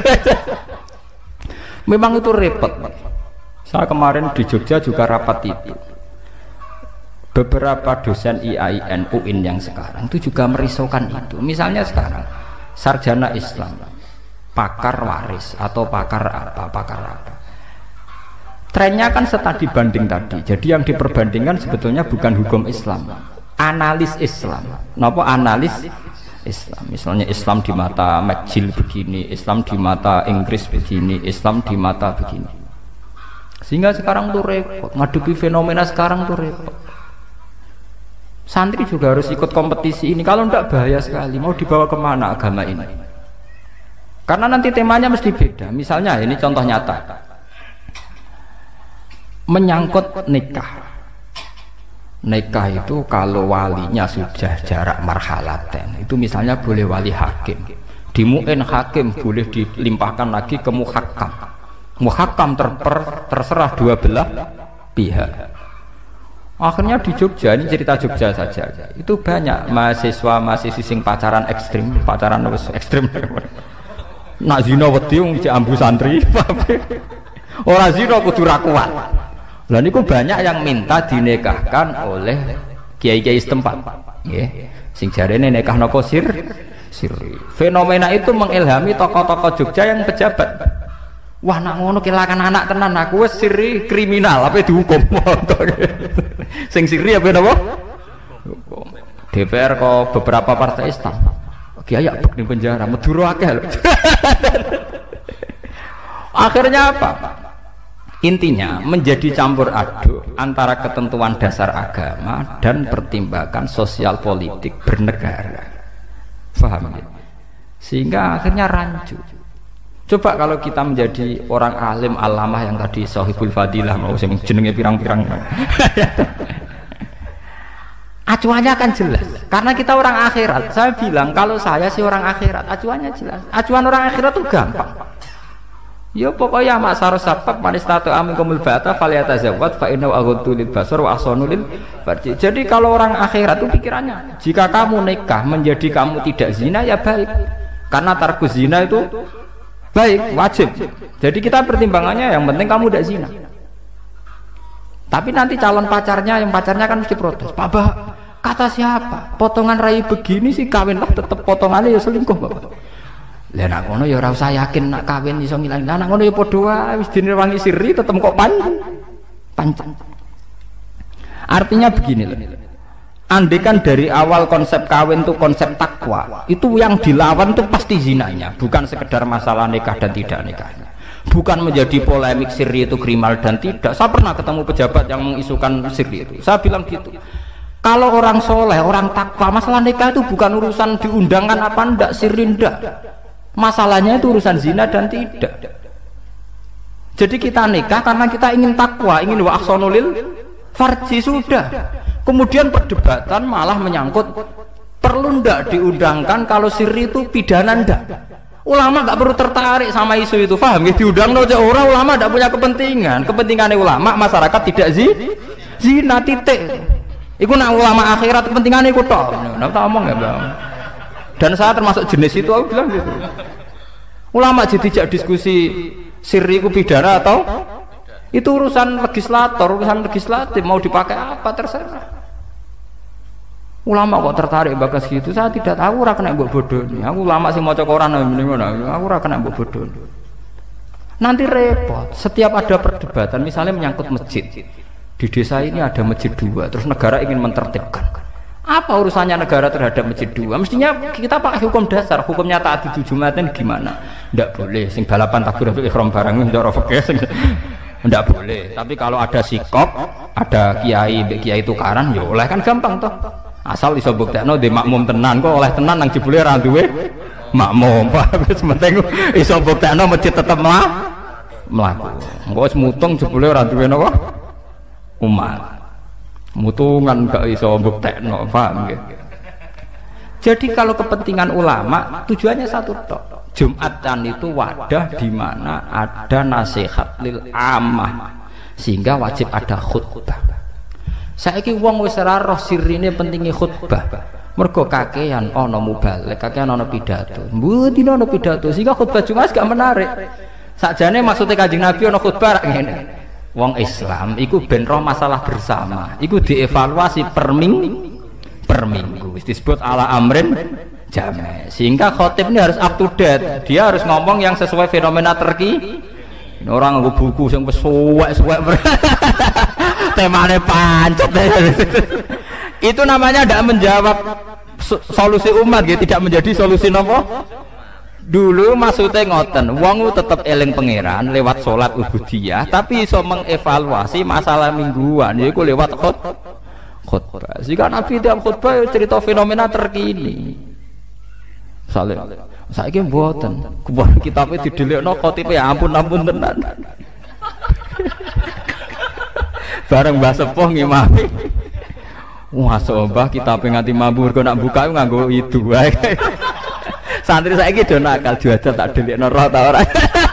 Memang itu repot. Saya kemarin di Jogja juga rapat itu. Beberapa dosen I A I N U I N yang sekarang itu juga merisaukan itu. Misalnya sekarang sarjana Islam, pakar waris atau pakar apa, pakar apa. Trennya kan setadi banding tadi. Jadi yang diperbandingkan sebetulnya bukan hukum Islam, analis Islam. Napa analis Islam? Misalnya Islam di mata McGill begini, Islam di mata Inggris begini, Islam di mata begini. Sehingga sekarang tuh repot, ngadepi fenomena sekarang tuh repot. Santri juga harus ikut kompetisi ini. Kalau enggak bahaya sekali. Mau dibawa kemana agama ini? Karena nanti temanya mesti beda. Misalnya ini contoh nyata. Menyangkut nikah. Nikah itu kalau walinya sudah jarak marhalaten, itu misalnya boleh wali hakim. Di mu'in hakim boleh dilimpahkan lagi ke muhakam. Muhakam terper, terserah dua belah pihak. Akhirnya di Jogja, ini cerita Jogja saja, itu banyak mahasiswa mahasiswi sing pacaran ekstrim, pacaran ekstrim. Nak zina wedi wong diambu santri. Ora zina kudu ra kuat. Lah niku banyak yang minta dinikahkan oleh kiai-kiai setempat, nggih. Sing jarene nikah napa sir sirri. Fenomena itu mengilhami tokoh-tokoh Jogja yang pejabat. Wah, nak ngono kelakan anak tenan, aku wis sirri kriminal apa dihukum. Sing sirri apa napa? Hukum. D P R kok beberapa partai Islam. Kiai abek ning penjara, Madura akeh lho. Akhirnya apa? Intinya menjadi campur aduk antara ketentuan dasar agama dan pertimbangan sosial politik bernegara. Paham ya? Sehingga akhirnya rancu. Coba kalau kita menjadi orang alim alamah yang tadi sahibul fadilah, mau sing jenenge pirang-pirang. Acuannya akan jelas. Karena kita orang akhirat. Saya bilang kalau saya sih orang akhirat, acuannya jelas. Acuan orang akhirat itu gampang. Ya pokoknya maksar sabab manis tato amin kumul bata faliyatazawwad fa innahu aghaddu lil basar wa ahsanu lil farji. Jadi kalau orang akhirat itu pikirannya, jika kamu nikah menjadi kamu tidak zina ya baik. Karena tarku zina itu baik, wajib. Jadi kita pertimbangannya yang penting kamu tidak zina. Tapi nanti calon pacarnya, yang pacarnya kan mesti protes. Pak Bah, kata siapa? Potongan rai begini sih kawin lah tetap potongannya ya selingkuh Bapak. Lah nak ngono ya ora usah yakin nak kawin iso ngilang. Lah nak ngono ya padha wae wis direwangi sirri tetep kok pan pancen. Artinya begini loh. Andekan dari awal konsep kawin itu konsep takwa, itu yang dilawan itu pasti zinanya, bukan sekedar masalah nikah dan tidak nikahnya. Bukan menjadi polemik sirri itu kriminal dan tidak. Saya pernah ketemu pejabat yang mengisukan sirri itu. Saya bilang gitu. Kalau orang soleh, orang takwa, masalah nikah itu bukan urusan diundangkan apa ndak, sirri ndak. Masalahnya itu urusan zina dan tidak. Jadi kita nikah karena kita ingin takwa, ingin wa ahsanu lil farji sudah. Kemudian perdebatan malah menyangkut perlu ndak diundangkan kalau sirri itu pidana ndak. Ulama nggak perlu tertarik sama isu itu, paham ya? Diundang aja orang, ulama nggak punya kepentingan. Kepentingannya ulama masyarakat tidak zi zina titik. Iku nak ulama akhirat kepentingannya iku tok. Nah, tak omong ya, Bang. Dan saya termasuk jenis itu, aku bilang gitu. Ulama jadi tidak diskusi sirri ku pidana atau itu urusan legislator, urusan legislatif mau dipakai apa terserah. Ulama kok tertarik bagas gitu, saya tidak tahu, ora kena mbok bodoni. Aku ulama sing maca Quran ngono, aku ora kena mbok bodoni. Nanti repot, setiap ada perdebatan misalnya menyangkut masjid. Di desa ini ada masjid dua, terus negara ingin mentertibkan. Apa urusannya negara terhadap masjid dua? Mestinya kita pakai hukum dasar, hukumnya ta'did Jumatan gimana? Ndak boleh, sing balapan takbiratul ihram barang ndoro fikih sing ndak boleh. Tapi kalau ada sikop, ada kiai, kiai tukaran ya oleh kan gampang toh. Asal iso buktekno di makmum tenan kok oleh tenan nang jebule ra duwe makmum. Wis penting iso buktekno masjid tetep mlah mlaku. Engko wis mutung jebule ora duwe napa? Umat. Mutungan gak iso buktekno, paham nggih? Jadi kalau kepentingan ulama tujuannya satu tok. Jumatan itu wadah di mana ada nasihat lil amah sehingga wajib ada khutbah. Saiki wong wis ora roh sirine pentinge khutbah. Mergo kakean ana mubalek, kakean ana pidato. Mboten ana pidato sehingga khutbah Jumat gak menarik. Sakjane maksudnya Kanjeng Nabi ana khutbah ngene. Wong Islam iku ben roh masalah bersama. Iku dievaluasi per minggu, per minggu. Wis disebut ala amrin jame. Sehingga khotib ini harus up to date. Dia harus ngomong yang sesuai fenomena terkini. Orang nganggo buku sing wis suwek-suwek. Temane pancet. Itu namanya tidak menjawab solusi umat gitu, tidak menjadi solusi nopo. Dulu maksudnya ngoten, wong tetap eling pangeran lewat sholat ubudiyah, tapi iso mengevaluasi masalah mingguan yaiku lewat khut khutbah. Jika Nabi tiap khutbah cerita fenomena terkini. Saleh, saiki mboten. Kuwi kitabe didelikno khotibe ampun ampun tenan. Bareng Mbah Sepuh ngimami. Wah, sobah kitabe nganti mabur kok nak buka nganggo itu wae. Santri saiki do nakal jualan tak delikno roh ta ora.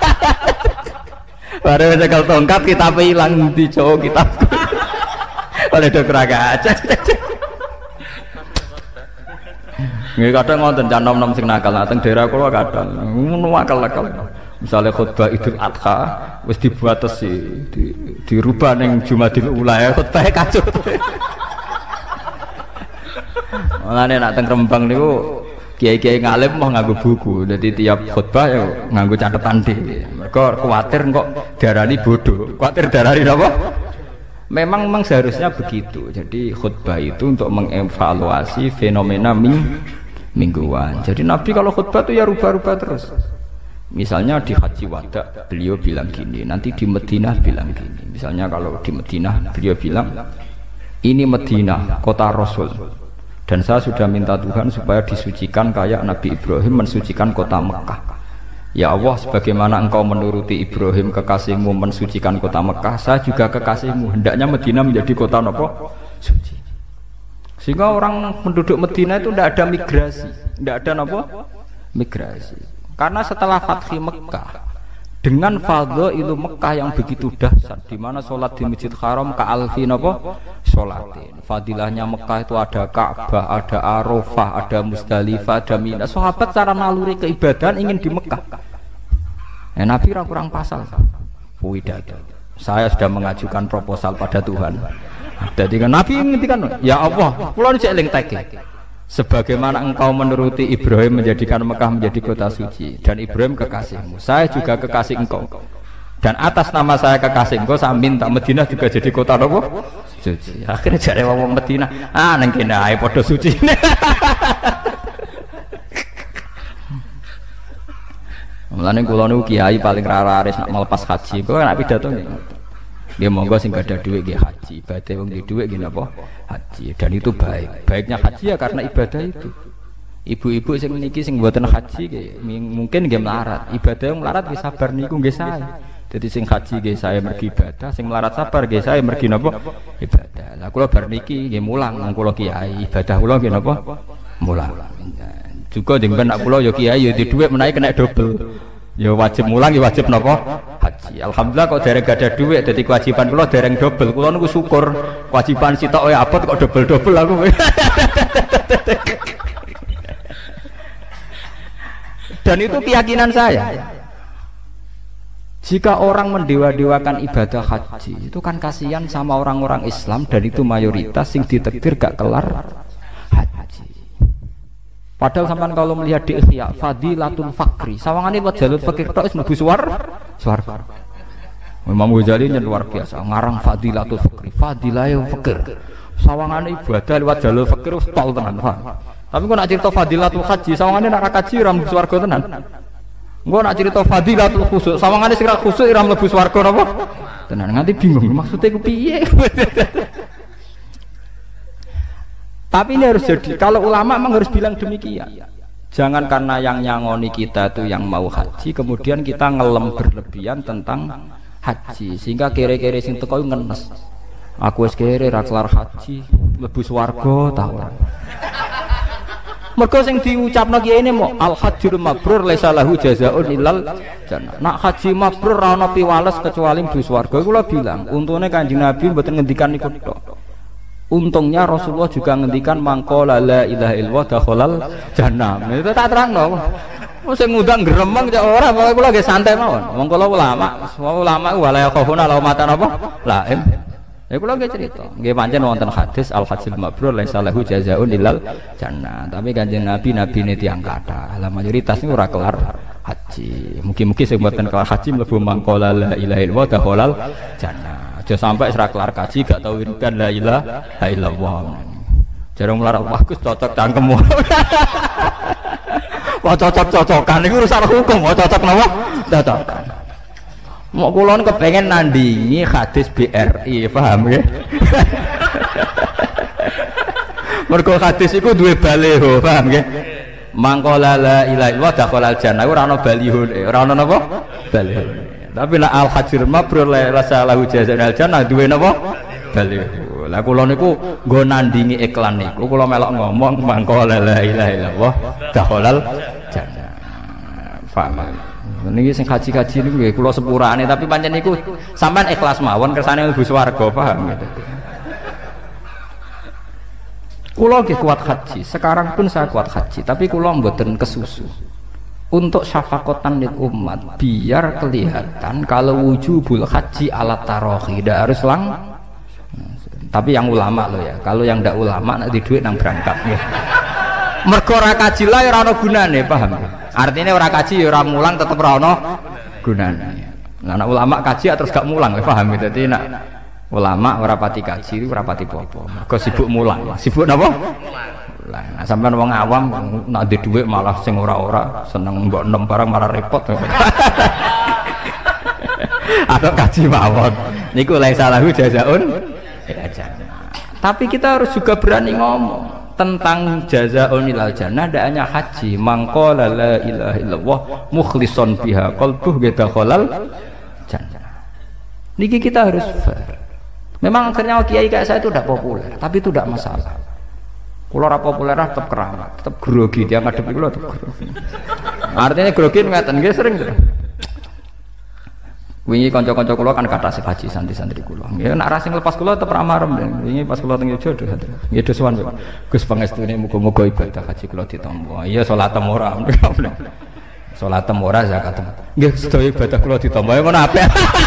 Bareng cekel tongkat kitabe ilang di cowok kitab. Oleh do keraga aja. Nggih kadang ngoten can nom-nom sing nakal teng daerah kula kadang ngono akal-akal. Misalnya khutbah Idul Adha wis dibatasi di, dirubah ning Jumadil Ula ya khutbah kacau. Mulane nek teng Rembang niku kiai-kiai ngalim mau nganggo buku. Jadi tiap khutbah ya nganggo catatan dhewe. Mergo kuwatir kok darani bodoh. Kuwatir darani napa? Memang memang seharusnya begitu. Jadi khutbah itu untuk mengevaluasi fenomena ming mingguan. Jadi Nabi kalau khutbah itu ya rubah-rubah terus. Misalnya di Haji Wada beliau bilang gini, nanti di Madinah bilang gini. Misalnya kalau di Madinah beliau bilang, ini Madinah kota Rasul, dan saya sudah minta Tuhan supaya disucikan kayak Nabi Ibrahim mensucikan kota Mekah. Ya Allah, sebagaimana engkau menuruti Ibrahim kekasihmu mensucikan kota Mekah, saya juga kekasihmu. Hendaknya Madinah menjadi kota apa? Suci. Sehingga orang penduduk Madinah itu tidak ada migrasi, tidak ada apa? Migrasi. Karena setelah Fathi Mekah dengan fadhailu Mekah yang begitu dahsyat, di mana sholat di Masjid Haram ka alfi napa sholatin. Fadilahnya Mekah itu ada Ka'bah, ada Arafah, ada Musdalifah, ada Mina. Sahabat cara naluri keibadahan ingin di Mekah. Ya, Nabi kurang pasal. Widada. Saya sudah mengajukan proposal pada Tuhan. Jadi kan Nabi ngendikan, ya Allah, kula cek eling teke. Sebagaimana engkau menuruti Ibrahim menjadikan Mekah menjadi kota suci, dan Ibrahim kekasihmu, saya juga kekasih engkau, dan atas nama saya kekasih engkau saya minta Madinah juga jadi kota apa? Suci. Akhirnya jare wong Madinah, ah nang kene ae padha suci. Mulane kula niku kiai paling raris nak melepas haji, kok nek pidato nggih. Dia monggo sing gak ada duit nggih haji, ibadah wong di duit nggih napa? Haji. Dan itu baik. Baiknya haji ya karena ibadah itu. Ibu-ibu sing niki sing mboten haji nggih mungkin nggih melarat. Ibadah yang melarat nggih sabar niku nggih sae. Jadi sing haji nggih saya mergi ibadah, sing melarat sabar nggih saya mergi napa? Ibadah. Lah kula bar niki nggih mulang nang kula kiai, ibadah kula nggih napa? Mulang. Juga jenengan nak kula ya kiai ya di dhuwit menawi kena double. Ya wajib mulang, ya wajib napa? Haji. Alhamdulillah kok dereng gak ada duit, jadi kewajiban kula dereng double. Kula niku syukur kewajiban sitok wae abot kok double-double aku. Dan itu keyakinan saya. Jika orang mendewa-dewakan ibadah haji, itu kan kasihan sama orang-orang Islam dan itu mayoritas sing ditakdir gak kelar haji. Padahal sampean kalau melihat di Ihya, fadilatul fakri, sawangane buat jalur fakir tok wis mlebu swarga. Imam Ghazali nyen luar biasa, ngarang fadilatul fakri, fadilah fakir. Sawangane ibadah lewat jalur fakir wis tol tenan, Pak. Tapi kok nak cerita fadilatul haji, sawangane nak kaji ora mlebu swarga tenan. Engko nak cerita fadilatul khusuk, sawangane sing ra khusuk ora mlebu swarga napa? Tenan nganti bingung maksudnya ku piye. Tapi ini harus jadi, kalau ulama memang harus bilang demikian. Jangan karena yang nyangoni kita itu yang mau haji, kemudian kita ngelem berlebihan tentang haji, sehingga kere-kere sing teko ngenes. Aku wis kere ra kelar haji, mlebu swarga ta ora. Mergo sing diucapno kiye ini mau al hajjul mabrur laisa lahu jazaa'un illal jannah. Nak haji mabrur ora ana piwales kecuali mlebu swarga. Kula bilang, untune Kanjeng Nabi mboten ngendikan niku tok. Untungnya Rasulullah juga ngendikan mangqala la ilaha illallah dakhalal jannah. Itu tak terangno. Oh sing ngundang gremeng cek ora, pokoke kula nggih santai mawon. Wong kula ulama, semua ulama wala yakhafuna laumatan apa? Laim. Ya kula nggih cerita. Nggih pancen wonten hadis al hajjul mabrur laisa lahu jazaa'un illal jannah. Tapi Kanjeng Nabi nabine tiyang kathah. Lah mayoritas niku ora kelar haji. Mugi-mugi sing mboten kelar haji mlebu mangqala la ilaha illallah dakhalal jannah. Aja sampai serak kelar kaji gak tau wiridan la ilaha illallah. Jarang melarat bagus cocok cangkemmu. Wah cocok-cocokan iku urusan hukum, wah cocok napa? Cocokan. Mau kula kepengen nandingi hadis B R I, paham nggih? Mergo hadis iku duwe baliho, paham nggih? Mangqala la ilaha illallah dakhalal jannah ora ana baliho, ora ana napa? Baliho. Tapi nak al hajjul mabrur rasa lahu jazaa'un al jannah duwe napa? Baliho. Lah kula niku nggo nandingi iklan niku kula melok ngomong mangqala la ilaha illallah dakhalal jannah. Paham. Niki sing haji-haji niku nggih kula sepurane tapi pancen niku sampean ikhlas mawon kersane mlebu swarga, paham gitu. Kula nggih kuat haji, sekarang pun saya kuat haji, tapi kula mboten kesusu. Untuk syafaqatan lil umat, biar kelihatan kalau wujubul haji ala tarohi, tidak harus lang. Tapi yang ulama loh ya, kalau yang ndak ulama nanti duit nang berangkat ya. Mergo ora kaji lah ora ana gunane, paham? Artinya ora kaji ora mulang tetep ora ana gunane. Nah, anak ulama kaji terus gak mulang, paham? Dadi nak ulama ora pati kaji ora pati popo. Mergo sibuk mulang. Sibuk napa? Nah, sampean wong awam nak di dhuwit malah sing ora-ora seneng mbok enem barang malah repot. Atau kaji mawon. Niku laisa lahu jazaa'un ya jannah. Tapi kita harus juga berani ngomong tentang jazaa'un ilal jannah, tidak hanya haji. Mangqala la ilaha illallah mukhlishon biha qalbuh dakhalal jannah. Niki kita harus fair. Memang akhirnya kiai kayak saya itu tidak populer, tapi itu tidak masalah. Kalau ora populer tetap keramat, tetap grogi, dia ngadepi kula tetap grogi. Artinya grogi ngeten nggih sering to. Wingi kanca-kanca kula kan kata haji santri-santri kula. Nggih nek ra sing lepas kula tetep ramarem. Wingi pas kula teng Yogyakarta santri. Nggih dosuwan Gus pangestune muga-muga ibadah haji kula ditampa. Iya salatem ora. Salatem ora zakatem. Nggih sedaya ibadah kula ditampa. Ngono apik.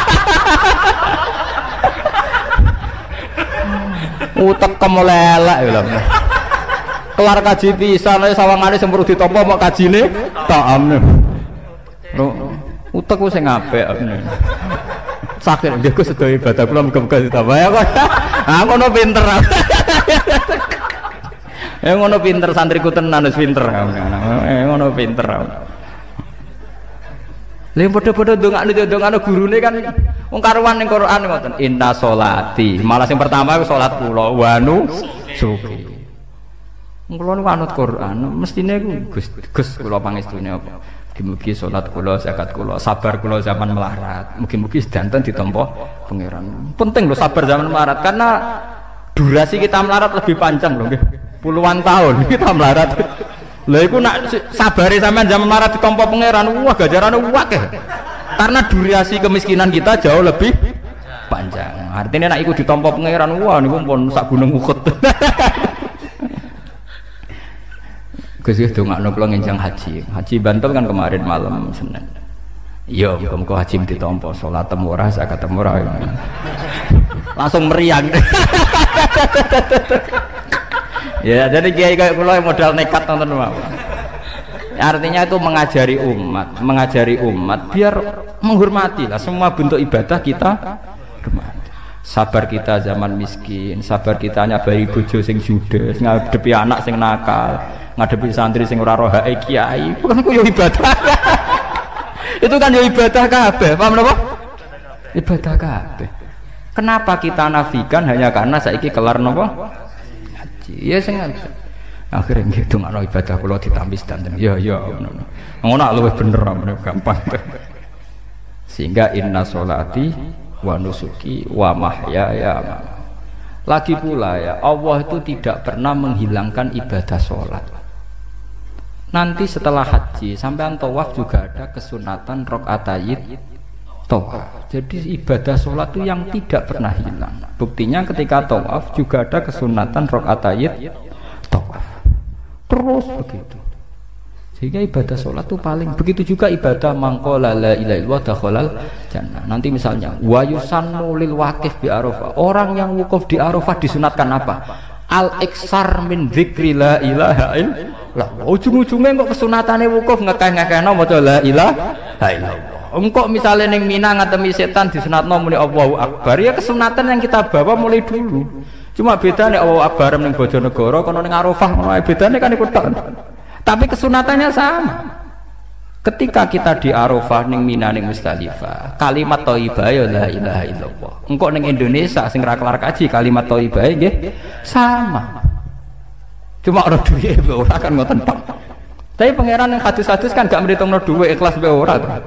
Utek kemelelek ya lho. Kelar kaji pisan ae sawangane sing perlu ditampa mok kajine tak amne. Utek ku sing apik. Sakit nggih Gus sedaya ibadah kula muga-muga ditampa ya kok. Ah ngono pinter. Ya ngono pinter santriku tenan wis pinter. Eh ngono pinter. Lha padha-padha ndongakno ndongakno gurune kan wong karuan ning Quran ngoten. Inna sholati. Malah sing pertama iku salat kula wanu suki. Kula niku anut Quran, mestine Gus Gus kula pangestune apa? Mugi-mugi salat kula, zakat kula, sabar kula zaman melarat. Mugi-mugi sedanten ditampa pangeran. Penting lho sabar zaman melarat karena durasi kita melarat lebih panjang lho nggih. Puluhan tahun kita melarat. Lha iku nak sabare sampean zaman melarat ditampa pangeran, wah gajarane akeh. Karena durasi kemiskinan kita jauh lebih panjang. Artinya nak iku ditampa pangeran, wah niku pun sak gunung Uhud. Gus yo dongakno kula ngenjang haji. Haji Bantul kan kemarin malam Senin. Iya, muga-muga haji ditampa, salat ora, zakat ora. Langsung meriang. Ya, jadi kiai kayak kula modal nekat nonton mawon. Artinya itu mengajari umat, mengajari umat biar menghormati lah semua bentuk ibadah kita. Sabar kita zaman miskin, sabar kita nyabai bojo sing judes, ngadepi anak sing nakal, ngadepi santri sing ora rohae kiai, kan ku yo ibadah. Itu kan yo ibadah kabeh, paham napa? Ibadah kabeh. Kenapa kita nafikan hanya karena saiki kelar napa? Haji. Ya sing akhirnya nggih dongakno ibadah kula ditambis danten. Ya ya ngono. Ngono luwih bener gampang. Sehingga inna sholati wa nusuki wa mahyaya. Lagi pula ya, Allah itu tidak pernah menghilangkan ibadah sholat. Nanti setelah haji sampai tawaf juga ada kesunatan rakaatayit tawaf. Jadi ibadah sholat itu yang tidak pernah hilang. Buktinya ketika tawaf juga ada kesunatan rakaatayit tawaf. Terus begitu. Sehingga ibadah sholat itu paling begitu juga ibadah mangqala la ilaha illallah dakhalal jannah. Nanti misalnya wa yusannu lil waqif bi Arafah. Orang yang wukuf di Arafah disunatkan apa? Al iksar min dzikri la ilaha illallah. Ujung-ujungnya kok kesunatane wukuf ngekeh-ngekehno maca la ilaha illallah. Engkok misalnya ning Mina ngatemi setan disunatno muni Allahu Akbar. Ya kesunatan yang kita bawa mulai dulu. Cuma bedane Allahu Akbar ning Bojonegoro kono ning Arafah ngono ae bedane kan iku tok. Tapi kesunatannya sama. Ketika kita di Arafah ning Mina ning Musdalifah, kalimat thayyibah ya la ilaha illallah. Engko ning Indonesia sing ra kelar kaji kalimat thayyibah nggih sama. Cuma ora duwe ora kan ngoten tok. Tapi pangeran yang hadis-hadis kan gak mrihitungno duwe ikhlas be ora to.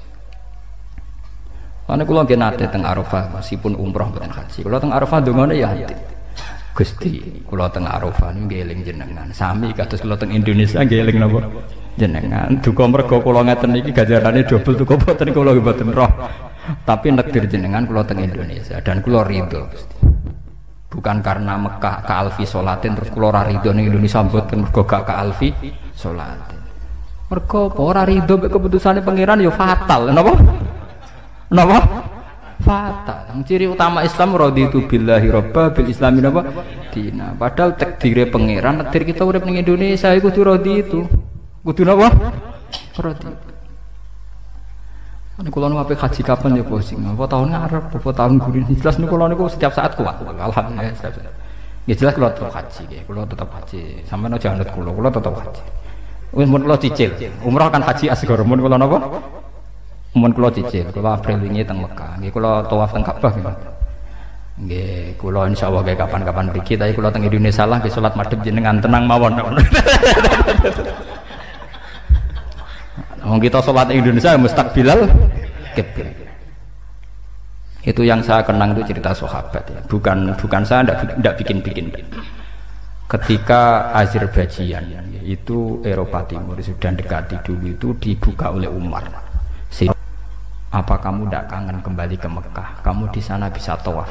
Ana kula nggih nate teng Arafah meskipun umroh mboten haji. Kula teng Arafah ndongane ya hati. Gusti, kula teng Arafah nggih eling jenengan. Sami kados kula teng Indonesia nggih eling napa jenengan. Duka mergo kula ngeten iki ganjarane dobel duka boten kula boten roh. Tapi nekdir jenengan kula teng Indonesia dan kula ridho Gusti. Bukan karena Mekah ka alfi salatin terus kula ora ridho ning Indonesia mboten mergo gak ka alfi salatin. Mergo ora ridho mek keputusane pangeran ya fatal. Napa? Napa? Fatal. Ciri utama Islam raditu billahi robba bil islami napa dina. Padahal takdire pangeran takdir kita urip ning Indonesia iku kudu raditu. Kudu napa? Raditu. Nek kula nu ape haji kapan ya posing. Apa tahun ngarep, apa tahun gurin. Jelas niku kula niku setiap saat kuat. Alhamdulillah. Ya jelas kula tetep haji nggih. Kula tetep haji. Sampeyan aja anut kula, kula tetep haji. Wis mun kula cicil. Umrah kan haji asgar mun kula napa? Mun kula cicil, kula April wingi teng Mekah. Nggih kula tawaf teng Ka'bah nggih. Nggih, kula insyaallah nggih kapan-kapan mriki tapi kula teng Indonesia lah nggih salat madhep jenengan tenang mawon. Wong kita salat ing Indonesia mustaqbilal qiblah. Itu yang saya kenang itu cerita sahabat ya. Bukan bukan saya ndak ndak bikin-bikin. Ketika Azerbaijan itu Eropa Timur sudah dekati dulu itu dibuka oleh Umar. Apa kamu tidak kangen kembali ke Mekah? Kamu di sana bisa tawaf,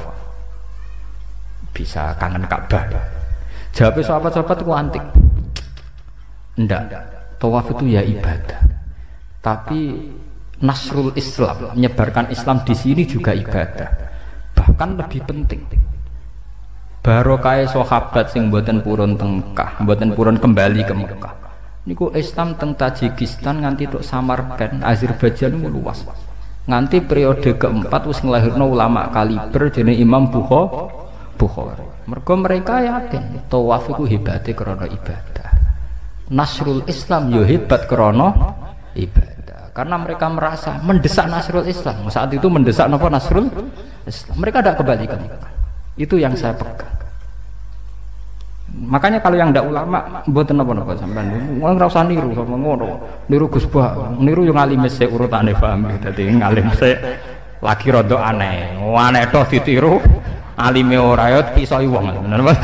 bisa kangen Ka'bah. Jawabnya sahabat-sahabat itu antik. Enggak, tawaf itu ya ibadah. Tapi nasrul Islam, menyebarkan Islam di sini juga ibadah. Bahkan lebih penting. Barokah sahabat sing mboten purun teng Mekah, mboten purun kembali ke Mekah. Niku Islam teng Tajikistan nganti tok Samarkand, Azerbaijan niku luas. Nganti periode keempat wis nglahirno ulama kaliber jenenge Imam Bukhari. Mergo mereka yakin tawaf iku hebate krana ibadah. Nasrul Islam yo hebat krana ibadah. Karena mereka merasa mendesak Nasrul Islam. Saat itu mendesak napa Nasrul Islam. Mereka tidak kembali ke Mekah. Itu yang saya pegang. Makanya kalau yang ndak ulama mboten napa-napa sampean. Wong ora usah niru sama ngono. Niru Gus Bah, niru yo ngalime sik urutane paham. Dadi ngalim sik lagi rada aneh. Aneh toh ditiru, alime ora yo pisoi wong.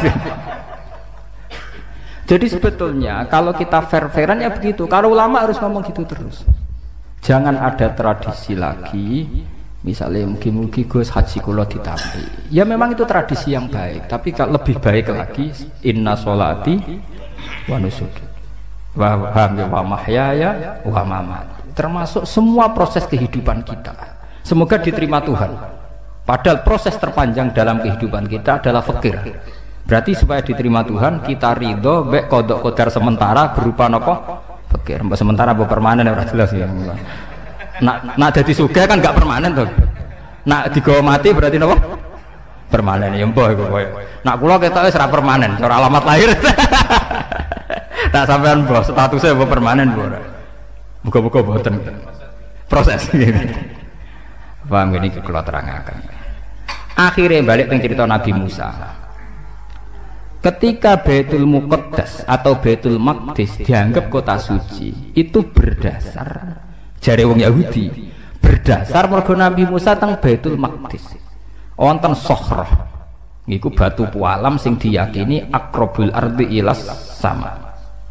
Jadi sebetulnya kalau kita fair-fairan ya begitu. Kalau ulama harus ngomong gitu terus. Jangan ada tradisi lagi. Misalnya mungkin-mungkin Gus haji kula ditampi. Ya memang itu tradisi yang baik, tapi kalau lebih baik lagi inna sholati wa nusuki wa wa mahyaya wa mamati. Termasuk semua proses kehidupan kita. Semoga diterima Tuhan. Padahal proses terpanjang dalam kehidupan kita adalah fikir. Berarti supaya diterima Tuhan kita ridho mek kodok kodar sementara berupa napa? Pikir sementara apa permanen ora jelas ya. Nak nak dadi sugih kan gak permanen to. Nak digawa mati berarti napa? Permanen ya mbah iku koyo. Nak kula ketok wis ora permanen, ora alamat lahir. Tak sampean mbah statusnya apa permanen mbah ora. Muga-muga boten. Proses ngene. Paham ngene iki kula terangaken. Akhirnya balik teng cerita Nabi Musa. Ketika Baitul Muqaddas atau Baitul Maqdis dianggap kota suci, itu berdasar jare wong Yahudi, berdasar mergo Nabi Musa teng Baitul Maqdis. Wonten Sokhrah. Niku batu pualam sing diyakini akrobul ardi ilas sama.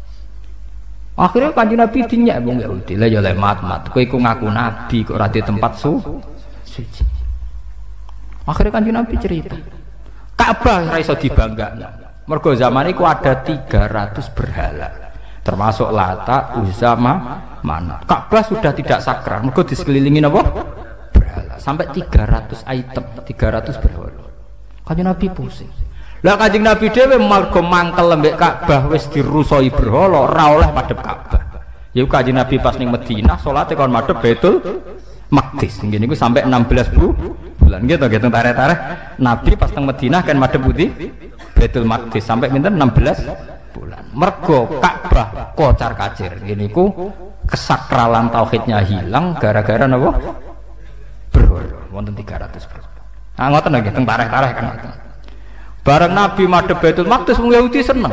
Akhirnya Kanjeng Nabi dinyak wong Yahudi, lah ya le mat-mat, kowe iku ngaku nabi kok ora di tempat su suci. Akhirnya Kanjeng Nabi cerita, Ka'bah ora iso dibanggakno. Mergo zaman iku ada tiga ratus berhala. Termasuk Lata, Uzza, Manat. Ka'bah sudah tidak sakral, mergo disekelilingi apa? Berhala. Sampai tiga ratus item, tiga ratus berhala. Kanjeng Nabi pusing. Lah Kanjeng Nabi dhewe marga mangkel lembek Ka'bah wis dirusoi berhala, ora oleh madhep Ka'bah. Ya Kanjeng Nabi pas ning Madinah salate kon madhep Baitul Maqdis. Nggih niku sampai enam belas bulan gitu gitu tarik-tarik. Nabi pas teng Madinah kan madhep putih Baitul Maqdis sampai pinten enam belas bulan. Mergo Ka'bah kocar-kacir. Nggih niku kesakralan tauhidnya hilang gara-gara napa? Berhala. Wonten tiga ratus berhala. Nah ngoten nggih teng tarik-tarik kan ngoten. Bareng Nabi madhep Baitul Maqdis wong Yahudi seneng.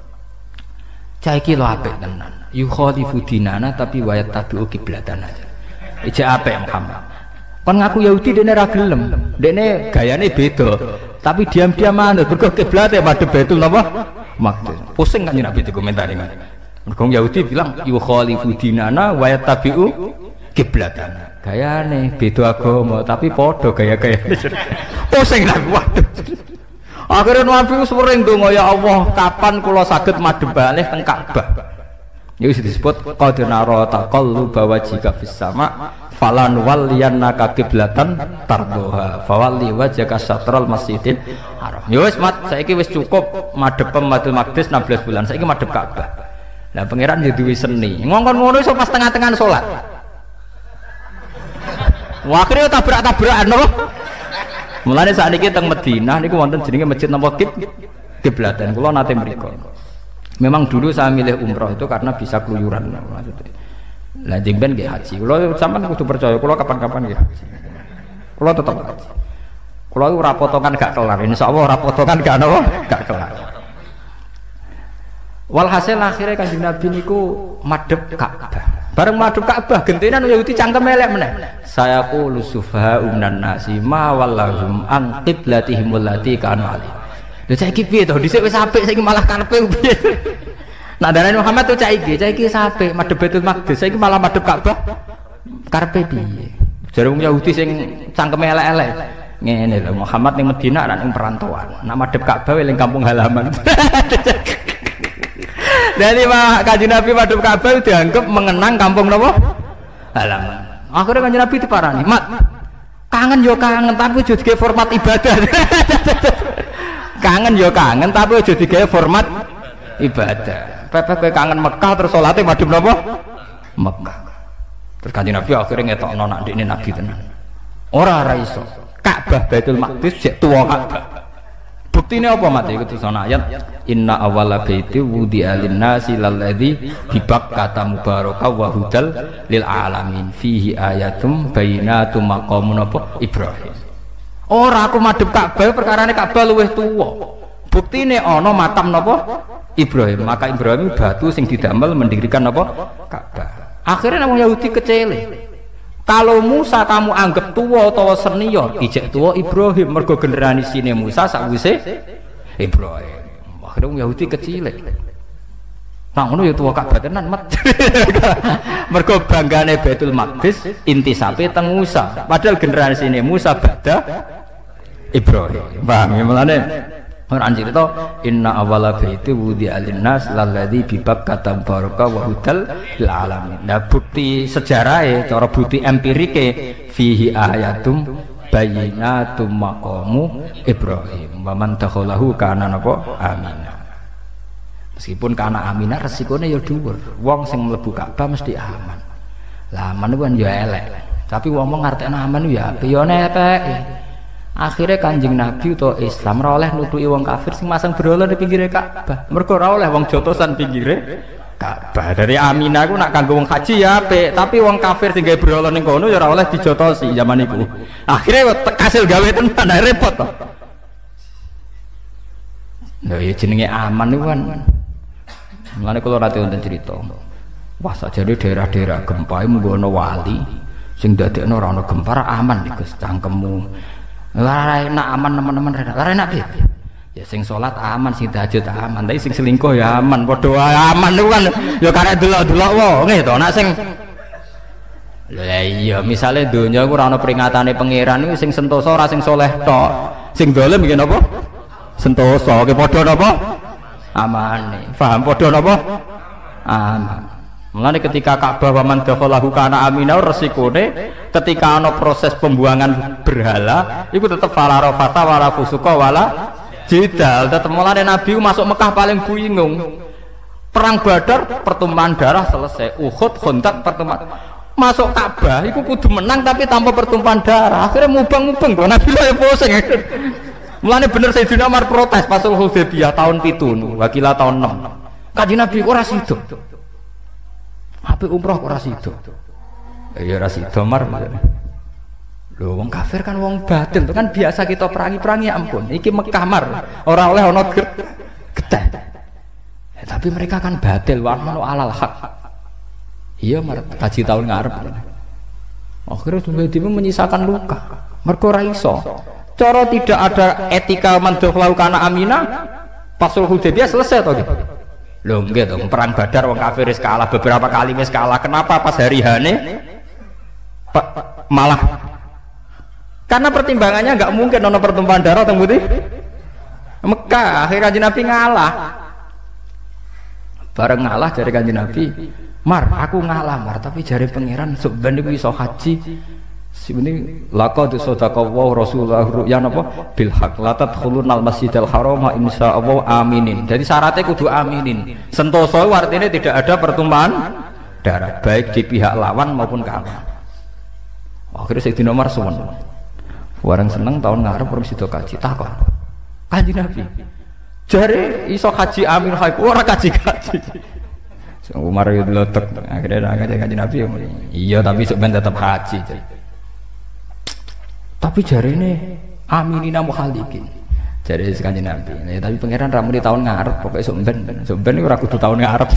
Cah iki lho apik tenan. Yukhalifu dinana tapi wayat tabi'u qiblatana. Iki apik Muhammad. Kon ngaku Yahudi dene ra gelem. Dene gayane beda. Tapi diam-diam manut mergo kiblate madhep Baitul napa? Maqdis. Pusing kan Nabi dikomentari. Mergo Yahudi bilang yukhalifu dinana wayat tabi'u qiblatana. Gayane beda agama tapi padha gaya-gayane. Pusing Nabi. Waduh. Akhirnya Nabi sering donga ya Allah kapan kula saged madhep balik teng Ka'bah. Niku disebut qad nara taqalluba wajhika fis sama falan walliyannaka qiblatan tardoha fawalli wajhaka syatral masjidil haram. Ya wis mat saiki wis cukup madhep Baitul Maqdis enam belas bulan saiki madhep Ka'bah. Lah pangeran yo duwe seni. Ngongkon ngono iso pas tengah-tengah salat. Wah akhirnya tabrak-tabrakan lho. Mulane saat ini teng Madinah niku wonten jenenge masjid napa kiblatan. Kula nate mriku. Memang dulu saya milih umroh itu karena bisa keluyuran maksudnya. Lah jengben nggih haji. Kula sampean kudu percaya kula kapan-kapan nggih haji. Kula tetep haji. Kula ora potongan gak kelar. Insyaallah ora potongan gak napa gak kelar. Walhasil akhirnya Kanjeng Nabi niku madhep Ka'bah. Bareng madhep Ka'bah gentenan Yahudi cangkem elek meneh. Saya qulu sufaha umnan nasi ma wallahum an qiblatihim allati kanu ali. Lha saiki piye to? Dhisik wis apik saiki malah karepe piye? Nah darane Muhammad tuh saiki, saiki wis apik madhep Baitul Maqdis, saiki malah madhep Ka'bah. Karepe piye? Jare wong Yahudi sing cangkeme elek-elek. Ngene lho Muhammad ning Madinah lan ning perantauan. Nak madhep Ka'bah eling kampung halaman. Dari mah Kanjeng Nabi madhep Ka'bah dianggap mengenang kampung napa? Halaman. Akhirnya Kanjeng Nabi diparani, "Mat, kangen yo kangen tapi aja digawe format ibadah." Kangen yo kangen tapi aja digawe format ibadah. Pepe kowe kangen Mekah terus salate madhep napa? Mekah. Terus Kanjeng Nabi akhirnya ngetokno nek ndekne Nabi tenan. Ora ora iso. Ka'bah Baitul Maqdis jek tuwa Ka'bah. Buktine apa mate iku tulisan ayat inna awwala baiti wudi'a lin-nasi lalladzi bi Bakkah mubaraka wa hudal lil alamin fihi ayatum bayyinatum maqamun apa Ibrahim. Ora aku madhep Ka'bah perkarane Ka'bah luwih tuwa. Buktine ana makam napa Ibrahim. Maka Ibrahim batu sing didamel mendirikan napa Ka'bah. Akhirnya wong Yahudi kecele. Kalau Musa kamu anggap tua atau senior, ijek tua Ibrahim mergo generasine Musa sakwise Ibrahim. Akhirnya Yahudi kecil. Nah ngono ya tua Ka'bah tenan mat. Mergo banggane Baitul Maqdis intisape teng Musa. Padahal generasine Musa bada Ibrahim. Paham ya mulane ora cerita inna awwala baiti wudi'a lin-nas lalladzi bi Bakkah mubaraka wa hudal lil alamin. Nah bukti sejarahnya cara bukti empirike fihi ayatum bayyinatum maqamu Ibrahim wa man takhalahu kana napa amina. Meskipun karena Aminah resikonya ya dhuwur. Wong sing mlebu Ka'bah mesti aman. Lah aman kan ya elek. Tapi wong mau ngartekno aman ya apik ya nepek. Akhirnya Kanjeng Nabi utawa Islam ora oleh nutuki wong kafir sing masang berhala di pinggire Ka'bah. Mergo ora oleh wong jotosan pinggire Ka'bah. Dari Aminah ku nak kanggo wong haji ya apik, tapi wong kafir sing gawe berhala ning kono ya ora oleh dijotosi zaman iku. Akhirnya kasil gawe tenan repot to. Lha ya jenenge aman niku kan. Mulane kula nate wonten crita. Wah sajane daerah-daerah gempa munggo ana wali sing dadekno ora ana gempa aman iki Gus cangkemmu. Lah enak aman teman-teman lah enak piye? Ya sing salat aman, sing tahajud aman, tapi sing selingkuh ya aman, padha wae aman niku kan ya karek delok-delok wonge to nek sing lah iya misale donya iku ora ana peringatane pangeran iku sing sentosa ora sing saleh tok. Sing dolim iki napa? Sentosa ki padha napa? Amane. Paham padha napa? Aman. Mulane ketika Ka'bah waman dakhalahu kana aminah resikone ketika ana proses pembuangan berhala iku tetep fala rafata wala fusuqa wala jidal. Tetep mulane Nabi masuk Mekah paling bingung. Perang Badar pertumpahan darah selesai. Uhud Khandaq pertumpahan. Masuk Ka'bah iku kudu menang tapi tanpa pertumpahan darah. Akhirnya mubang-mubang kok Nabi lho pusing. Mulane bener Sayyidina Umar protes pas Hudaybiyah tahun pitu wakila tahun enam. Kanjeng Nabi ora sido. Apik umroh ora sido. Ya ora sido Umar. Lho wong kafir kan wong batil kan biasa kita perangi-perangi ya ampun. Iki Mekah Mar, ora oleh ana geteh. Ya, tapi mereka kan batil wa manu alal haq. Iya Mar kaji tahun ngarep. Akhirnya tiba-tiba menyisakan luka. Mergo ora iso. Cara tidak ada etika mandhoklau kana Aminah pas Hudaybiyah selesai to gitu. Lho nggih to perang Badar wong kafir wis kalah beberapa kali wis kalah. Kenapa pas hari Hane malah karena pertimbangannya nggak mungkin ono pertumpahan darah teng putih Mekah. Akhirnya Kanjeng Nabi ngalah. Bareng ngalah dari Kanjeng Nabi, "Mar, aku ngalah Mar, tapi jare pangeran sebenarnya niku iso haji." Sini laqad sadaqallahu rasulullah ru'ya napa bil haq la tadkhulunal masjidal haram insyaallah aminin. Jadi syaratnya kudu aminin. Sentosa artinya tidak ada pertumpahan darah baik di pihak lawan maupun kawan. Akhirnya Sayyidina Umar suwun. Warang seneng tahun ngarep perlu sido kaji takon. Kanjeng Nabi. Jare iso haji amin haik ora kaji-kaji. Umar yo letek akhirnya Kanjeng Nabi iya tapi sebenarnya tetap haji. Tapi jari ini aminina muhalikin jari Kanjeng Nabi ya, tapi pangeran ramu di tahun ngarep pokoknya sumben sumben itu kudu tahun ngarep.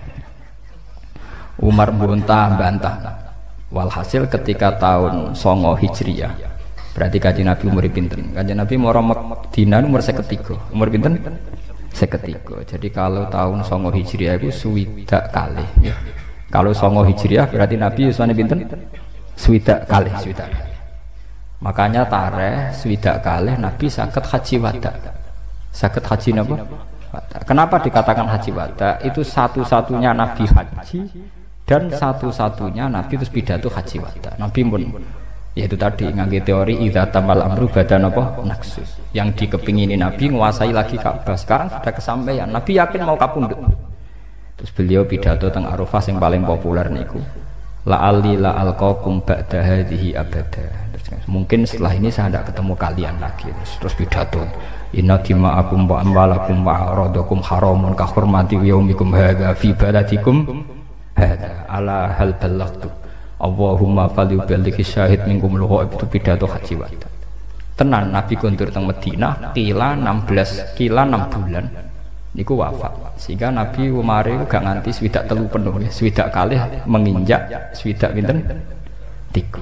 Umar buntah bantah walhasil ketika tahun songo hijriyah berarti Kanjeng Nabi umur pinten Kanjeng Nabi moro Madinah umur seketiga umur pinten seketiga. Jadi kalau tahun songo hijriyah itu swidak kalih ya. Kalau songo hijriyah berarti Nabi usane pinten swidak kalih swidak. Makanya tareh swidak kalih Nabi saged haji wada. Saged haji napa? Wada. Kenapa dikatakan haji wada? Itu satu-satunya Nabi haji dan satu-satunya Nabi terus pidato haji wada. Nabi pun yaitu tadi ngangge teori idza tamal amru badan apa naksus. Yang dikepingini Nabi menguasai lagi Ka'bah. Sekarang sudah kesampaian. Nabi yakin mau kapundhut. Terus beliau pidato teng Arafah yang paling populer niku. La'alli la'alqakum ba'da hadhihi abada. Mungkin setelah ini saya tidak ketemu kalian lagi. Terus pidato inna dima'akum wa amwalakum wa aradakum haramun ka hurmati yaumikum hadza fi baladikum hadza ala hal ballaghtu Allahumma falyuballighi syahid minkum al-ghaib. Itu pidato haji wada. Tenan Nabi kondur teng Madinah kila enam belas kila enam bulan niku wafat. Sehingga Nabi Umar itu gak nganti swidak telu penuh ya. Swidak kalih menginjak swidak pinten tiga.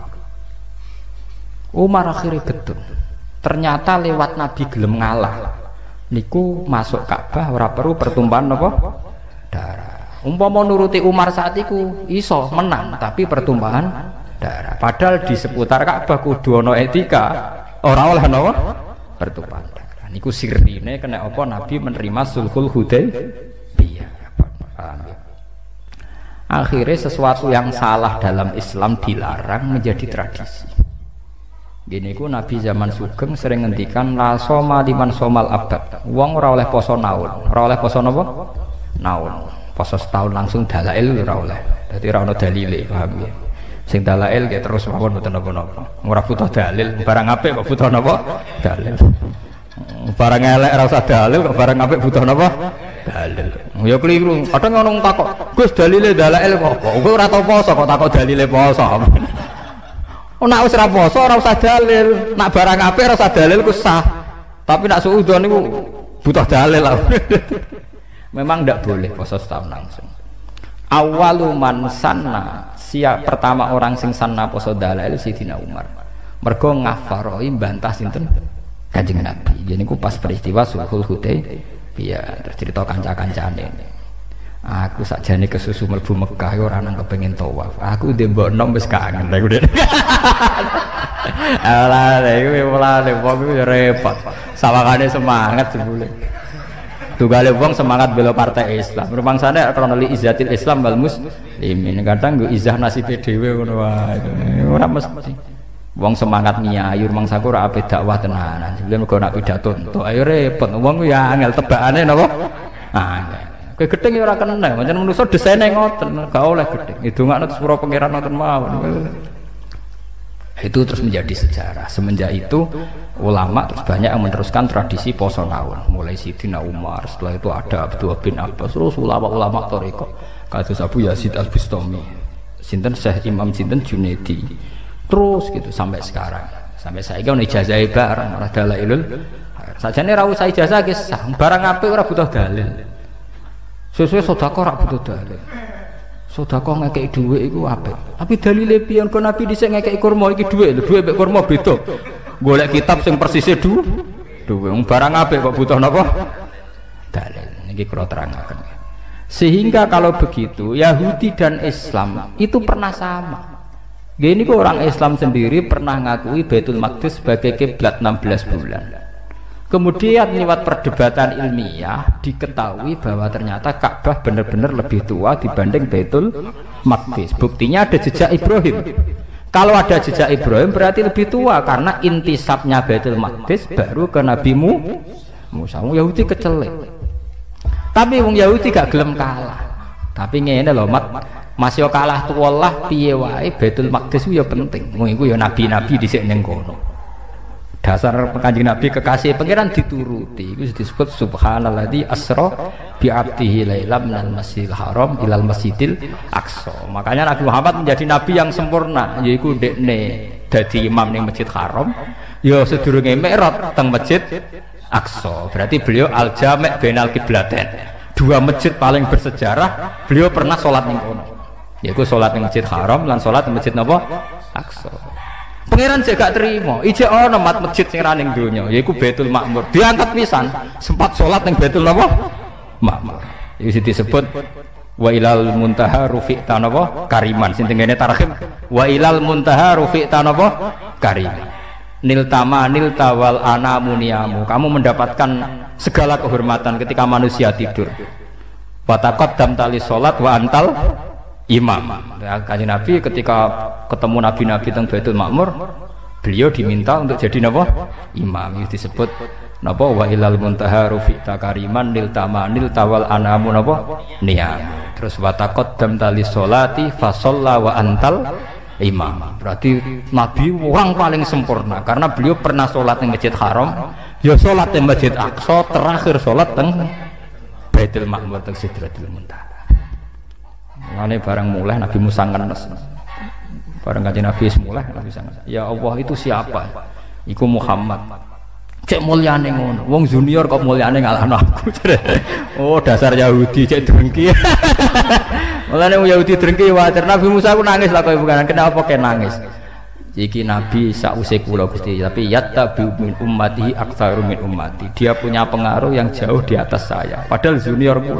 Umar akhirnya getun. Ternyata lewat Nabi gelem ngalah. Niku masuk Ka'bah ora perlu pertumpahan apa? Darah. Umpama nuruti Umar saat itu iso menang, tapi pertumpahan darah. Padahal di seputar Ka'bah kudu ana etika, ora oleh napa? Pertumpahan darah. Niku sirine kena apa Nabi menerima sulhul Hudaybiyah. Akhirnya sesuatu yang salah dalam Islam dilarang menjadi tradisi. Gini ku Nabi zaman Sugeng sering ngendikan la soma liman somal abad. Wong ora oleh poso naun, ora oleh poso napa? naon. Poso setahun langsung dalail ora oleh. Dadi ora ono dalile, paham ya. Sing dalail ge terus mawon mboten napa-napa. Ora butuh dalil, barang apik kok butuh napa? Dalil. Barang elek ora usah dalil kok barang apik butuh napa? Dalil. Ya keliru. Kadang ono takok, "Gus dalile dalail kok apa?" Kowe ora tau poso kok takok dalile poso. Oh nek wis ora poso ora usah dalil. Nek barang apik ora usah dalil ku sah. Tapi nek suudzon niku butuh dalil lah. Memang tidak boleh poso setahun langsung. Awalu man sanna, siap pertama orang sing sanna poso dalail Sidina Umar. Mergo ngafaroi bantah sinten Kanjeng Nabi. Jadi ku pas peristiwa Sulhul Hudaybiyah, terus cerita kanca-kancane. Aku sakjane kesusu mlebu Mekah ora nang kepengin tawaf. Aku ndek mbok nom wis kangen lha kuwi. Alah lha iki mulane wong iki repot. Sawangane semangat jebule. Tugale wong semangat bela partai Islam. Rumangsane krana li izzatil Islam wal muslimin. Kadang nggo izah nasibe dhewe ngono wae. Ora mesti. Wong semangat nyayu rumangsaku ora ape dakwah tenanan. Sebelum mergo nak pidato entuk ayo repot. Wong ya angel tebakane napa? Angel. Kowe gedeng ya ora kena. Pancen manusa desene ngoten, gak oleh gedeng. Ndongakno sepuro pangeran ngoten mawon. Itu terus menjadi sejarah. Semenjak itu ulama terus banyak yang meneruskan tradisi poso naun, mulai Sidina Umar, setelah itu ada Abdullah bin Abbas, terus ulama-ulama thariqah kados Abu Yazid Al-Bustami, sinten Syekh Imam sinten Junaidi, terus gitu sampai sekarang, sampai saiki ono ijazah barang ora dalailul. Sajane ra usah ijazah guys, barang apik ora butuh dalil. Sesuai sedekah ora butuh dalil. Sedekah ngekeki dhuwit iku apik. Tapi dalile piye kok Nabi dhisik ngekeki kurma iki dhuwit, dhuwit mek kurma beda. Golek kitab sing persisé du, dhuwit. Barang apik kok butuh napa? Dalil. Niki kula terangaken. Sehingga kalau begitu Yahudi dan Islam itu pernah sama. Gini kok orang Islam sendiri pernah ngakui Baitul Maqdis sebagai kiblat enam belas bulan. Kemudian lewat perdebatan ilmiah diketahui bahwa ternyata Ka'bah benar-benar lebih tua dibanding Baitul Maqdis. Buktinya ada jejak Ibrahim. Kalau ada jejak Ibrahim berarti lebih tua karena intisabnya Baitul Maqdis baru ke Nabi Musa. Yahudi kecelek. Tapi wong Yahudi gak gelem kalah. Tapi ngene lho, Mat, masih kalah tuwalah piye wae Baitul Maqdis ku ya penting. Wong iku ya nabi-nabi dhisik ning kono. Dasar Kanjeng Nabi kekasih pangeran dituruti. Itu disebut subhanalladzi asra bi 'abdihi lailam minal masjidil haram ilal masjidil aqsa. Makanya Nabi Muhammad menjadi nabi yang sempurna, yaiku dekne dadi imam ning Masjid Haram, ya sedurunge mi'raj teng Masjid Aqsa. Berarti beliau al-jami' bainal qiblatain. Dua masjid paling bersejarah, beliau pernah salat ning kono. Yaiku salat ning Masjid Haram lan salat ning Masjid napa? Aqsa. Pangeran saya gak terima, ijek ono mat masjid sing ra ning donya, yaiku Baitul Ma'mur. Diangkat pisan, sempat salat ning Baitul napa? Ma'mur. Iki disebut wa ilal muntaha rufi'ta napa? Kariman. Sing tengene tarhim wa ilal muntaha rufi'ta napa? Kariman. Niltama niltawal anamuniamu. Kamu mendapatkan segala kehormatan ketika manusia tidur. Wa taqaddam tali salat wa antal imam. Kanjeng Nabi ketika ketemu nabi-nabi teng Baitul Ma'mur, beliau diminta untuk jadi napa? Imam. Itu disebut napa wa ilal muntaha rufi'ta kariman nil tamanil tawal anamu napa? Niyam. Terus wa taqaddam tali sholati fa shalla wa antal imam. Berarti Nabi orang paling sempurna karena beliau pernah sholat di Masjid Haram, ya sholat di Masjid Aqsa, terakhir sholat teng Baitul Ma'mur teng Sidratul Muntaha. Mulane barang mulai Nabi Musa ngenes. Barang Kanjeng Nabi mulai Nabi Musa ngenes. Ya Allah itu siapa? Iku Muhammad. Cek mulyane ngono. Wong junior kok mulyane ngalahno aku. Oh dasar Yahudi cek drengki. Mulane wong Yahudi drengki wajar. Nabi Musa ku nangis lah kowe bukan. Kenapa kok nangis? Iki Nabi sausé kula Gusti, tapi yattabi min ummatihi aktsaru min ummati. Dia punya pengaruh yang jauh di atas saya. Padahal junior kula.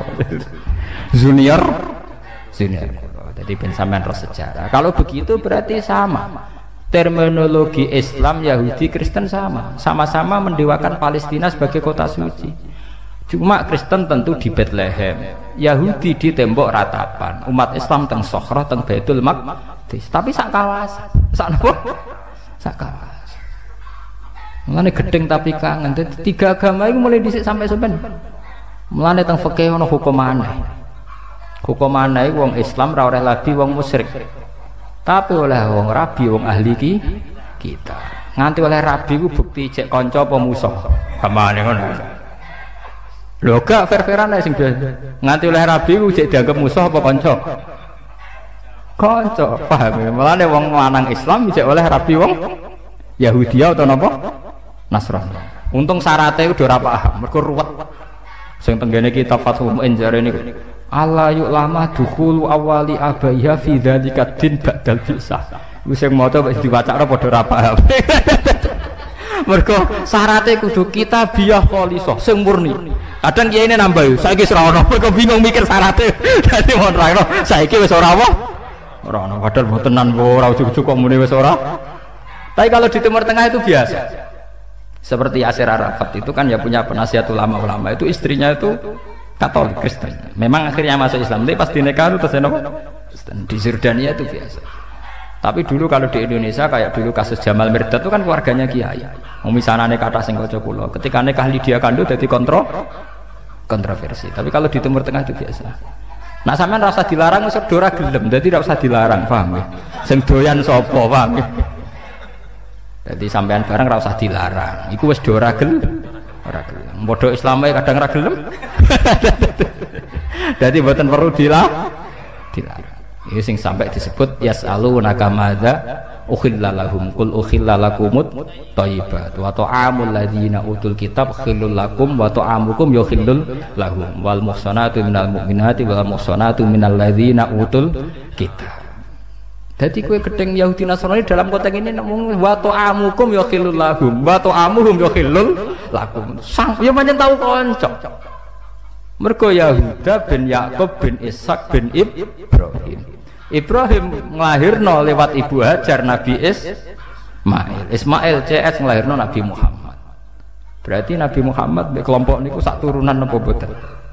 Junior junior kula. Jadi ben sampean ros sejarah. Kalau begitu berarti sama. Terminologi Islam, Yahudi, Kristen sama. Sama-sama mendewakan Palestina sebagai kota suci. Cuma Kristen tentu di Bethlehem, Yahudi di tembok ratapan, umat Islam teng Sokhra, teng Baitul Maqdis. Tapi sak kawasan, sak napa? Sak kawasan. Mulane gedeng tapi kangen. Tiga agama itu mulai dhisik sampai sampean. Mulane teng fikih ana hukum aneh. Hukum aneh wong Islam ra oleh labi wong musyrik. Tapi oleh wong rabi wong ahli ki kita. Nganti oleh rabi ku bukti cek kanca apa musuh. Gamane ngono. Lho gak fair-fairan sing nganti oleh rabi ku cek dianggap musuh apa kanca? Kanca, paham ya? Mulane wong lanang Islam cek oleh rabi wong Yahudi atau napa? Nasrani. Untung syaratnya udah ora paham, mergo ruwet. Sing tenggene kitab Fathul Mu'in jare niku. Allah yuk lama dukhulu awali abaiha fi dzalika din ba'dal bisah. Wis sing maca wis diwacana padha ora paham. Mergo syaratnya kudu kitabiyah khalisah sing murni. Kadang kiai ini nambah, saiki wis ora ono, mergo bingung mikir syaratnya. Dadi mon ra ono, saiki wis ora apa. Ora ono, padahal botenan ora ujug-ujug kok muni wis ora. Tapi kalau di Timur Tengah itu biasa. Seperti Yasir Arafat itu kan ya punya penasihat ulama-ulama, itu istrinya itu Katolik Kristen. Memang akhirnya masuk Islam, tapi pas di nikah itu terus Kristen. Di Jordania itu biasa. Tapi dulu kalau di Indonesia kayak dulu kasus Jamal Mirdad itu kan keluarganya kiai. Misalnya kata sing kaca kula, ketika nikah Lydia Kando jadi kontro kontroversi. Tapi kalau di Timur Tengah itu biasa. Nah sampean rasa dilarang wis ora gelem, dadi ora usah dilarang, paham ya? Sing doyan sapa, paham ya? Jadi sampean barang ra usah dilarang. Iku wis do ora gelem. Ora gelem. Padha Islame kadang ra gelem. Dadi mboten perlu dilarang. Dilarang. Iki sing sampai disebut yas'alunaka madza ukhilla lahum qul ukhilla lakumut thayyibat wa ta'amul ladzina utul kitab khillul lakum wa ta'amukum yukhillul lahum wal muhsanatu minal mu'minati wal muhsanatu minal ladzina utul kitab. Jadi kue gedeng Yahudi Nasrani dalam konteks ini ngomong wa ta'amukum yukhillul lahum wa ta'amuhum yukhillul lakum. Sang ya pancen tau kanca. Mergo Yahuda bin Yakub bin Ishak bin Ibrahim. Ibrahim nglahirno lewat ibu Hajar Nabi Ismail. Ismail C S nglahirno Nabi Muhammad. Berarti Nabi Muhammad kelompok niku sak turunan napa boten?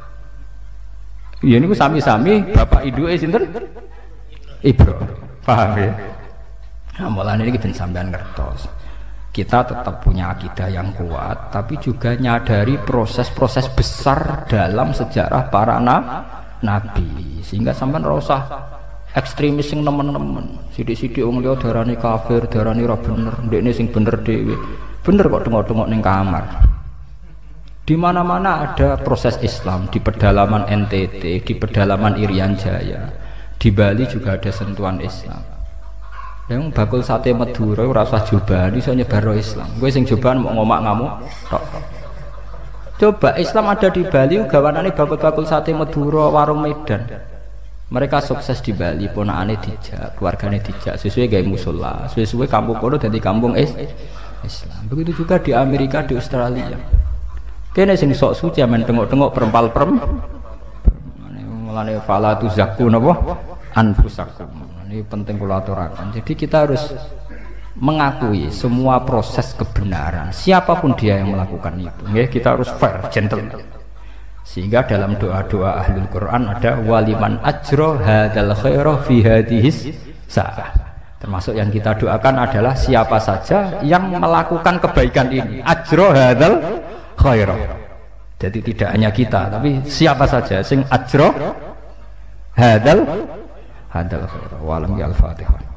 Iya niku sami-sami bapak ibuke sinten? Ibrahim. Paham ya? Nah, mulane iki ben sampean ngertos. Kita tetap punya akidah yang kuat, tapi juga nyadari proses-proses besar dalam sejarah para na nabi. Sehingga sampean ora usah ekstremis sing nemen-nemen. Sithik-sithik wong liya darani kafir, darani ora bener, ndekne sing bener dhewe. Bener kok tengok-tengok ning kamar. Di mana-mana ada proses Islam, di pedalaman N T T, di pedalaman Irian Jaya. Di Bali juga ada sentuhan Islam. Yang bakul sate Madura ora usah jobaan iso nyebar Islam. Kowe sing jobaan mau ngomak ngamuk tok. Coba Islam ada di Bali gawanane bakul-bakul sate Madura warung Medan. Mereka sukses di Bali, ponakane dijak, keluargane dijak, sesuai gawe musala, sesuai kampung kono dadi kampung is Islam. Begitu juga di Amerika, di Australia. Kene sing sok suci men tengok-tengok perempal-perem. Mulane fala tuzakku napa anfusakum. Ini penting kula aturaken. Jadi kita harus mengakui semua proses kebenaran, siapapun dia yang melakukan itu. Nggih, kita harus fair, gentle. Sehingga dalam doa-doa Ahlul Quran ada waliman ajro hadzal khaira fi hadhis sa'ah. Termasuk yang kita doakan adalah siapa saja yang melakukan kebaikan ini, ajro hadzal khaira. Jadi tidak hanya kita, tapi siapa saja sing ajro hadzal hadzal khaira. Wa lam al-Fatihah.